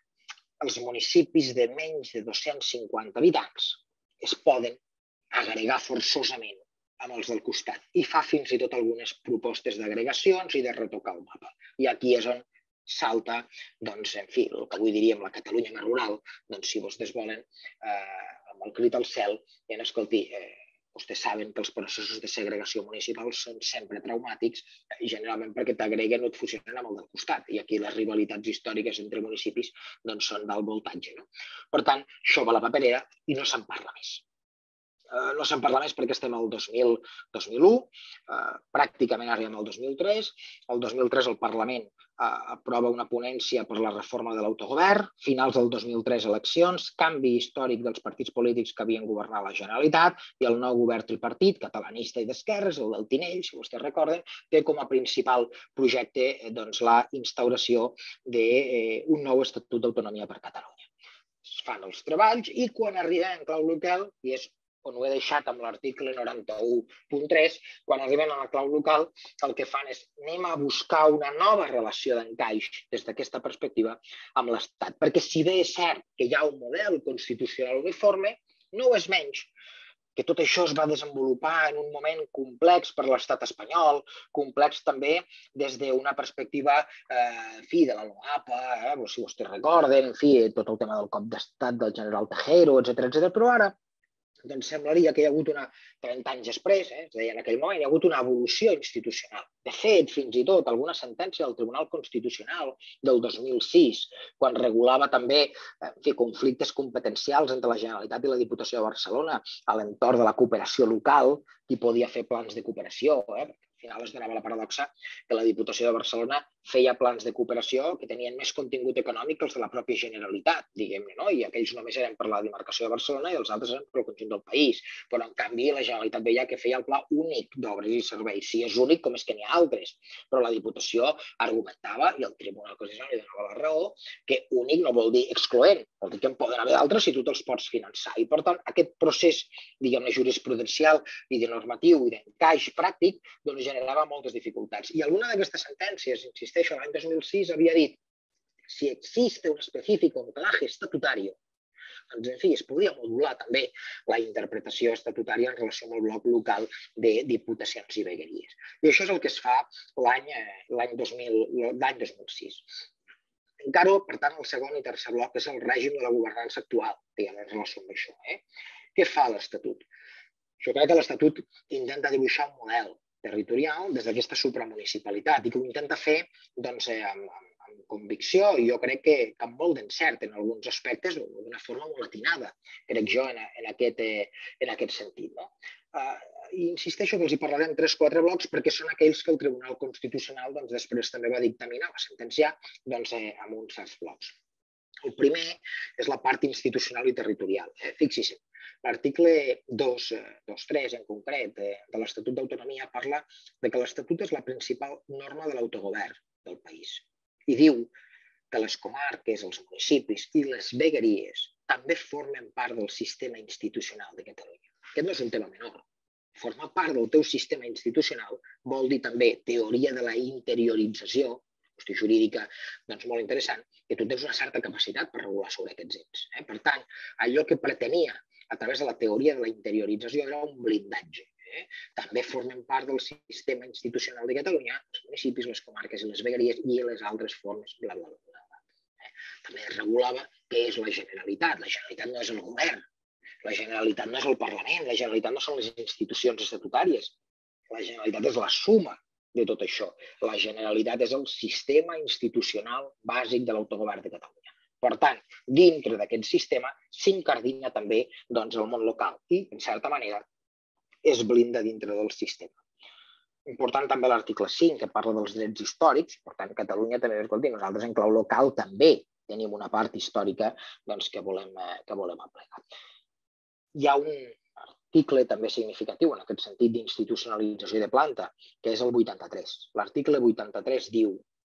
els municipis de menys de dos-cents cinquanta habitants es poden agregar forçosament amb els del costat i fa fins i tot algunes propostes d'agregacions i de retocar el mapa. I aquí és on salta, doncs, en fi, el que avui diríem la Catalunya més rural, doncs, si vostès volen, eh, amb el crit al cel, i en escolti, eh, vostès saben que els processos de segregació municipal són sempre traumàtics, i generalment perquè t'agreguen o et fusionen amb el del costat, i aquí les rivalitats històriques entre municipis doncs, són d'alt voltatge. No? Per tant, això va a la paperera i no se'n parla més. Uh, no se'n parla més perquè estem al dos mil, dos mil u, uh, pràcticament arribem al dos mil tres. El dos mil tres el Parlament uh, aprova una ponència per la reforma de l'autogovern, finals del dos mil tres eleccions, canvi històric dels partits polítics que havien governat la Generalitat i el nou govern tripartit, catalanista i d'esquerres, el del Tinell, si vostès recorden, té com a principal projecte eh, doncs, la instauració d'un nou Estatut d'Autonomia per Catalunya. Es fan els treballs i quan arribem en clau local, i és on ho he deixat amb l'article noranta-u punt tres, quan arriben a la clau local, el que fan és anem a buscar una nova relació d'encaix des d'aquesta perspectiva amb l'Estat. Perquè si bé és cert que hi ha un model constitucional uniforme, no ho és menys que tot això es va desenvolupar en un moment complex per l'estat espanyol, complex també des d'una perspectiva eh, en fi, de la LOAPA, eh, si vostès recorden, en fi, tot el tema del cop d'estat del general Tejero, etcètera, etcètera, però ara doncs semblaria que hi ha hagut una, trenta anys després, eh, és a dir, en aquell moment hi ha hagut una evolució institucional. De fet, fins i tot, alguna sentència del Tribunal Constitucional del dos mil sis, quan regulava també en fi, conflictes competencials entre la Generalitat i la Diputació de Barcelona a l'entorn de la cooperació local, qui podia fer plans de cooperació, eh? Al final es donava la paradoxa que la Diputació de Barcelona feia plans de cooperació que tenien més contingut econòmic que els de la pròpia Generalitat, diguem-ne, no? I aquells només eren per la demarcació de Barcelona i els altres eren per el conjunt del país. Però, en canvi, la Generalitat veia que feia el pla únic d'obres i serveis. Si és únic, com és que n'hi ha altres. Però la Diputació argumentava, i el Tribunal Constitucional li donava la raó, que únic no vol dir excloent, vol dir que en poden haver d'altres si tu te'ls pots finançar. I, per tant, aquest procés, diguem-ne, jurisprudencial i de normatiu i d'encaix pràctic, doncs generava moltes dificultats. I alguna d'aquestes sentències, insisteixo, l'any dos mil sis havia dit si existe un específico anclaje estatutario, doncs, en fi, es podria modular també la interpretació estatutària en relació amb el bloc local de diputacions i vegueries. I això és el que es fa l'any dos mil sis. Encara, per tant, el segon i tercer bloc és el règim de la governança actual, diguem, en relació amb això. Eh? Què fa l'Estatut? Jo crec que l'Estatut intenta dibuixar un model territorial des d'aquesta supramunicipalitat i que ho intenta fer doncs, eh, amb, amb convicció i jo crec que, que amb molt d'encert en alguns aspectes, d'una forma molt atinada, crec jo, en, en, aquest, eh, en aquest sentit. No? Uh, i insisteixo que els hi parlarem tres o quatre blocs perquè són aquells que el Tribunal Constitucional doncs, després també va dictaminar, va sentenciar doncs, eh, amb uns certs blocs. El primer és la part institucional i territorial. Eh, Fixi-s'hi, l'article dos punt tres en concret eh, de l'Estatut d'Autonomia parla de que l'Estatut és la principal norma de l'autogovern del país. I diu que les comarques, els municipis i les vegueries també formen part del sistema institucional de Catalunya. Aquest no és un tema menor. Formar part del teu sistema institucional vol dir també teoria de la interiorització, qüestió jurídica doncs, molt interessant, que tu tens una certa capacitat per regular sobre aquests ens. Eh? Per tant, allò que pretenia a través de la teoria de la interiorització era un blindatge. Eh? També formen part del sistema institucional de Catalunya, els municipis, les comarques i les vegueries i les altres formes, bla, bla, bla. Eh? També es regulava què és la Generalitat. La Generalitat no és el govern, la Generalitat no és el Parlament, la Generalitat no són les institucions estatutàries, la Generalitat és la suma de tot això. La Generalitat és el sistema institucional bàsic de l'autogovern de Catalunya. Per tant, dintre d'aquest sistema s'incardina també doncs, el món local i, en certa manera, es blinda dintre del sistema. Important també l'article cinc, que parla dels drets històrics. Per tant, Catalunya també, escolti, nosaltres en clau local també tenim una part històrica doncs, que volem, que volem aplegar. Hi ha un article també significatiu en aquest sentit d'institucionalització de planta, que és el vuitanta-tres. L'article vuitanta-tres diu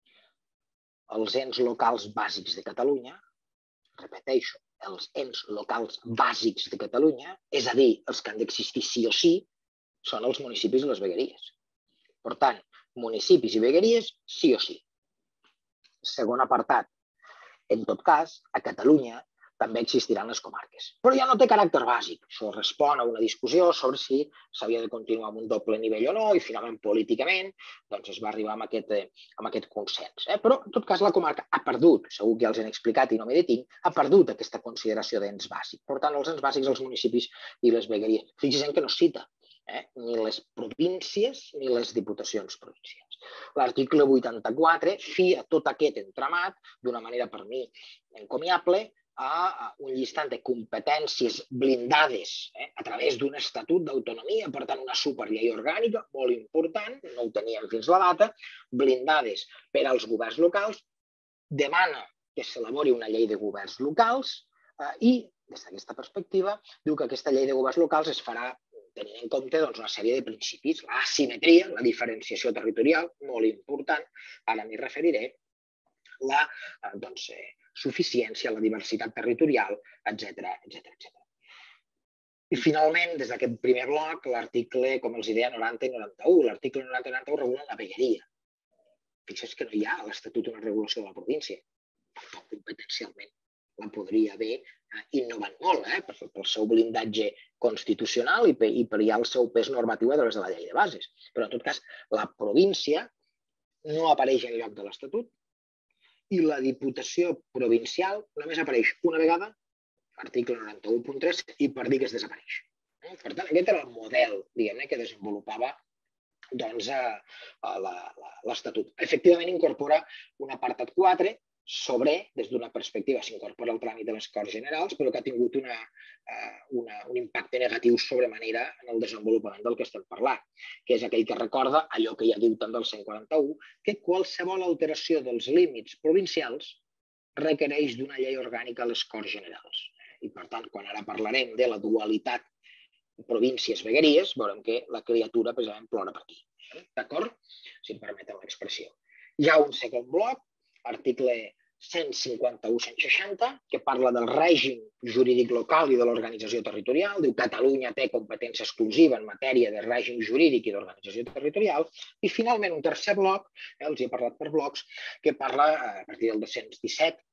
els ens locals bàsics de Catalunya, repeteixo, els ens locals bàsics de Catalunya, és a dir, els que han d'existir sí o sí, són els municipis i les vegueries. Per tant, municipis i vegueries sí o sí. Segon apartat. En tot cas, a Catalunya també existiran les comarques. Però ja no té caràcter bàsic. Això respon a una discussió sobre si s'havia de continuar amb un doble nivell o no i finalment políticament doncs, es va arribar amb aquest, amb aquest consens. Eh? Però en tot cas la comarca ha perdut, segur que ja els he explicat i no m'hi detinc, ha perdut aquesta consideració d'ens bàsic. Per tant, els ens bàsics, els municipis i les vegueries. Fixin que no cita eh? ni les províncies ni les diputacions provincials. L'article vuitanta-quatre fia tot aquest entramat d'una manera per mi encomiable a un llistat de competències blindades eh, a través d'un estatut d'autonomia, per tant una superllei orgànica molt important, no ho teníem fins la data, blindades per als governs locals, demana que s'elabori una llei de governs locals eh, i, des d'aquesta perspectiva, diu que aquesta llei de governs locals es farà tenint en compte doncs, una sèrie de principis, l'asimetria, la diferenciació territorial, molt important, ara m'hi referiré, la doncs, eh, suficiència, la diversitat territorial, etcètera, etcètera, etcètera. I finalment, des d'aquest primer bloc, l'article, com els deia, noranta i noranta-u. L'article noranta i noranta-u regula la vegueria. Fixeu que no hi ha a l'Estatut una regulació de la província. Tampoc competencialment la podria haver innovant molt, eh? pel seu blindatge constitucional i per, i per ja el seu pes normatiu a través de la llei de bases. Però, en tot cas, la província no apareix en lloc de l'Estatut, i la Diputació Provincial només apareix una vegada, article noranta-u punt tres, i per dir que es desapareix. Per tant, aquest era el model diguem-ne que desenvolupava doncs, l'Estatut. Efectivament, incorpora un apartat quatre sobre, des d'una perspectiva, s'incorpora el tràmit de les Corts Generals, però que ha tingut una, una, un impacte negatiu sobremanera en el desenvolupament del que estem parlant, que és aquell que recorda allò que ja diu també el cent quaranta-u, que qualsevol alteració dels límits provincials requereix d'una llei orgànica a les Corts Generals. I, per tant, quan ara parlarem de la dualitat províncies-vegueries, veurem que la criatura precisament plora per aquí. D'acord? Si em permeten l'expressió. Hi ha un segon bloc, article cent cinquanta-u cent seixanta, que parla del règim jurídic local i de l'organització territorial. Diu que Catalunya té competència exclusiva en matèria de règim jurídic i d'organització territorial. I finalment un tercer bloc, eh, els he parlat per blocs, que parla a partir del dos-cents disset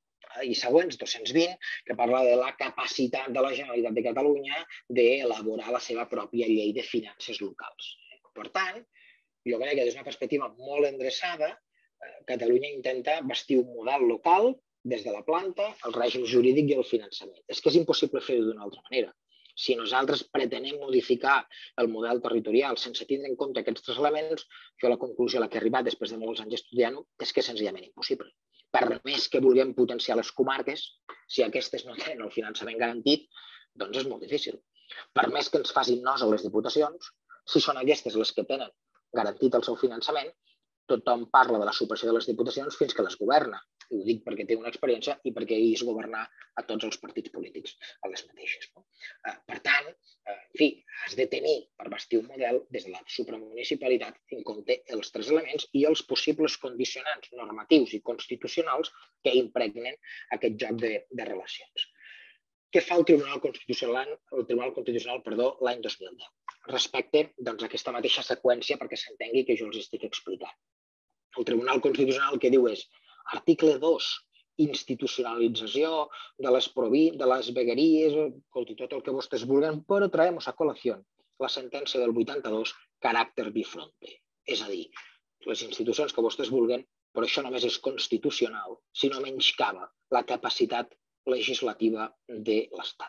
i següents, dos-cents vint, que parla de la capacitat de la Generalitat de Catalunya d'elaborar la seva pròpia llei de finances locals. Per tant, jo crec que des d'una perspectiva molt endreçada, Catalunya intenta bastir un model local des de la planta, el règim jurídic i el finançament. És que és impossible fer-ho d'una altra manera. Si nosaltres pretenem modificar el model territorial sense tindre en compte aquests tres elements, jo la conclusió a la que he arribat després de molts anys estudiant-ho és que és senzillament impossible. Per més que vulguem potenciar les comarques, si aquestes no tenen el finançament garantit, doncs és molt difícil. Per més que ens facin nos a les diputacions, si són aquestes les que tenen garantit el seu finançament, tothom parla de la supressió de les diputacions fins que les governa. I ho dic perquè té una experiència i perquè he vist governar a tots els partits polítics a les mateixes. Per tant, en fi, has de tenir per bastir un model des de la supramunicipalitat en compte els tres elements i els possibles condicionants normatius i constitucionals que impregnen aquest joc de, de relacions. Què fa el Tribunal Constitucional, el Tribunal Constitucional perdó, l'any dos mil deu? Respecte doncs, a aquesta mateixa seqüència perquè s'entengui que jo els estic explicant. El Tribunal Constitucional el que diu és article dos, institucionalització de les, de les vegueries, tot el que vostès vulguin, però traemos a colació la sentència del vuitanta-dos, caràcter bifronte. És a dir, les institucions que vostès vulguin, però això només és constitucional, si no menyscava la capacitat legislativa de l'Estat.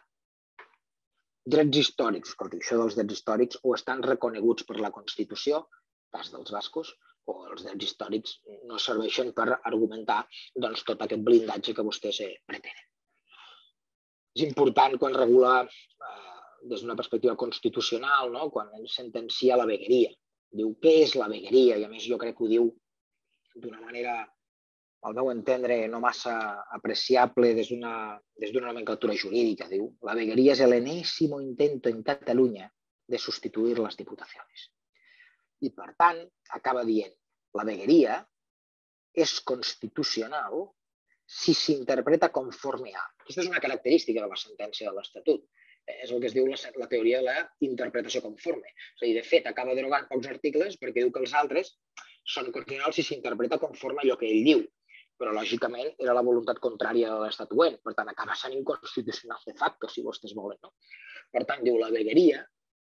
Drets històrics, escolti, això dels drets històrics o estan reconeguts per la Constitució, cas dels bascos, o els drets històrics no serveixen per argumentar doncs, tot aquest blindatge que vostès pretenen. És important quan regula eh, des d'una perspectiva constitucional, no? Quan sentencia la vegueria. Diu què és la vegueria i a més jo crec que ho diu d'una manera, al meu entendre, no massa apreciable des d'una nomenclatura jurídica. Diu, la vegueria és el enésimo intento en Cataluña de sustituir las diputaciones. I, per tant, acaba dient, la vegueria és constitucional si s'interpreta conforme a. Aquesta és una característica de la sentència de l'Estatut. És el que es diu la, la teoria de la interpretació conforme. És a dir, de fet, acaba derogant pocs articles perquè diu que els altres són constitucionals si s'interpreta conforme a allò que ell diu. però lògicament era la voluntat contrària de l'estatuent, per tant acaba sent inconstitucional de facto, si vostès volen. No? Per tant, diu, la vegueria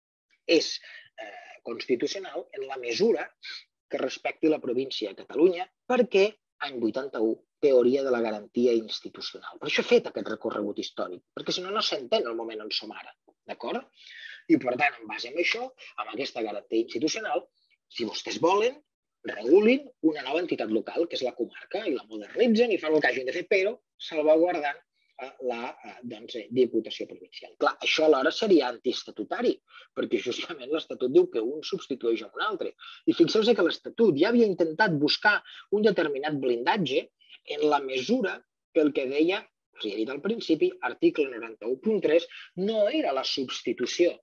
és eh, constitucional en la mesura que respecti la província de Catalunya perquè any vuitanta-u, teoria de la garantia institucional. Per això he fet aquest recorregut històric, perquè si no, no s'entén el moment on som ara, d'acord? I per tant, en base a això, amb aquesta garantia institucional, si vostès volen, regulin una nova entitat local, que és la comarca, i la modernitzen i fan el que hagin de fer, però salvaguardant la doncs, Diputació Provincial. Clar, això alhora seria antiestatutari, perquè justament l'Estatut diu que un substitueix a un altre. I fixeu-vos que l'Estatut ja havia intentat buscar un determinat blindatge en la mesura que el que deia, us he dit al principi, article noranta-u punt tres, no era la substitució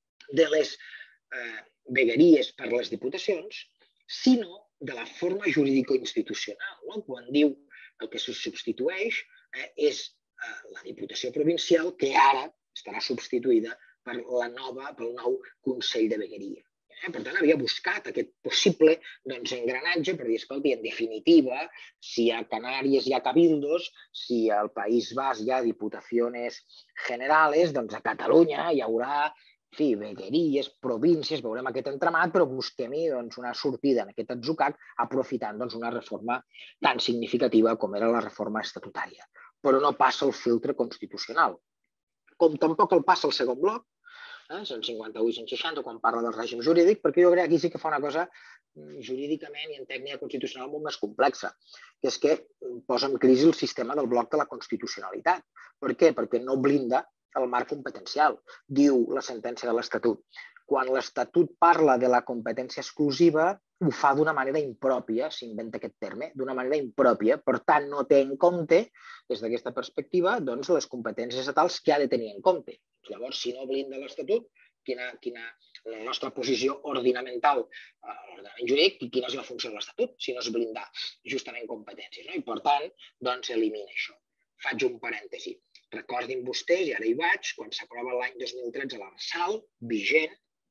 de les eh, vegueries per les diputacions, sinó de la forma jurídico-institucional. No? Quan diu el que se substitueix eh, és la Diputació Provincial, que ara estarà substituïda per la nova, pel nou Consell de Vegueria. Per tant, havia buscat aquest possible doncs, engranatge per dir, escolti, en definitiva, si a Canàries hi ha cabildos, si al País Basc hi ha diputaciones generales, doncs a Catalunya hi haurà en fi, vegueries, províncies, veurem aquest entramat, però busquem-hi doncs, una sortida en aquest atzucac aprofitant doncs, una reforma tan significativa com era la reforma estatutària. Però no passa el filtre constitucional. Com tampoc el passa el segon bloc, eh, cent cinquanta-u i cent seixanta, quan parla del règim jurídic, perquè jo crec que aquí sí que fa una cosa jurídicament i en tècnica constitucional molt més complexa, que és que posa en crisi el sistema del bloc de la constitucionalitat. Per què? Perquè no blinda el marc competencial, diu la sentència de l'Estatut. Quan l'Estatut parla de la competència exclusiva, ho fa d'una manera impròpia, s'inventa aquest terme, d'una manera impròpia, per tant no té en compte, des d'aquesta perspectiva, doncs, les competències estatals que ha de tenir en compte. Llavors, si no blinda l'Estatut, quina, quina, la nostra posició ordinamental, l'ordenament jurídic, quina és la funció de l'Estatut, si no és blindar justament competències. No? I per tant, doncs, elimina això. Faig un parèntesi. Recordin vostès, i ara hi vaig, quan s'aprova l'any dos mil tretze l'Arsal, vigent,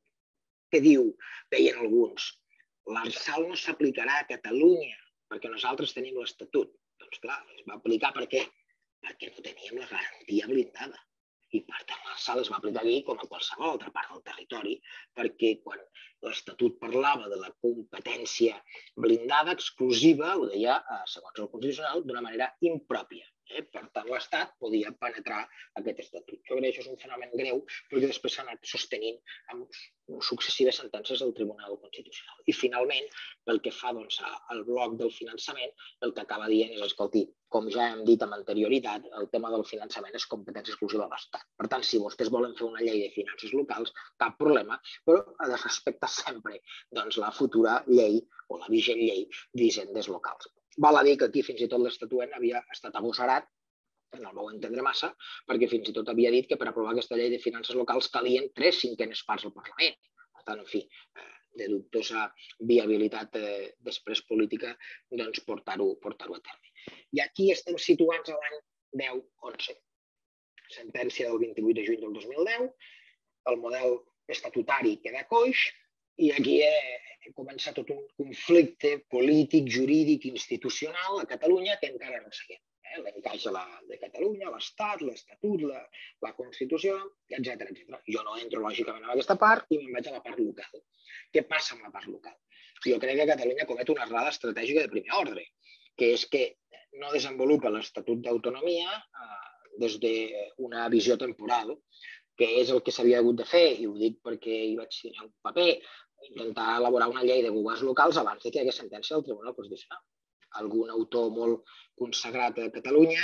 que diu, veien alguns, l'Arsal no s'aplicarà a Catalunya perquè nosaltres tenim l'Estatut. Doncs clar, es va aplicar per què? Perquè no teníem la garantia blindada. I per tant l'Arsal es va aplicar aquí com a qualsevol altra part del territori, perquè quan l'Estatut parlava de la competència blindada, exclusiva, ho deia, segons el Constitucional, d'una manera impròpia. Eh? Per tant, l'Estat podia penetrar aquest estatut. Jo crec que això és un fenomen greu perquè després s'ha anat sostenint amb successives sentències del Tribunal Constitucional. I finalment, pel que fa doncs, al bloc del finançament, el que acaba dient és, escolti, com ja hem dit amb anterioritat, el tema del finançament és competència exclusiva de l'Estat. Per tant, si vostès volen fer una llei de finances locals, cap problema, però ha de respectar sempre doncs, la futura llei o la vigent llei d'hisendes locals. Val a dir que aquí fins i tot l'estatuent havia estat agosserat, en el meu entendre massa, perquè fins i tot havia dit que per aprovar aquesta llei de finances locals calien tres cinquenes parts al Parlament. Per tant, en fi, de dubtosa viabilitat després política, doncs portar-ho portar-ho a terme. I aquí estem situats a l'any deu onze. Sentència del vint-i-vuit de juny del dos mil deu, el model estatutari queda coix, i aquí he començat tot un conflicte polític, jurídic, institucional a Catalunya que encara arrosseguem. L'encaix de Catalunya, l'Estat, l'Estatut, la Constitució, etcètera. Jo no entro, lògicament, en aquesta part i me'n vaig a la part local. Què passa amb la part local? Jo crec que Catalunya comet una errada estratègica de primer ordre, que és que no desenvolupa l'Estatut d'Autonomia des d'una visió temporal, que és el que s'havia hagut de fer, i ho dic perquè hi vaig signar un paper, intentar elaborar una llei de governs locals abans que hi hagués sentència del Tribunal Constitucional. Algun autor molt consagrat a Catalunya,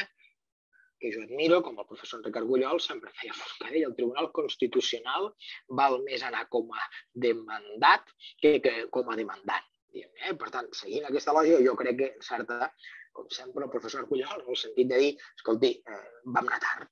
que jo admiro, com el professor Enric Argullol, sempre feia foscar i el Tribunal Constitucional val més anar com a demandat que com a demandant. Per tant, seguint aquesta lògica, jo crec que encerta, com sempre, el professor Argullol, en el sentit de dir, escolti, vam anar tard.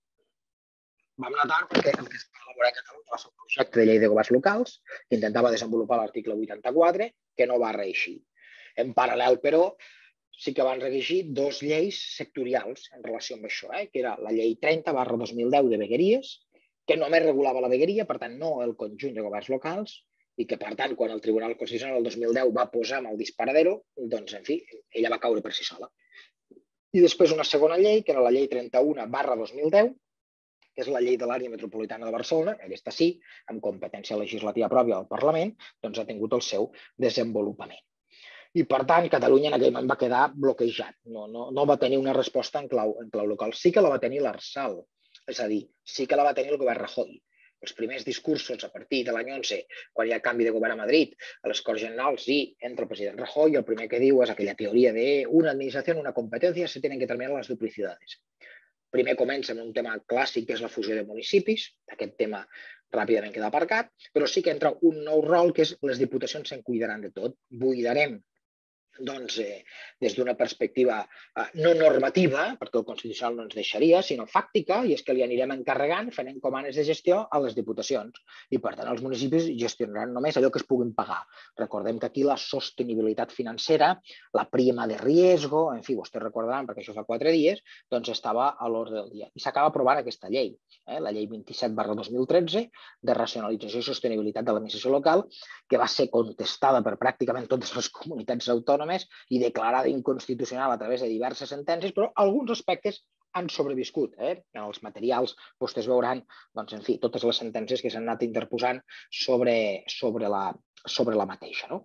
Vam anar tard perquè el que es va elaborar a Catalunya va ser un projecte de llei de governs locals que intentava desenvolupar l'article vuitanta-quatre, que no va reeixir. En paral·lel, però, sí que van reeixir dos lleis sectorials en relació amb això, eh? que era la llei trenta barra dos mil deu de vegueries, que només regulava la vegueria, per tant, no el conjunt de governs locals, i que, per tant, quan el Tribunal Constitucional el dos mil deu va posar amb el disparadero, doncs, en fi, ella va caure per si sola. I després una segona llei, que era la llei trenta-u barra dos mil deu, que és la llei de l'àrea metropolitana de Barcelona, aquesta sí, amb competència legislativa pròpia del Parlament, doncs ha tingut el seu desenvolupament. I, per tant, Catalunya en aquell moment va quedar bloquejat. No, no, no va tenir una resposta en clau, en clau local. Sí que la va tenir l'Arsal, és a dir, sí que la va tenir el govern Rajoy. Els primers discursos a partir de l'any onze, quan hi ha canvi de govern a Madrid, a les Corts Generals, i entra el president Rajoy, el primer que diu és aquella teoria de una administració, una competència, se tienen que terminar les duplicidades. Primer comença amb un tema clàssic, que és la fusió de municipis. Aquest tema ràpidament queda aparcat, però sí que entra un nou rol, que és les diputacions se'n cuidaran de tot. Buidarem doncs, eh, des d'una perspectiva eh, no normativa, perquè el Constitucional no ens deixaria, sinó fàctica, i és que li anirem encarregant, fent encomanes de gestió a les diputacions. I, per tant, els municipis gestionaran només allò que es puguin pagar. Recordem que aquí la sostenibilitat financera, la prima de riesgo, en fi, vostès recordaran, perquè això fa quatre dies, doncs estava a l'ordre del dia. I s'acaba aprovant aquesta llei, eh, la llei vint-i-set barra dos mil tretze, de racionalització i sostenibilitat de l'administració local, que va ser contestada per pràcticament totes les comunitats autònomes i declarada inconstitucional a través de diverses sentències, però alguns aspectes han sobreviscut. Eh? En els materials vostès veuran, doncs, en fi, totes les sentències que s'han anat interposant sobre, sobre, la, sobre la mateixa. No?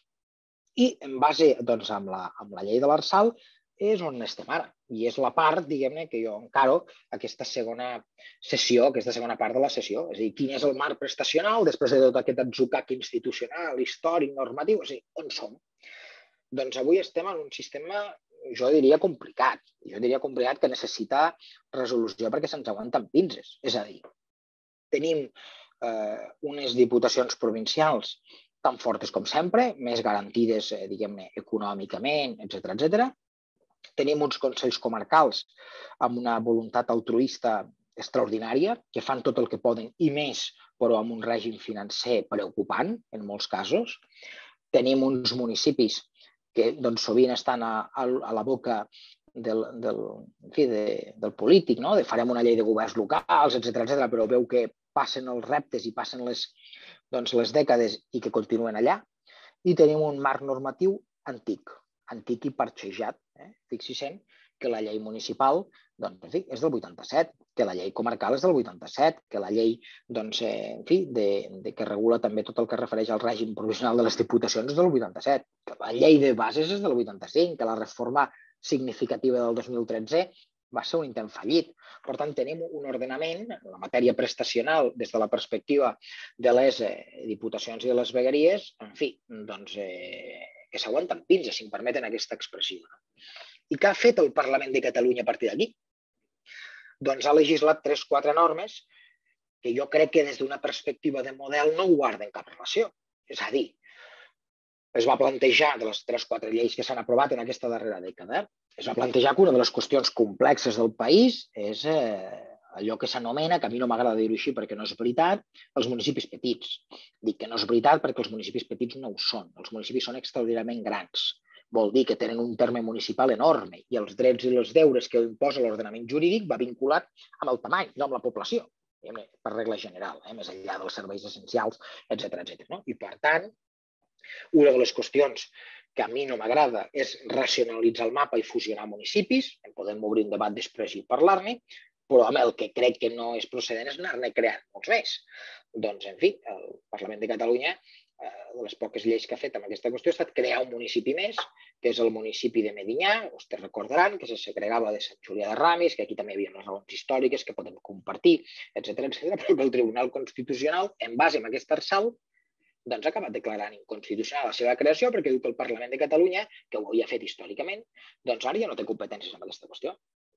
I en base doncs, amb, la, amb la llei de l'Arsal és on estem ara. I és la part, diguem-ne, que jo encaro aquesta segona sessió, aquesta segona part de la sessió. És a dir, quin és el marc prestacional després de tot aquest atzucac institucional, històric, normatiu, és a dir, on som? Doncs avui estem en un sistema, jo diria, complicat. Jo diria complicat que necessita resolució perquè se'ns aguanten pinces. És a dir, tenim eh, unes diputacions provincials tan fortes com sempre, més garantides, eh, diguem-ne, econòmicament, etcètera, etcètera. Tenim uns consells comarcals amb una voluntat altruista extraordinària, que fan tot el que poden i més, però amb un règim financer preocupant, en molts casos. Tenim uns municipis que doncs, sovint estan a, a la boca del, del, en fi, de, del polític, no? De farem una llei de governs locals, etcètera, etcètera, però veu que passen els reptes i passen les, doncs, les dècades i que continuen allà. I tenim un marc normatiu antic, antic i parxejat. Eh? Fixi-se'n que la llei municipal doncs, en fi, és del vuitanta-set, que la llei comarcal és del vuitanta-set, que la llei doncs, eh, en fi, de, de que regula també tot el que refereix al règim provisional de les diputacions és del vuitanta-set, que la llei de bases és del vuitanta-cinc, que la reforma significativa del dos mil tretze va ser un intent fallit. Per tant, tenim un ordenament, la matèria prestacional, des de la perspectiva de les eh, diputacions i de les vegueries, en fi, doncs, eh, que s'aguanten pinces, si em permeten aquesta expressió. I què ha fet el Parlament de Catalunya a partir d'aquí? Doncs ha legislat tres o quatre normes que jo crec que des d'una perspectiva de model no guarden cap relació. És a dir, es va plantejar, de les tres o quatre lleis que s'han aprovat en aquesta darrera dècada, es va plantejar que una de les qüestions complexes del país és eh, allò que s'anomena, que a mi no m'agrada dir-ho així perquè no és veritat, els municipis petits. Dic que no és veritat perquè els municipis petits no ho són. Els municipis són extraordinàriament grans. Vol dir que tenen un terme municipal enorme i els drets i els deures que imposa l'ordenament jurídic va vinculat amb el tamany, no amb la població, per regla general, eh? Més enllà dels serveis essencials, etcètera, etcètera. No? I, per tant, una de les qüestions que a mi no m'agrada és racionalitzar el mapa i fusionar municipis, en podem obrir un debat després i parlar-ne, però amb el que crec que no és procedent és anar-ne creant molts més. Doncs, en fi, el Parlament de Catalunya, de les poques lleis que ha fet amb aquesta qüestió, ha estat crear un municipi més, que és el municipi de Medinyà, vostès recordaran, que se segregava de Sant Julià de Ramis, que aquí també hi havia unes raons històriques que podem compartir, etcètera, etcètera, però que el Tribunal Constitucional, en base a aquest arsal, doncs ha acabat declarant inconstitucional la seva creació perquè diu que el Parlament de Catalunya, que ho havia fet històricament, doncs ara ja no té competències en aquesta qüestió.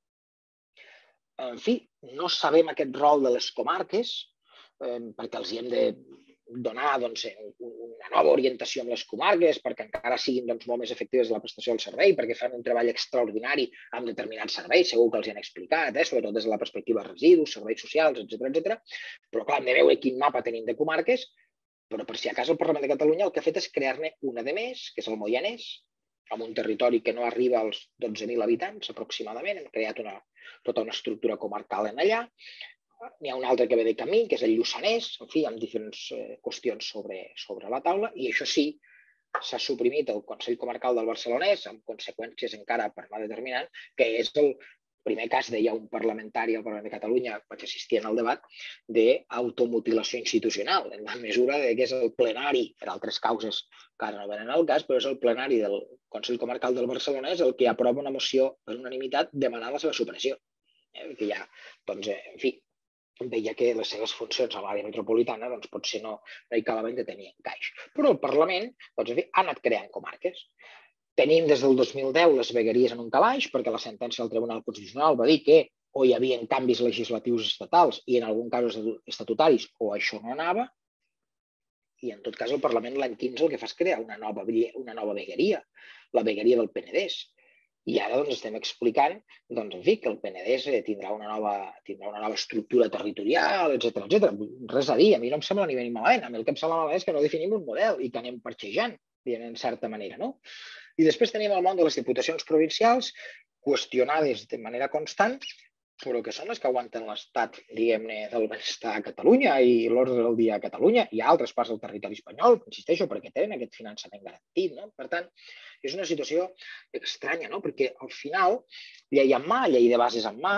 En fi, no sabem aquest rol de les comarques, eh, perquè els hi hem de donar doncs, una nova orientació amb les comarques perquè encara siguin doncs, molt més efectives la prestació del servei, perquè fan un treball extraordinari amb determinats serveis, segur que els hi han explicat, eh? Sobretot des de la perspectiva de residus, serveis socials, etcètera, etcètera. Però clar, hem de veure quin mapa tenim de comarques, però per si a cas el Parlament de Catalunya el que ha fet és crear-ne una de més, que és el Moianès, amb un territori que no arriba als dotze mil habitants aproximadament, hem creat una, tota una estructura comarcal en allà. N'hi ha un altre que ve de camí, que és el Lluçanès, en fi, amb diferents eh, qüestions sobre, sobre la taula, i això sí, s'ha suprimit el Consell Comarcal del Barcelonès, amb conseqüències encara per anar determinant, que és el primer cas, deia un parlamentari al Parlament de Catalunya, vaig assistir en el debat, d'automutilació institucional, en la mesura que és el plenari, per altres causes que ara no venen al cas, però és el plenari del Consell Comarcal del Barcelonès el que aprova una moció per unanimitat demanant la seva supressió. Eh? Que ja, doncs, en fi, veia que les seves funcions a l'àrea metropolitana doncs, potser no, no hi acabaven de tenir encaix. Però el Parlament doncs, en fi, ha anat creant comarques. Tenim des del dos mil deu les vegueries en un calaix, perquè la sentència del Tribunal Constitucional va dir que o hi havia canvis legislatius estatals i en algun cas estatutaris o això no anava, i en tot cas el Parlament l'any quinze el que fa és crear una nova, una nova vegueria, la vegueria del Penedès. I ara doncs, estem explicant doncs, en fi, que el Penedès tindrà una nova, tindrà una nova estructura territorial, etcètera, etcètera. Res a dir, a mi no em sembla ni bé ni malament. A mi el que em sembla malament és que no definim un model i que anem parxejant, en certa manera, no? I després tenim el món de les diputacions provincials, qüestionades de manera constant, però que són les que aguanten l'estat, diguem-ne, del benestar a Catalunya i l'ordre del dia a Catalunya i a altres parts del territori espanyol, insisteixo, perquè tenen aquest finançament garantit, no? Per tant, és una situació estranya, no? Perquè al final, llei en mà, llei de bases en mà,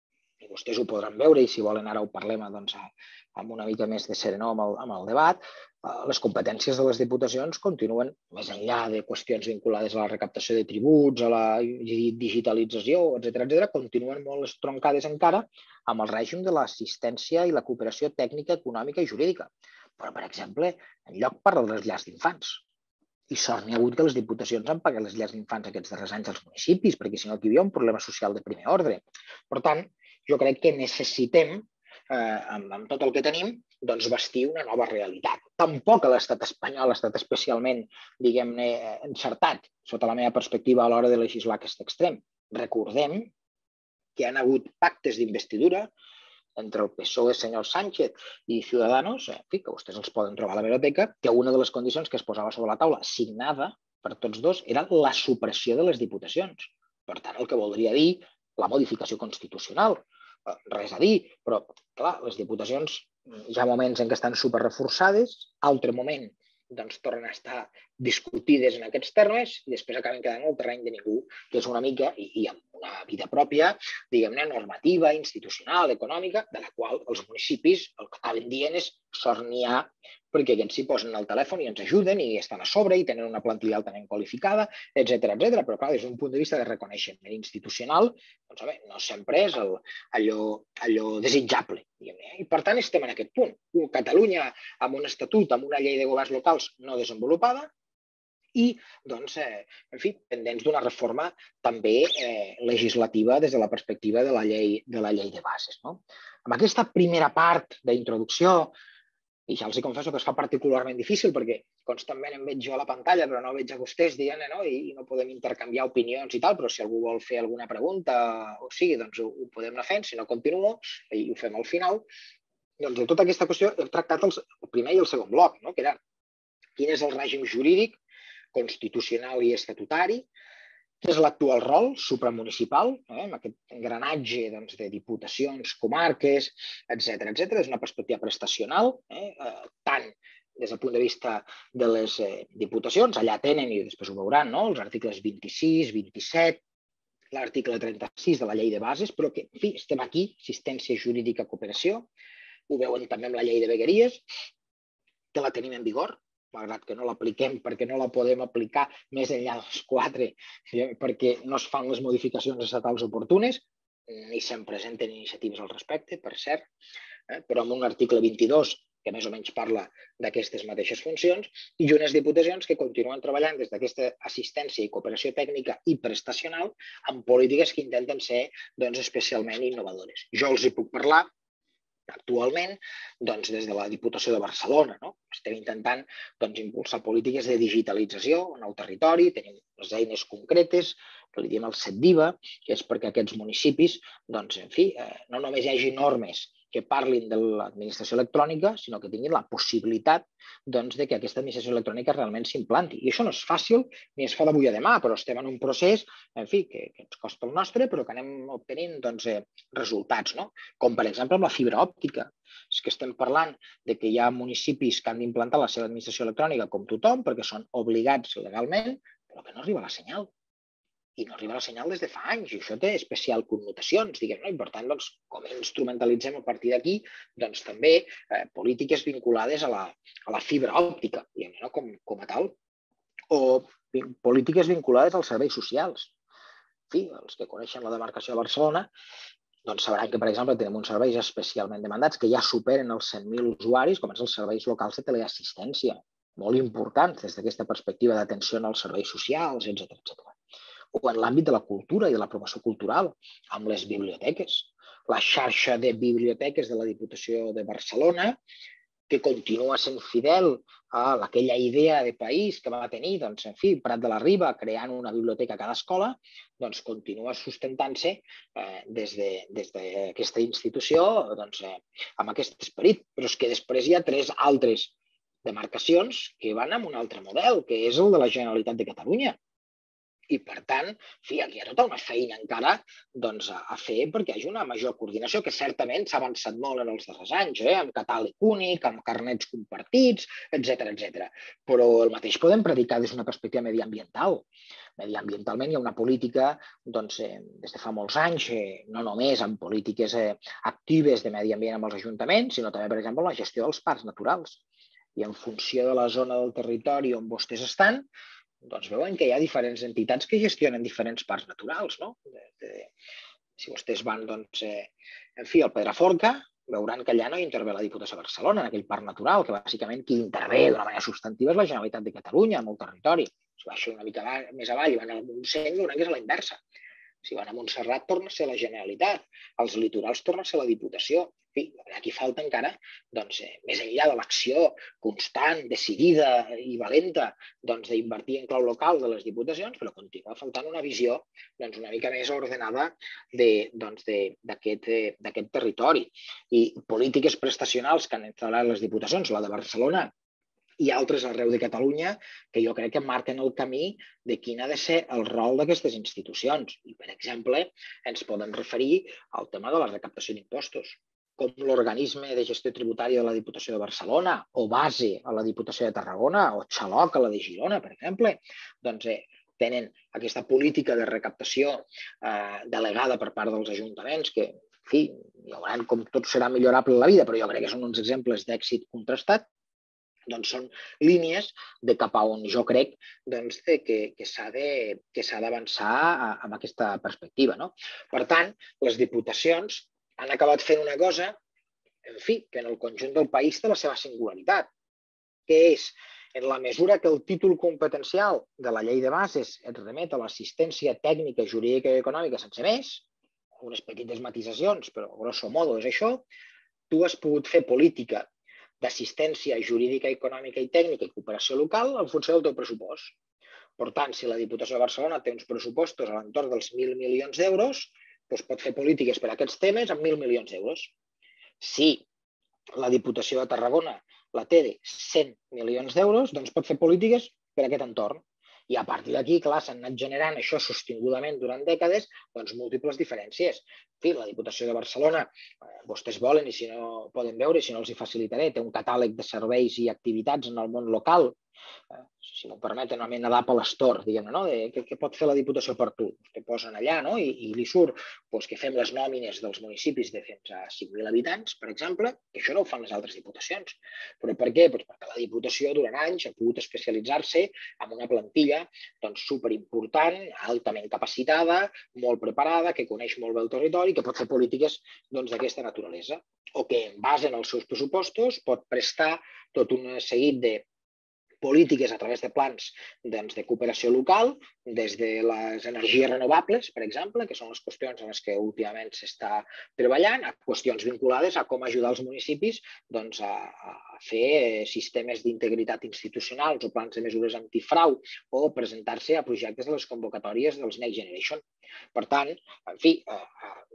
i vostès ho podran veure i si volen ara ho parlem doncs, amb una mica més de serenor amb el, amb el debat, les competències de les diputacions continuen, més enllà de qüestions vinculades a la recaptació de tributs, a la digitalització, etcètera, etcètera, continuen molt estroncades encara amb el règim de l'assistència i la cooperació tècnica, econòmica i jurídica. Però, per exemple, en lloc parla de les llars d'infants. I sort n'hi ha hagut que les diputacions han pagat les llars d'infants aquests darrers anys als municipis, perquè si no aquí hi havia un problema social de primer ordre. Per tant, jo crec que necessitem, eh, amb, amb tot el que tenim, doncs vestir una nova realitat. Tampoc a l'estat espanyol ha estat especialment, diguem-ne, encertat, sota la meva perspectiva, a l'hora de legislar aquest extrem. Recordem que hi ha hagut pactes d'investidura entre el P S O E, senyor Sánchez, i Ciudadanos, en fi, que vostès els poden trobar a l'hemeroteca, que una de les condicions que es posava sobre la taula, signada per tots dos, era la supressió de les diputacions. Per tant, el que voldria dir la modificació constitucional. Res a dir, però, clar, les diputacions hi ha moments en què estan superreforçades, altre moment doncs tornen a estar discutides en aquests termes i després acaben quedant en el terreny de ningú, que és una mica, i, i amb una vida pròpia, diguem-ne, normativa, institucional, econòmica, de la qual els municipis el que acaben dient és sort n'hi ha, perquè aquests s'hi posen al telèfon i ens ajuden i estan a sobre i tenen una plantilla altament qualificada, etcètera, etcètera. Però, clar, des d'un punt de vista de reconeixement institucional, doncs, bé, no sempre és el, allò, allò desitjable. Diguem-ne. I, per tant, estem en aquest punt. Catalunya amb un estatut, amb una llei de governs locals no desenvolupada i, doncs, eh, en fi, pendents d'una reforma també eh, legislativa des de la perspectiva de la llei de, la llei de bases. No? Amb aquesta primera part d'introducció, i ja els hi confesso que es fa particularment difícil perquè constantment em veig jo a la pantalla però no veig a vostès dient, no? I no podem intercanviar opinions i tal, però si algú vol fer alguna pregunta o sigui, doncs ho, ho podem anar fent, si no continuo i ho fem al final. Doncs de tota aquesta qüestió hem tractat els, el primer i el segon bloc, no? Que era quin és el règim jurídic, constitucional i estatutari, què és l'actual rol supramunicipal, eh, amb aquest engranatge doncs, de diputacions, comarques, etcètera, etcètera. És una perspectiva prestacional, eh, eh, tant des del punt de vista de les eh, diputacions, allà tenen, i després ho veuran, no? Els articles vint-i-sis, vint-i-set, l'article trenta-sis de la llei de bases, però que, en fi, estem aquí, assistència jurídica, cooperació, ho veuen també amb la llei de vegueries, que la tenim en vigor, malgrat que no l'apliquem perquè no la podem aplicar més enllà dels quatre, perquè no es fan les modificacions estatals oportunes, ni se'n presenten iniciatives al respecte, per cert, eh? Però amb un article vint-i-dos que més o menys parla d'aquestes mateixes funcions, i unes diputacions que continuen treballant des d'aquesta assistència i cooperació tècnica i prestacional amb polítiques que intenten ser doncs, especialment innovadores. Jo els hi puc parlar actualment doncs, des de la Diputació de Barcelona. No? Estem intentant doncs, impulsar polítiques de digitalització en el territori, tenim les eines concretes, que li diem el SETDIVA, que és perquè aquests municipis, doncs, en fi, eh, no només hi hagi normes que parlin de l'administració electrònica, sinó que tinguin la possibilitat doncs, de que aquesta administració electrònica realment s'implanti. I això no és fàcil ni es fa d'avui a demà, però estem en un procés, en fi, que, que ens costa el nostre, però que anem obtenint doncs, eh, resultats, no? Com, per exemple, amb la fibra òptica. És que estem parlant de que hi ha municipis que han d'implantar la seva administració electrònica com tothom, perquè són obligats legalment, però que no arriba la senyal. I no arriba la senyal des de fa anys, i això té especial connotacions, diguem, no? I per tant, doncs, com instrumentalitzem a partir d'aquí, doncs també eh, polítiques vinculades a la, a la fibra òptica, diguem, no? com, com a tal, o polítiques vinculades als serveis socials. En fi, els que coneixen la demarcació de Barcelona doncs sabran que, per exemple, tenim uns serveis especialment demandats que ja superen els cent mil usuaris, com són els serveis locals de teleassistència, molt importants des d'aquesta perspectiva d'atenció als serveis socials, etcètera, etcètera. O en l'àmbit de la cultura i de la promoció cultural, amb les biblioteques. La xarxa de biblioteques de la Diputació de Barcelona, que continua sent fidel a aquella idea de país que va tenir, doncs, en fi, Prat de la Riba, creant una biblioteca a cada escola, doncs continua sustentant-se eh, des d'aquesta de, institució doncs, eh, amb aquest esperit. Però és que després hi ha tres altres demarcacions que van amb un altre model, que és el de la Generalitat de Catalunya. I, per tant, fi, aquí hi ha tota una feina encara doncs, a fer perquè hi hagi una major coordinació, que certament s'ha avançat molt en els darrers anys, eh? Amb catàleg únic, amb carnets compartits, etcètera, etcètera. Però el mateix podem predicar des d'una perspectiva mediambiental. Mediambientalment hi ha una política doncs, eh, des de fa molts anys, eh, no només amb polítiques eh, actives de medi ambient amb els ajuntaments, sinó també, per exemple, la gestió dels parcs naturals. I en funció de la zona del territori on vostès estan, doncs veuen que hi ha diferents entitats que gestionen diferents parcs naturals, no? De, de, si vostès van, doncs, eh, en fi, al Pedraforca, veuran que allà no hi intervé la Diputació de Barcelona, en aquell parc natural, que bàsicament qui intervé d'una manera substantiva és la Generalitat de Catalunya, en el territori. Si baixen una mica més avall i van al Montseny, veuran que és a la inversa. Si van a Montserrat, torna a ser la Generalitat. Els litorals torna a ser la Diputació. En fi, aquí falta encara, doncs, eh, més enllà de l'acció constant, decidida i valenta doncs, d'invertir en clau local de les diputacions, però continua faltant una visió doncs, una mica més ordenada d'aquest doncs, eh, territori. I polítiques prestacionals que han instal·lat les diputacions, la de Barcelona i altres arreu de Catalunya, que jo crec que marquen el camí de quin ha de ser el rol d'aquestes institucions. I, per exemple, ens podem referir al tema de la recaptació d'impostos, com l'organisme de gestió tributària de la Diputació de Barcelona, o Base a la Diputació de Tarragona, o Xaloc a la de Girona, per exemple, doncs eh, tenen aquesta política de recaptació eh, delegada per part dels ajuntaments, que, en fi, hi haurà com tot serà millorable en la vida, però jo crec que són uns exemples d'èxit contrastat. Doncs són línies de cap a on jo crec doncs, que, que s'ha d'avançar amb aquesta perspectiva. No? Per tant, les diputacions han acabat fent una cosa, en fi, que en el conjunt del país té la seva singularitat, que és, en la mesura que el títol competencial de la llei de bases et remet a l'assistència tècnica, jurídica i econòmica sense més, unes petites matisacions, però grosso modo és això, tu has pogut fer política d'assistència jurídica, econòmica i tècnica i cooperació local en funció del teu pressupost. Per tant, si la Diputació de Barcelona té uns pressupostos a l'entorn dels mil milions d'euros, doncs pot fer polítiques per a aquests temes amb mil milions d'euros. Si la Diputació de Tarragona la té de cent milions d'euros, doncs pot fer polítiques per a aquest entorn. I a partir d'aquí, clar, s'han anat generant això sostingudament durant dècades, doncs múltiples diferències. En fi, la Diputació de Barcelona, vostès volen i si no poden veure, si no els hi facilitaré, té un catàleg de serveis i activitats en el món local, si m'ho permeten, una mena d'Apple Store, diguem-ne, no? de, què, què pot fer la Diputació per tu? Te posen allà, no? I, i li surt doncs, que fem les nòmines dels municipis de fins a cinc mil habitants, per exemple, que això no ho fan les altres diputacions. Però per què? Doncs perquè la Diputació durant anys ha pogut especialitzar-se en una plantilla doncs, superimportant, altament capacitada, molt preparada, que coneix molt bé el territori, que pot fer polítiques d'aquesta doncs, naturalesa, o que en base en els seus pressupostos pot prestar tot un seguit de polítiques a través de plans doncs, de cooperació local, des de les energies renovables, per exemple, que són les qüestions en les que últimament s'està treballant, a qüestions vinculades a com ajudar els municipis doncs, a, a fer sistemes d'integritat institucionals o plans de mesures antifrau o presentar-se a projectes de les convocatòries dels Next Generation. Per tant, en fi,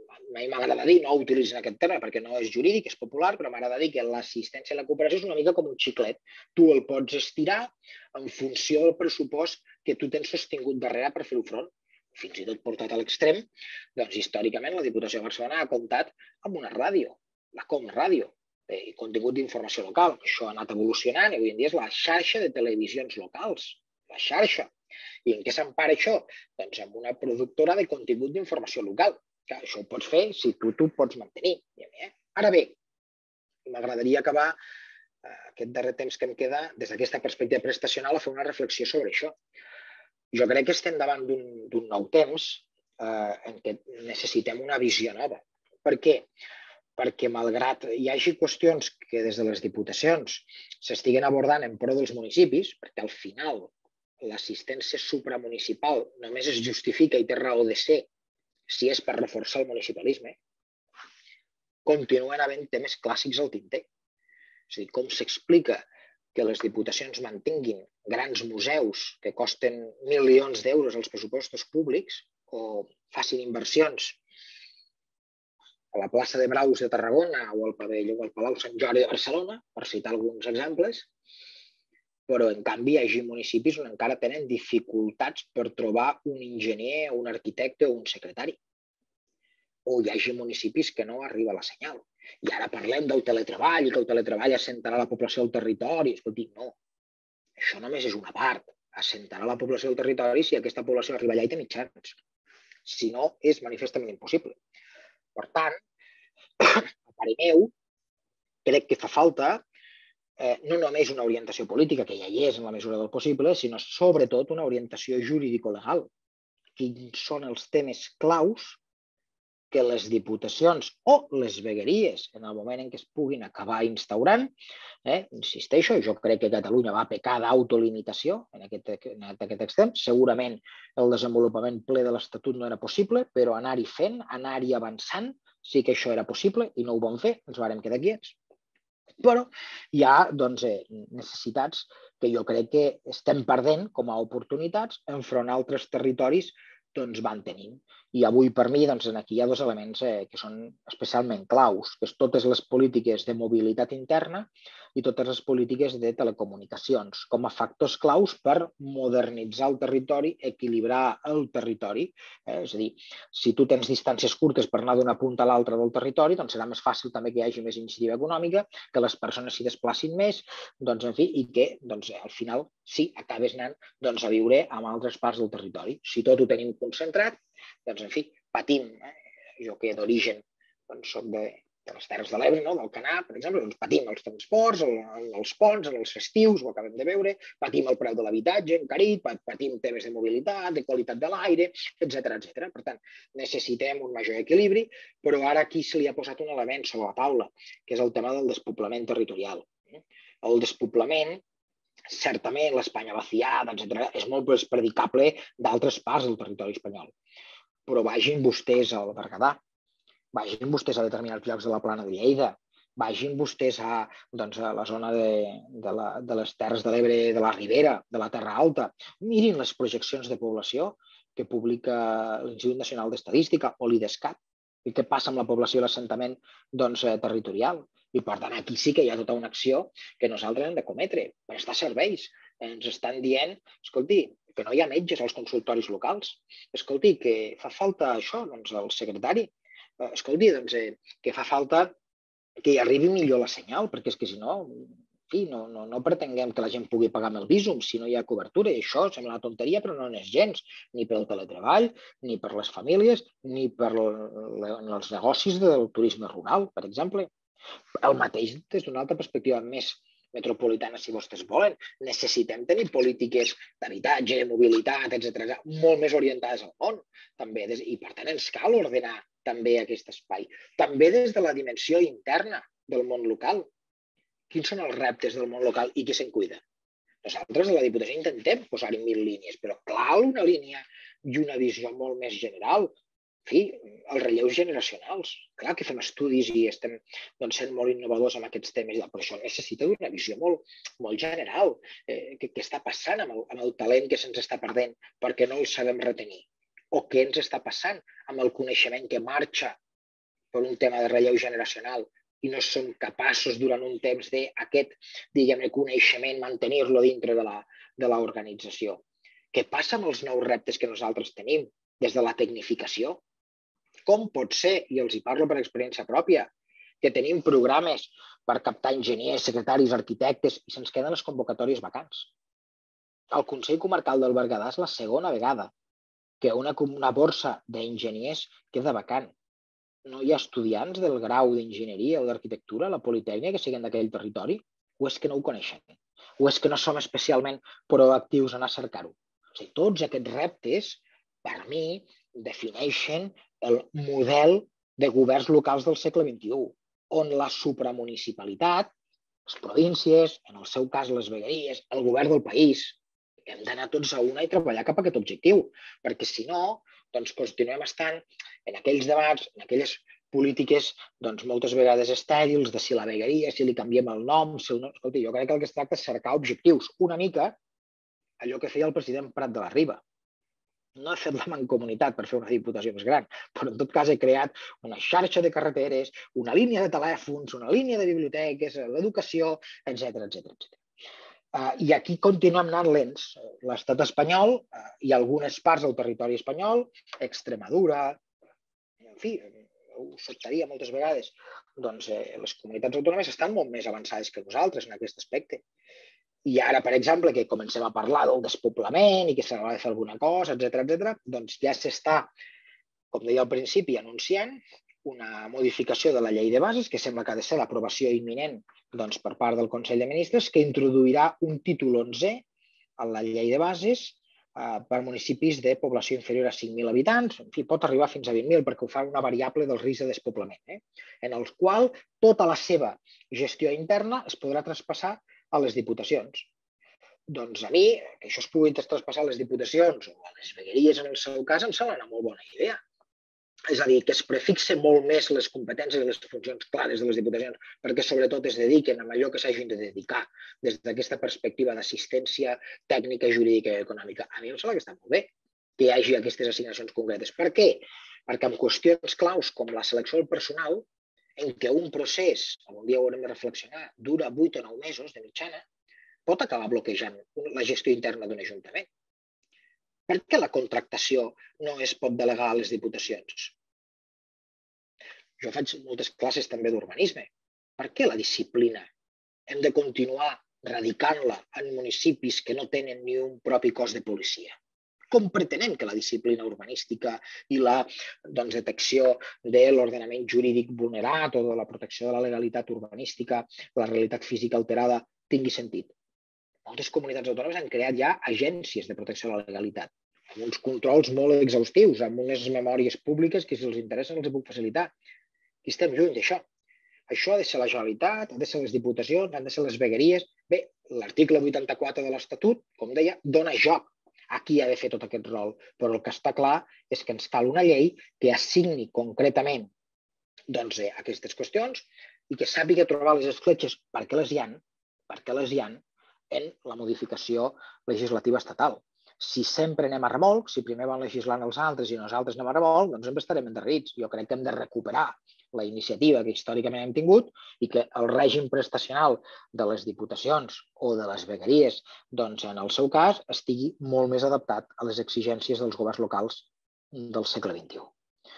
a mi m'agrada dir, no utilitzen aquest terme perquè no és jurídic, és popular, però m'agrada dir que l'assistència i la cooperació és una mica com un xiclet. Tu el pots estirar en funció del pressupost que tu tens sostingut darrere per fer-ho front. Fins i tot portat a l'extrem, doncs històricament la Diputació de Barcelona ha comptat amb una ràdio, la Com Ràdio, i contingut d'informació local. Això ha anat evolucionant i avui en dia és la xarxa de televisions locals, la xarxa. I en què s'empara això? Doncs amb una productora de contingut d'informació local. Clar, això ho pots fer si tu t'ho pots mantenir. Ara bé, m'agradaria acabar aquest darrer temps que em queda des d'aquesta perspectiva prestacional a fer una reflexió sobre això. Jo crec que estem davant d'un nou temps en què necessitem una visió nova. Per què? Perquè malgrat hi hagi qüestions que des de les diputacions s'estiguen abordant en pro dels municipis, perquè al final l'assistència supramunicipal només es justifica i té raó de ser si és per reforçar el municipalisme, continuen havent temes clàssics al tinter. És a dir, com s'explica que les diputacions mantinguin grans museus que costen milions d'euros als pressupostos públics o facin inversions a la plaça de Braus de Tarragona o al pavelló al Palau Sant Jordi de Barcelona, per citar alguns exemples, però en canvi hi hagi municipis on encara tenen dificultats per trobar un enginyer, un arquitecte o un secretari. O hi hagi municipis que no arriba la senyal. I ara parlem del teletreball i que el teletreball assentarà la població del territori. Escolti, no. Això només és una part. Assentarà la població del territori si aquesta població arriba allà i té mitjans. Si no, és manifestament impossible. Per tant, a parer meu, crec que fa falta no només una orientació política, que ja hi és en la mesura del possible, sinó sobretot una orientació jurídico-legal. Quins són els temes claus que les diputacions o les vegueries, en el moment en què es puguin acabar instaurant, insisteixo, jo crec que Catalunya va pecar d'autolimitació en aquest extrem. Segurament el desenvolupament ple de l'Estatut no era possible, però anar-hi fent, anar-hi avançant, sí que això era possible i no ho vam fer, ens vàrem quedar quiets. Però hi ha necessitats que jo crec que estem perdent com a oportunitats enfront a altres territoris van tenint. I avui per mi aquí hi ha dos elements que són especialment claus, que són totes les polítiques de mobilitat interna i totes les polítiques de telecomunicacions, com a factors claus per modernitzar el territori, equilibrar el territori. És a dir, si tu tens distàncies curtes per anar d'una punta a l'altra del territori, doncs serà més fàcil també que hi hagi més iniciativa econòmica, que les persones s'hi desplacin més, doncs, en fi, i que al final sí, acabes anant a viure en altres parts del territori. Si tot ho tenim concentrat, doncs, en fi, patim. Jo que d'origen soc de les Terres de l'Ebre, del Canà, per exemple, doncs patim els transports, els ponts, els festius, ho acabem de veure, patim el preu de l'habitatge encarit, patim temes de mobilitat, de qualitat de l'aire, etcètera. Per tant, necessitem un major equilibri, però ara aquí se li ha posat un element sobre la taula, que és el tema del despoblament territorial. El despoblament, certament l'Espanya vaciada, etcètera, és molt més predicable d'altres parts del territori espanyol. Però vagin vostès al Berguedà, vagin vostès a determinats llocs de la Plana de Lleida, vagin vostès a la zona de les Terres de l'Ebre, de la Ribera, de la Terra Alta. Mirin les projeccions de població que publica l'Institut Nacional d'Estadística o l'IDESCAT, i què passa amb la població i l'assentament territorial. I, per tant, aquí sí que hi ha tota una acció que nosaltres hem de cometre, prestar serveis. Ens estan dient, escolti, que no hi ha metges als consultoris locals. Escolti, que fa falta això, doncs, el secretari. Escolti, doncs, que fa falta que hi arribi millor la senyal, perquè és que si no, no pretenguem que la gent pugui pagar amb el Bizum si no hi ha cobertura. I això sembla una tonteria, però no n'és gens, ni pel teletreball, ni per les famílies, ni per els negocis del turisme rural, per exemple. El mateix des d'una altra perspectiva més metropolitana, si vostès volen. Necessitem tenir polítiques d'habitatge, mobilitat, etcètera, molt més orientades al món. I, per tant, ens cal ordenar també aquest espai. També des de la dimensió interna del món local. Quins són els reptes del món local i qui se'n cuida? Nosaltres, a la Diputació, intentem posar-hi mil línies, però cal una línia i una visió molt més general. En fi, els relleus generacionals. Clar que fem estudis i estem sent molt innovadors en aquests temes, però això necessita una visió molt general. Què està passant amb el talent que se'ns està perdent perquè no el sabem retenir? O què ens està passant amb el coneixement que marxa per un tema de relleu generacional i no som capaços durant un temps d'aquest, diguem-ne, coneixement, mantenir-lo dintre de l'organització. Què passa amb els nous reptes que nosaltres tenim des de la tecnificació? Com pot ser, i els hi parlo per experiència pròpia, que tenim programes per captar enginyers, secretaris, arquitectes i se'ns queden les convocatòries vacants? El Consell Comarcal del Berguedà és la segona vegada que una, una borsa d'enginyers queda vacant. No hi ha estudiants del grau d'enginyeria o d'arquitectura a la Politècnica que siguin d'aquell territori? O és que no ho coneixen? O és que no som especialment proactius en a cercar-ho? O sigui, tots aquests reptes, per mi, defineixen el model de governs locals del segle vint-i-u, on la supramunicipalitat, les províncies, en el seu cas les vegueries, el govern del país, hem d'anar tots a una i treballar cap a aquest objectiu, perquè si no, doncs continuem estant en aquells debats, en aquelles polítiques doncs moltes vegades estèrils, de si la vegueria, si li canviem el nom, si el nom... Escolta, jo crec que el que es tracta és cercar objectius, una mica allò que feia el president Prat de la Riba. No he fet la mancomunitat per fer una diputació més gran, però en tot cas he creat una xarxa de carreteres, una línia de telèfons, una línia de biblioteques, l'educació, etcètera, etcètera. Uh, I aquí continuem anant lents. L'estat espanyol uh, i algunes parts del territori espanyol, Extremadura, en fi, ho sobtaria moltes vegades, doncs eh, les comunitats autònomes estan molt més avançades que nosaltres en aquest aspecte. I ara, per exemple, que comencem a parlar del despoblament i que s'ha de fer alguna cosa, etcètera, etcètera, doncs ja s'està, com deia al principi, anunciant una modificació de la llei de bases, que sembla que ha de ser l'aprovació imminent doncs, per part del Consell de Ministres, que introduirà un títol onzè a la llei de bases eh, per municipis de població inferior a cinc mil habitants, en fi, pot arribar fins a vint mil perquè ho fa una variable del risc de despoblament, eh, en el qual tota la seva gestió interna es podrà traspassar a les diputacions. Doncs a mi, que això es pugui traspassar a les diputacions o a les vegueries en el seu cas, em sembla una molt bona idea. És a dir, que es prefixen molt més les competències i les funcions clares de les diputacions perquè sobretot es dediquen a allò que s'hagin de dedicar des d'aquesta perspectiva d'assistència tècnica, jurídica i econòmica. A mi em sembla que està molt bé que hi hagi aquestes assignacions concretes. Per què? Perquè en qüestions claus com la selecció del personal, en què un procés, un dia ho haurem de reflexionar, dura vuit o nou mesos de mitjana, pot acabar bloquejant la gestió interna d'un ajuntament. Per què la contractació no es pot delegar a les diputacions? Jo faig moltes classes també d'urbanisme. Per què la disciplina hem de continuar radicant-la en municipis que no tenen ni un propi cos de policia? Com pretenem que la disciplina urbanística i la doncs, detecció de l'ordenament jurídic vulnerat o de la protecció de la legalitat urbanística, la realitat física alterada, tingui sentit? Moltes comunitats autònomes han creat ja agències de protecció de la legalitat, amb uns controls molt exhaustius, amb unes memòries públiques que si els interessa els puc facilitar. I estem lluny d'això. Això ha de ser la Generalitat, ha de ser les diputacions, han de ser les vegueries. Bé, l'article vuitanta-quatre de l'Estatut, com deia, dona joc a qui ha de fer tot aquest rol. Però el que està clar és que ens cal una llei que assigni concretament doncs, eh, aquestes qüestions i que sàpiga trobar les escletxes perquè les hi han, perquè les hi han en la modificació legislativa estatal. Si sempre anem a remolc, si primer van legislant els altres i nosaltres anem a remolc, doncs sempre estarem endarrerits. Jo crec que hem de recuperar la iniciativa que històricament hem tingut i que el règim prestacional de les diputacions o de les vegueries, doncs en el seu cas, estigui molt més adaptat a les exigències dels governs locals del segle vint-i-u.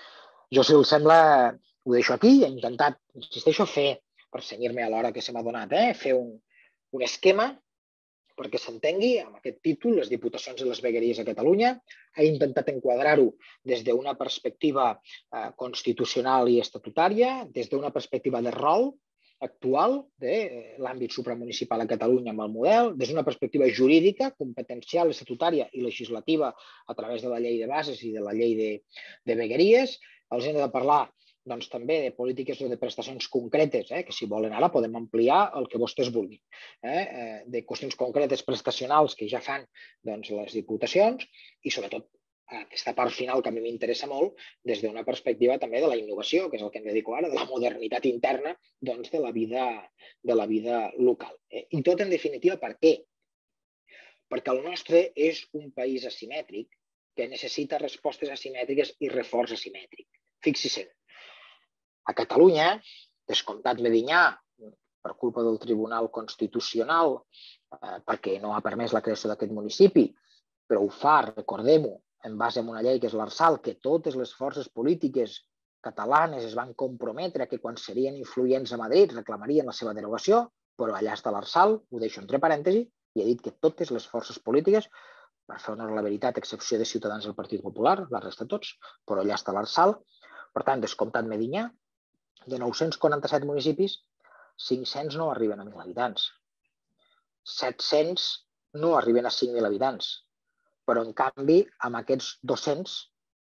Jo, si els sembla, ho deixo aquí. He intentat, insisteixo, fer, per cenyir-me a l'hora que se m'ha donat, eh, fer un, un esquema perquè s'entengui amb aquest títol, les diputacions i les vegueries a Catalunya. He intentat enquadrar-ho des d'una perspectiva eh, constitucional i estatutària, des d'una perspectiva de rol actual de l'àmbit supramunicipal a Catalunya amb el model, des d'una perspectiva jurídica, competencial, estatutària i legislativa a través de la llei de bases i de la llei de, de vegueries. Els hem de parlar doncs, també de polítiques o de prestacions concretes, eh, que si volen ara podem ampliar el que vostès vulguin, eh, de qüestions concretes prestacionals que ja fan doncs, les diputacions i sobretot aquesta part final que a mi m'interessa molt des d'una perspectiva també de la innovació, que és el que em dedico ara, de la modernitat interna doncs, de, la vida, de la vida local. Eh? I tot en definitiva per què? Perquè el nostre és un país asimètric que necessita respostes asimètriques i reforç asimètric. Fixi-se'n. A Catalunya, descomptat Medinyà, per culpa del Tribunal Constitucional, perquè no ha permès la creació d'aquest municipi, però ho fa, recordem-ho, en base a una llei que és l'Arsal, que totes les forces polítiques catalanes es van comprometre que quan serien influents a Madrid reclamarien la seva derogació, però allà està l'Arsal, ho deixo entre parèntesis, i he dit que totes les forces polítiques, per fer honor a la veritat, a excepció de Ciutadans del Partit Popular, la resta tots, però allà està l'Arsal. Per tant, descomptat Medinyà, de nou-cents quaranta-set municipis, cinc-cents no arriben a mil habitants. set-cents no arriben a cinc mil habitants. Però, en canvi, amb aquests dos-cents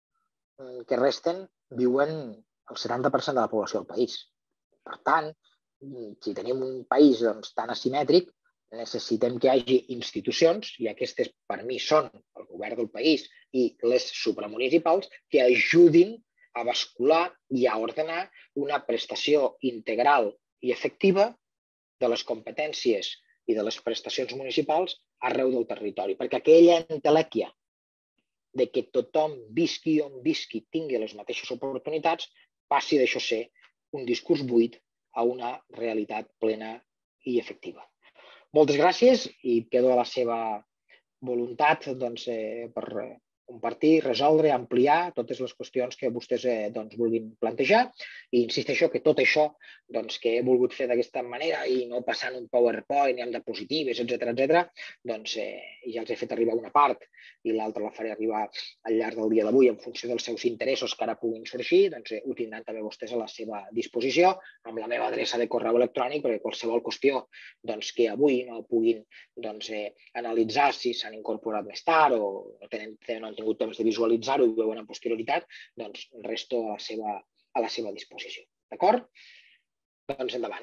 que resten, viuen el setanta per cent de la població del país. Per tant, si tenim un país tan asimètric, necessitem que hi hagi institucions, i aquestes per mi són el govern del país i les supramunicipals, que ajudin a bascular i a ordenar una prestació integral i efectiva de les competències i de les prestacions municipals arreu del territori. Perquè aquella entelèquia de que tothom visqui on visqui, tingui les mateixes oportunitats, passi d'això ser un discurs buit a una realitat plena i efectiva. Moltes gràcies i quedo a la seva voluntat per compartir, resoldre, ampliar totes les qüestions que vostès vulguin plantejar. I insisteixo que tot això que he volgut fer d'aquesta manera i no passant un PowerPoint ni amb diapositives, etcètera, etcètera, doncs ja els he fet arribar una part i l'altra la faré arribar al llarg del dia d'avui en funció dels seus interessos que ara puguin sorgir, doncs ho tindran també vostès a la seva disposició amb la meva adreça de correu electrònic, perquè qualsevol qüestió que avui no puguin analitzar si s'han incorporat més tard o no tenen tingut temps de visualitzar-ho i ho veuen amb posterioritat, doncs resto a la seva, a la seva disposició. D'acord? Doncs endavant.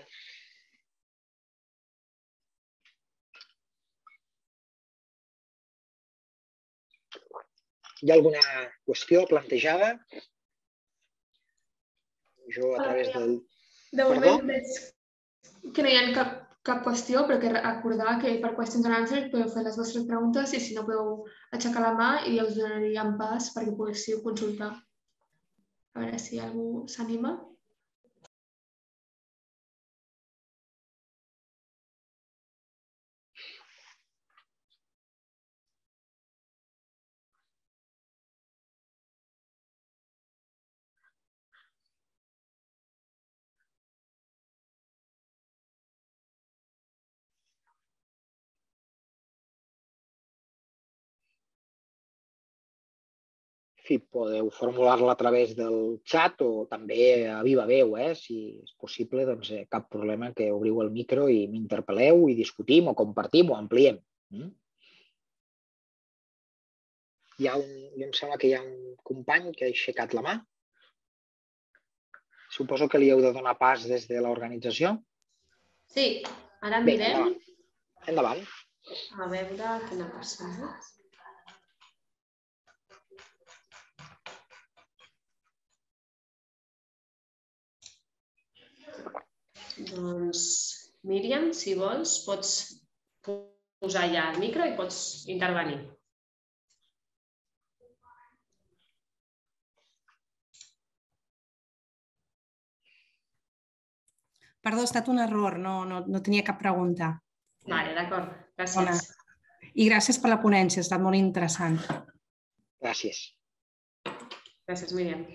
Hi ha alguna qüestió plantejada? Jo a través del... De moment veig que no hi ha cap cap qüestió, però que recordar que per qüestions and answers podeu fer les vostres preguntes i si no podeu aixecar la mà i us donaríem pas perquè poguéssiu consultar. A veure si algú s'anima. fi, podeu formular-la a través del xat o també a viva veu, eh? Si és possible, doncs eh, cap problema que obriu el micro i m'interpel·leu i discutim o compartim o ampliem. Mm? Hi ha un, jo em sembla que hi ha un company que ha aixecat la mà. Suposo que li heu de donar pas des de l'organització. Sí, ara mirem. Bé, endavant. A veure quina persona. Doncs, Míriam, si vols, pots posar ja el micro i pots intervenir. Perdó, ha estat un error, no, no, no tenia cap pregunta. Vale, d'acord, gràcies. I gràcies per la ponència, ha estat molt interessant. Gràcies. Gràcies, Míriam.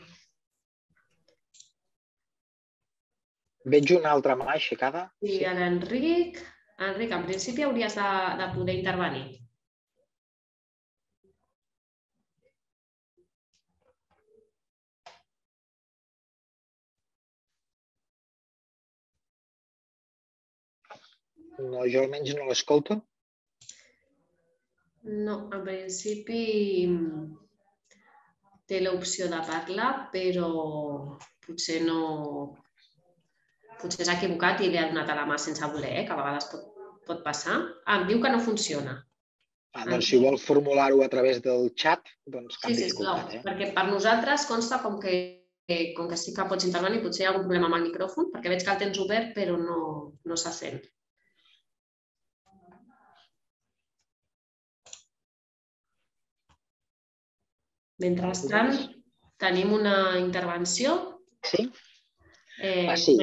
Veig una altra mà aixecada. Sí, l'Enric. Enric, en principi hauries de, de poder intervenir. No, jo almenys no l'escolto. No, en principi té l'opció de parlar, però potser no... Potser s'ha equivocat i li ha donat a la mà sense voler, eh? Que a vegades pot, pot passar. Ah, em diu que no funciona. Ah, doncs si vol formular-ho a través del xat, doncs cap sí, dificultat. Sí, eh? perquè per nosaltres consta com que, com que sí que pots intervenir, potser hi ha algun problema amb el micròfon, perquè veig que el tens obert però no, no se sent. Mentrestant, tenim una intervenció. Sí. Ah, sí.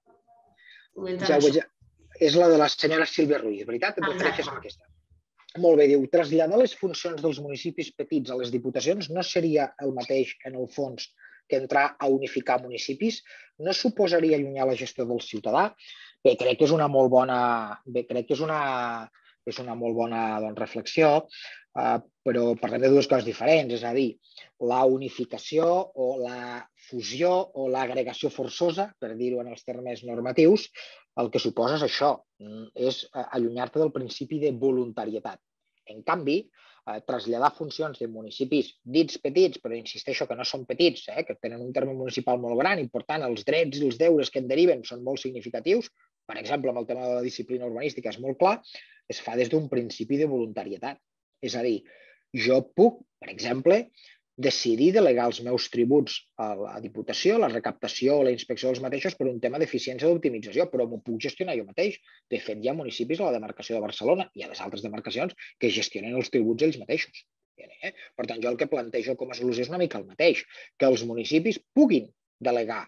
Ja ho veig. És la de la senyora Sílvia Ruiz, veritat? Et refereixes amb aquesta? Molt bé, diu, traslladar les funcions dels municipis petits a les diputacions no seria el mateix, en el fons, que entrar a unificar municipis? No suposaria allunyar la gestió del ciutadà? Bé, crec que és una molt bona, bé, crec que és una, és una molt bona doncs, reflexió, eh, però parlem de dues coses diferents, és a dir, la unificació o la fusió o l'agregació forçosa, per dir-ho en els termes normatius, el que suposa és això, és allunyar-te del principi de voluntarietat. En canvi, eh, traslladar funcions de municipis dits petits, però insisteixo que no són petits, eh, que tenen un terme municipal molt gran i, per tant, els drets i els deures que en deriven són molt significatius, per exemple, amb el tema de la disciplina urbanística és molt clar, es fa des d'un principi de voluntarietat. És a dir, jo puc, per exemple, decidir delegar els meus tributs a la Diputació, la recaptació o la inspecció dels mateixos per un tema d'eficiència i d'optimització, però m'ho puc gestionar jo mateix. De fet, hi ha municipis a la demarcació de Barcelona i a les altres demarcacions que gestionen els tributs ells mateixos. Per tant, jo el que plantejo com a solució és una mica el mateix, que els municipis puguin delegar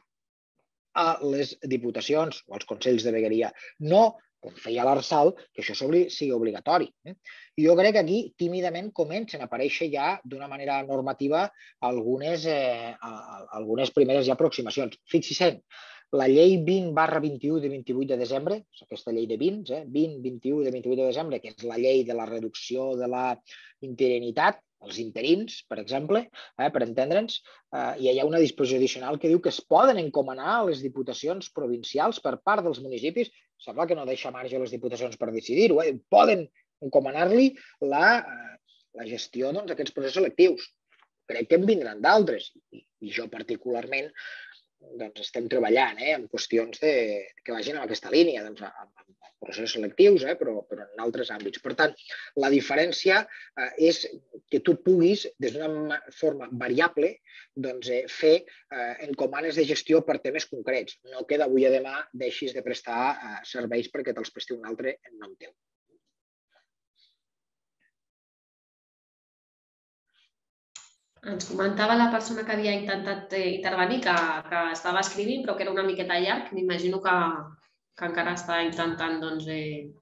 a les diputacions o als consells de vegueria. No, com feia l'Arsal, que això sigui obligatori. I jo crec que aquí tímidament comencen a aparèixer ja d'una manera normativa algunes, eh, algunes primeres ja aproximacions. Fixi-se'n, la llei vint barra vint-i-u de vint-i-vuit de desembre, aquesta llei de vint, eh, vint, vint-i-u de vint-i-vuit de desembre, que és la llei de la reducció de la interinitat, els interins, per exemple, eh, per entendre'ns, eh, i hi ha una disposició addicional que diu que es poden encomanar a les diputacions provincials per part dels municipis, sembla que no deixa marge a les diputacions per decidir-ho, eh, poden encomanar-li la, la gestió d'aquests processos selectius. Crec que en vindran d'altres, i, i jo particularment doncs, estem treballant eh, en qüestions de, que vagin en aquesta línia, doncs, en, en processos selectius, eh, però, però en altres àmbits. Per tant, la diferència eh, és que tu puguis, des d'una forma variable, doncs, eh, fer eh, encomanes de gestió per temes concrets. No que d'avui a demà deixis de prestar eh, serveis perquè te'ls presti un altre en nom teu. Ens comentava la persona que havia intentat intervenir que, que estava escrivint, però que era una miqueta llarg. M'imagino que, que encara està intentant doncs, eh,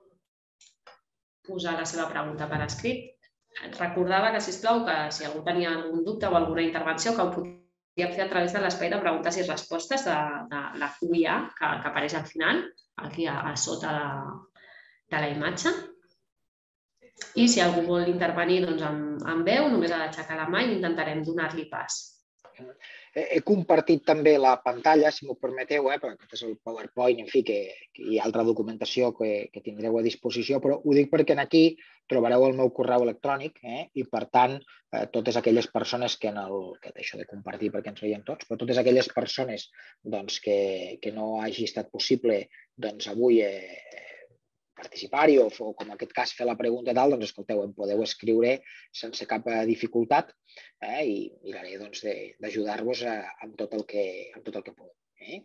posar la seva pregunta per escrit. Recordava que, sisplau, que si algú tenia algun dubte o alguna intervenció, que ho podia fer a través de l'espai de preguntes i respostes de, de la Q I A que, que apareix al final, aquí a, a sota de, de la imatge. I si algú vol intervenir doncs, amb, amb veu, només ha d'aixecar la mà i intentarem donar-li pas. He compartit també la pantalla, si m'ho permeteu, eh, perquè és el PowerPoint, en fi, que, que hi ha altra documentació que, que tindreu a disposició, però ho dic perquè aquí trobareu el meu correu electrònic eh, i, per tant, eh, totes aquelles persones que, en el, que deixo de compartir perquè ens veiem tots, però totes aquelles persones doncs, que, que no hagi estat possible doncs, avui eh, participar-hi o, o, com en aquest cas, fer la pregunta i tal, doncs, escolteu, em podeu escriure sense cap dificultat eh, i miraré doncs, d'ajudar-vos amb tot el que, amb tot el que puc. Eh?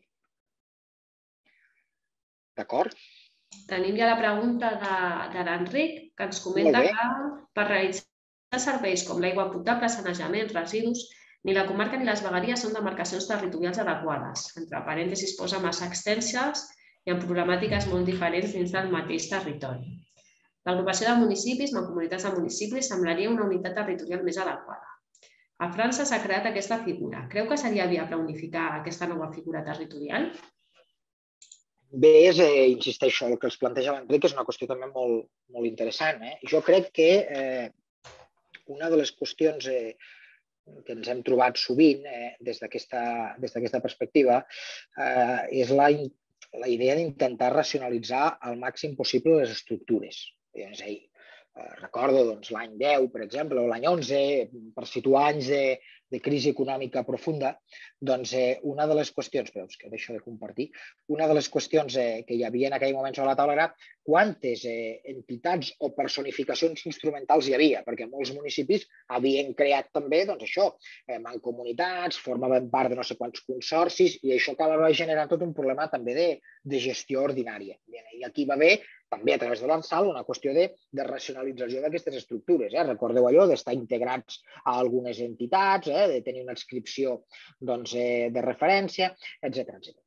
D'acord? Tenim ja la pregunta de, de l'Enric, que ens comenta que per realitzar serveis com l'aigua potable, sanejaments, residus, ni la comarca ni les vegueries són demarcacions territorials adequades. Entre parèntesis posa massa extenses i amb problemàtiques molt diferents dins del mateix territori. L'agrupació de municipis, mancomunitats de municipis, semblaria una unitat territorial més adequada. A França s'ha creat aquesta figura. Creu que seria viable unificar aquesta nova figura territorial? Bé, és, eh, insisteixo, el que els planteja l'Enric és una qüestió també molt, molt interessant. Eh? Jo crec que eh, una de les qüestions eh, que ens hem trobat sovint eh, des d'aquesta perspectiva eh, és la la idea d'intentar racionalitzar al màxim possible les estructures. És a dir, recordo doncs, l'any deu, per exemple, o l'any onze, per situar anys de, de crisi econòmica profunda, doncs eh, una de les qüestions, però que deixo de compartir, una de les qüestions eh, que hi havia en aquell moment sobre la taula era quantes eh, entitats o personificacions instrumentals hi havia, perquè molts municipis havien creat també doncs, això, eh, mancomunitats, formaven part de no sé quants consorcis, i això acabava generant tot un problema també de, de gestió ordinària. I aquí va haver també a través de l'Arsal, una qüestió de, de racionalització d'aquestes estructures. Eh? Recordeu allò d'estar integrats a algunes entitats, eh? de tenir una adscripció doncs, eh, de referència, etcètera etcètera.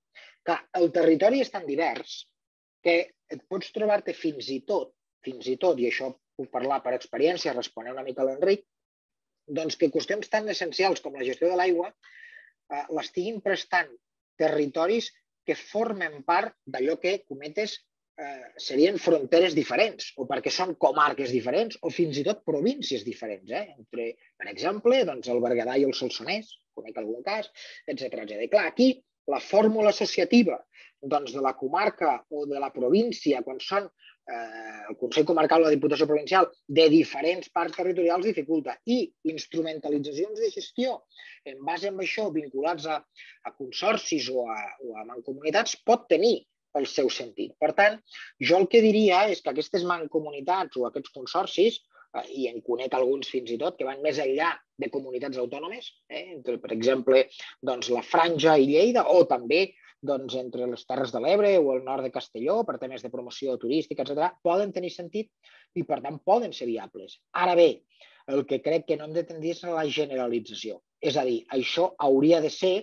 Clar, el territori és tan divers que et pots trobar-te fins i tot, fins i tot, i això puc parlar per experiència, responent una mica a l'Enric, doncs que qüestions tan essencials com la gestió de l'aigua l'estiguin prestant territoris que formen part d'allò que, cometes, serien fronteres diferents, o perquè són comarques diferents, o fins i tot províncies diferents. Entre, per exemple, el Berguedà i el Solsonès, conec algun cas, etcètera. Clar, aquí la fórmula associativa de la comarca o de la província, quan són el Consell Comarcal o la Diputació Provincial de diferents parts territorials, dificulta. I instrumentalitzacions de gestió en base a això, vinculats a consorcis o a mancomunitats, pot tenir el seu sentit. Per tant, jo el que diria és que aquestes mancomunitats o aquests consorcis, i en conec alguns fins i tot, que van més enllà de comunitats autònomes, per exemple, la Franja i Lleida, o també entre les Terres de l'Ebre o el nord de Castelló, per temes de promoció turística, etcètera, poden tenir sentit i, per tant, poden ser viables. Ara bé, el que crec que no hem de tendir és la generalització. És a dir, això hauria de ser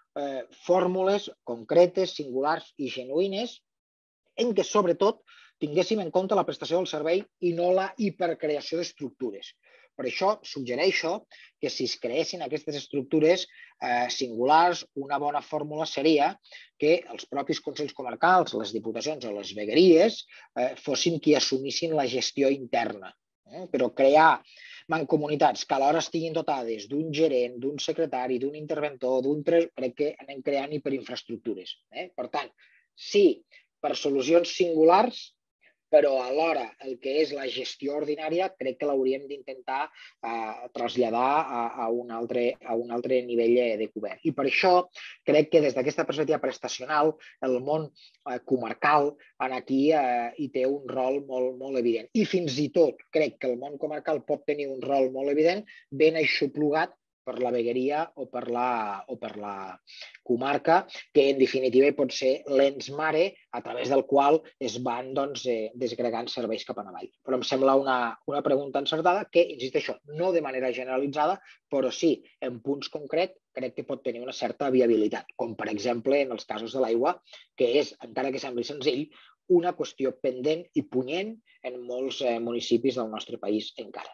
fórmules concretes, singulars i genuïnes en què, sobretot, tinguéssim en compte la prestació del servei i no la hipercreació d'estructures. Per això suggereixo que si es creessin aquestes estructures singulars, una bona fórmula seria que els propis consells comarcals, les diputacions o les vegueries fossin qui assumissin la gestió interna. Però crear mancomunitats que alhora estiguin dotades d'un gerent, d'un secretari, d'un interventor, d'un... crec que anem creant hiperinfraestructures. Per tant, sí, per solucions singulars, però alhora el que és la gestió ordinària crec que l'hauríem d'intentar traslladar a un altre nivell de govern. I per això crec que des d'aquesta perspectiva prestacional el món comarcal aquí hi té un rol molt evident. I fins i tot crec que el món comarcal pot tenir un rol molt evident ben aixoplugat per la vegueria o per la comarca, que en definitiva pot ser l'ens mare a través del qual es van desgregant serveis cap avall. Però em sembla una pregunta encertada que, insisteixo, no de manera generalitzada, però sí, en punts concrets, crec que pot tenir una certa viabilitat, com per exemple en els casos de l'aigua, que és, encara que sembli senzill, una qüestió pendent i punyent en molts municipis del nostre país encara.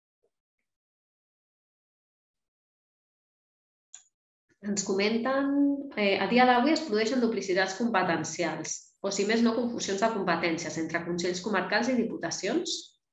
Ens comenten, a dia d'avui es produeixen duplicitats competencials, o si més no, confusions de competències entre consells comarcals i diputacions?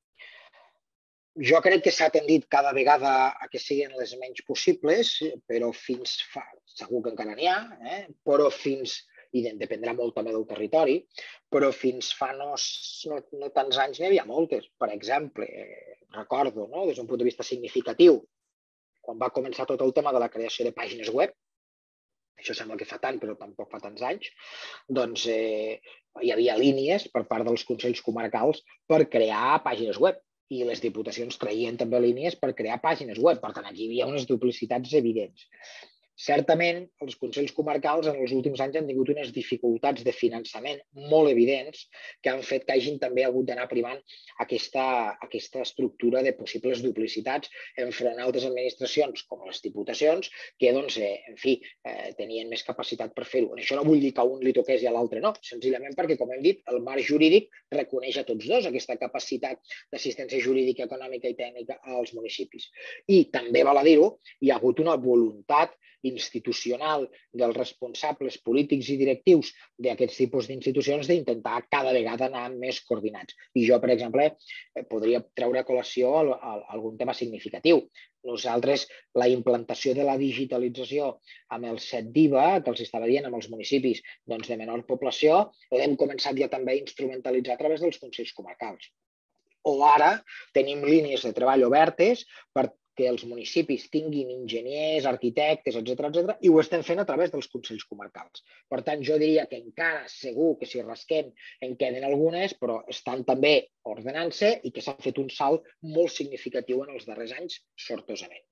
Jo crec que s'ha tendit cada vegada a que siguin les menys possibles, però fins fa, segur que encara n'hi ha, però fins, i dependrà molt també del territori, però fins fa no tants anys n'hi havia moltes. Per exemple, recordo, des d'un punt de vista significatiu, quan va començar tot el tema de la creació de pàgines web, això sembla que fa tant, però tampoc fa tants anys, doncs hi havia línies per part dels consells comarcals per crear pàgines web i les diputacions traien també línies per crear pàgines web. Per tant, aquí hi havia unes duplicitats evidents. Certament, els consells comarcals en els últims anys han tingut unes dificultats de finançament molt evidents que han fet que hagin també hagut d'anar primant aquesta estructura de possibles duplicitats enfront a altres administracions, com les diputacions, que, en fi, tenien més capacitat per fer-ho. Això no vull dir que a un li toqués i a l'altre no, senzillament perquè, com hem dit, el marc jurídic reconeix a tots dos aquesta capacitat d'assistència jurídica, econòmica i tècnica als municipis. I també, val a dir-ho, hi ha hagut una voluntat institucional dels responsables polítics i directius d'aquests tipus d'institucions d'intentar cada vegada anar més coordinats. I jo, per exemple, podria treure a col·lació algun tema significatiu. Nosaltres, la implantació de la digitalització amb el set d'I V A, que els estava dient amb els municipis de menor població, l'hem començat ja també a instrumentalitzar a través dels consells comarcals. O ara tenim línies de treball obertes per que els municipis tinguin enginyers, arquitectes, etcètera, i ho estem fent a través dels consells comarcals. Per tant, jo diria que encara segur que si rasquem en queden algunes, però estan també ordenant-se i que s'ha fet un salt molt significatiu en els darrers anys, sortosament.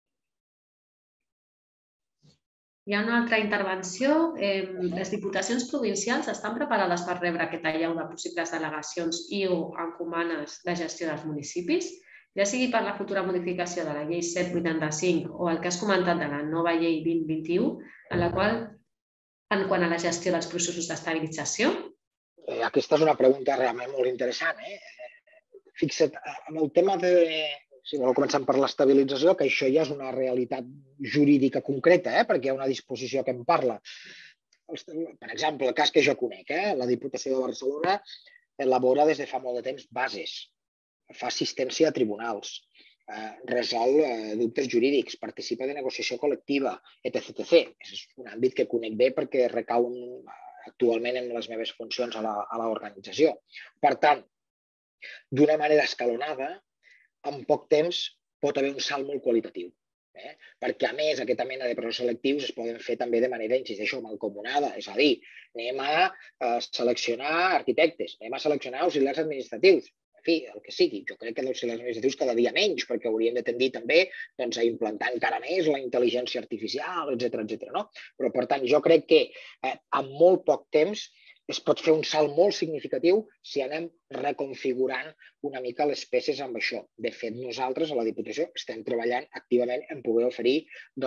Hi ha una altra intervenció. Les diputacions provincials estan preparades per rebre aquest allau de possibles delegacions i o encomanes de gestió dels municipis? Ja sigui per la futura modificació de la llei set vuitanta-cinc o el que has comentat de la nova llei vint vint-i-u, en la qual en quant a la gestió dels processos d'estabilització? Aquesta és una pregunta realment molt interessant. Fixa't, amb el tema de... Si voleu començar per l'estabilització, que això ja és una realitat jurídica concreta, perquè hi ha una disposició que en parla. Per exemple, el cas que jo conec, la Diputació de Barcelona elabora des de fa molt de temps bases, fa assistència a tribunals, resol dubtes jurídics, participa de negociació col·lectiva, etcètera etcètera. És un àmbit que conec bé perquè recau actualment en les meves funcions a l'organització. Per tant, d'una manera escalonada, en poc temps pot haver un salt molt qualitatiu. Perquè, a més, aquesta mena de processos selectius es poden fer també de manera, insisteixo, mancomunada. És a dir, anem a seleccionar arquitectes, anem a seleccionar auxiliars administratius, en fi, el que sigui. Jo crec que d'auxiliars administratius cada dia menys, perquè hauríem de tendir també a implantar encara més la intel·ligència artificial, etcètera. Però, per tant, jo crec que en molt poc temps es pot fer un salt molt significatiu si anem reconfigurant una mica les peces amb això. De fet, nosaltres a la Diputació estem treballant activament en poder oferir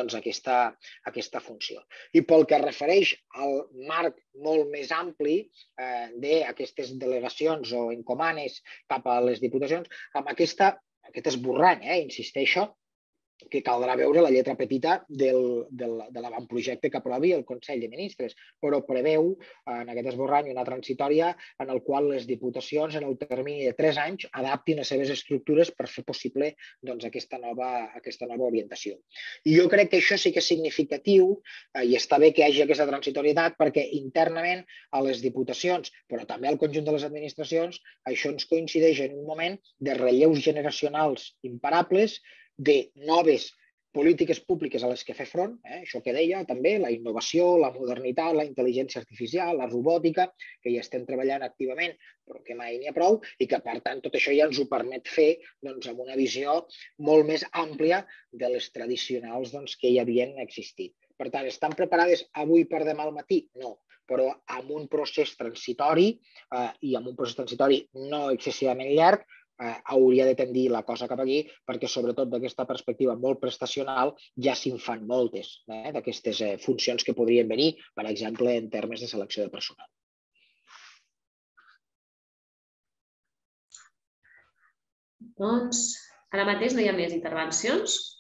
aquesta funció. I pel que es refereix al marc molt més ampli d'aquestes delegacions o encomanes cap a les Diputacions, amb aquest esborrany, insisteixo, que caldrà veure la lletra petita de l'avantprojecte que aprovi el Consell de Ministres, però preveu en aquest esborrany una transitòria en el qual les diputacions en el termini de tres anys adaptin les seves estructures per fer possible aquesta nova orientació. I jo crec que això sí que és significatiu i està bé que hi hagi aquesta transitorietat perquè internament a les diputacions, però també al conjunt de les administracions, això ens coincideix en un moment de relleus generacionals imparables, de noves polítiques públiques a les que fer front, això que deia també, la innovació, la modernitat, la intel·ligència artificial, la robòtica, que hi estem treballant activament, però que mai n'hi ha prou, i que, per tant, tot això ja ens ho permet fer amb una visió molt més àmplia de les tradicionals que hi havien existit. Per tant, estan preparades avui per demà al matí? No, però amb un procés transitori i amb un procés transitori no excessivament llarg, hauria de tendir la cosa cap aquí perquè, sobretot d'aquesta perspectiva molt prestacional, ja se'n fan moltes d'aquestes funcions que podrien venir, per exemple, en termes de selecció de personal. Doncs, ara mateix no hi ha més intervencions.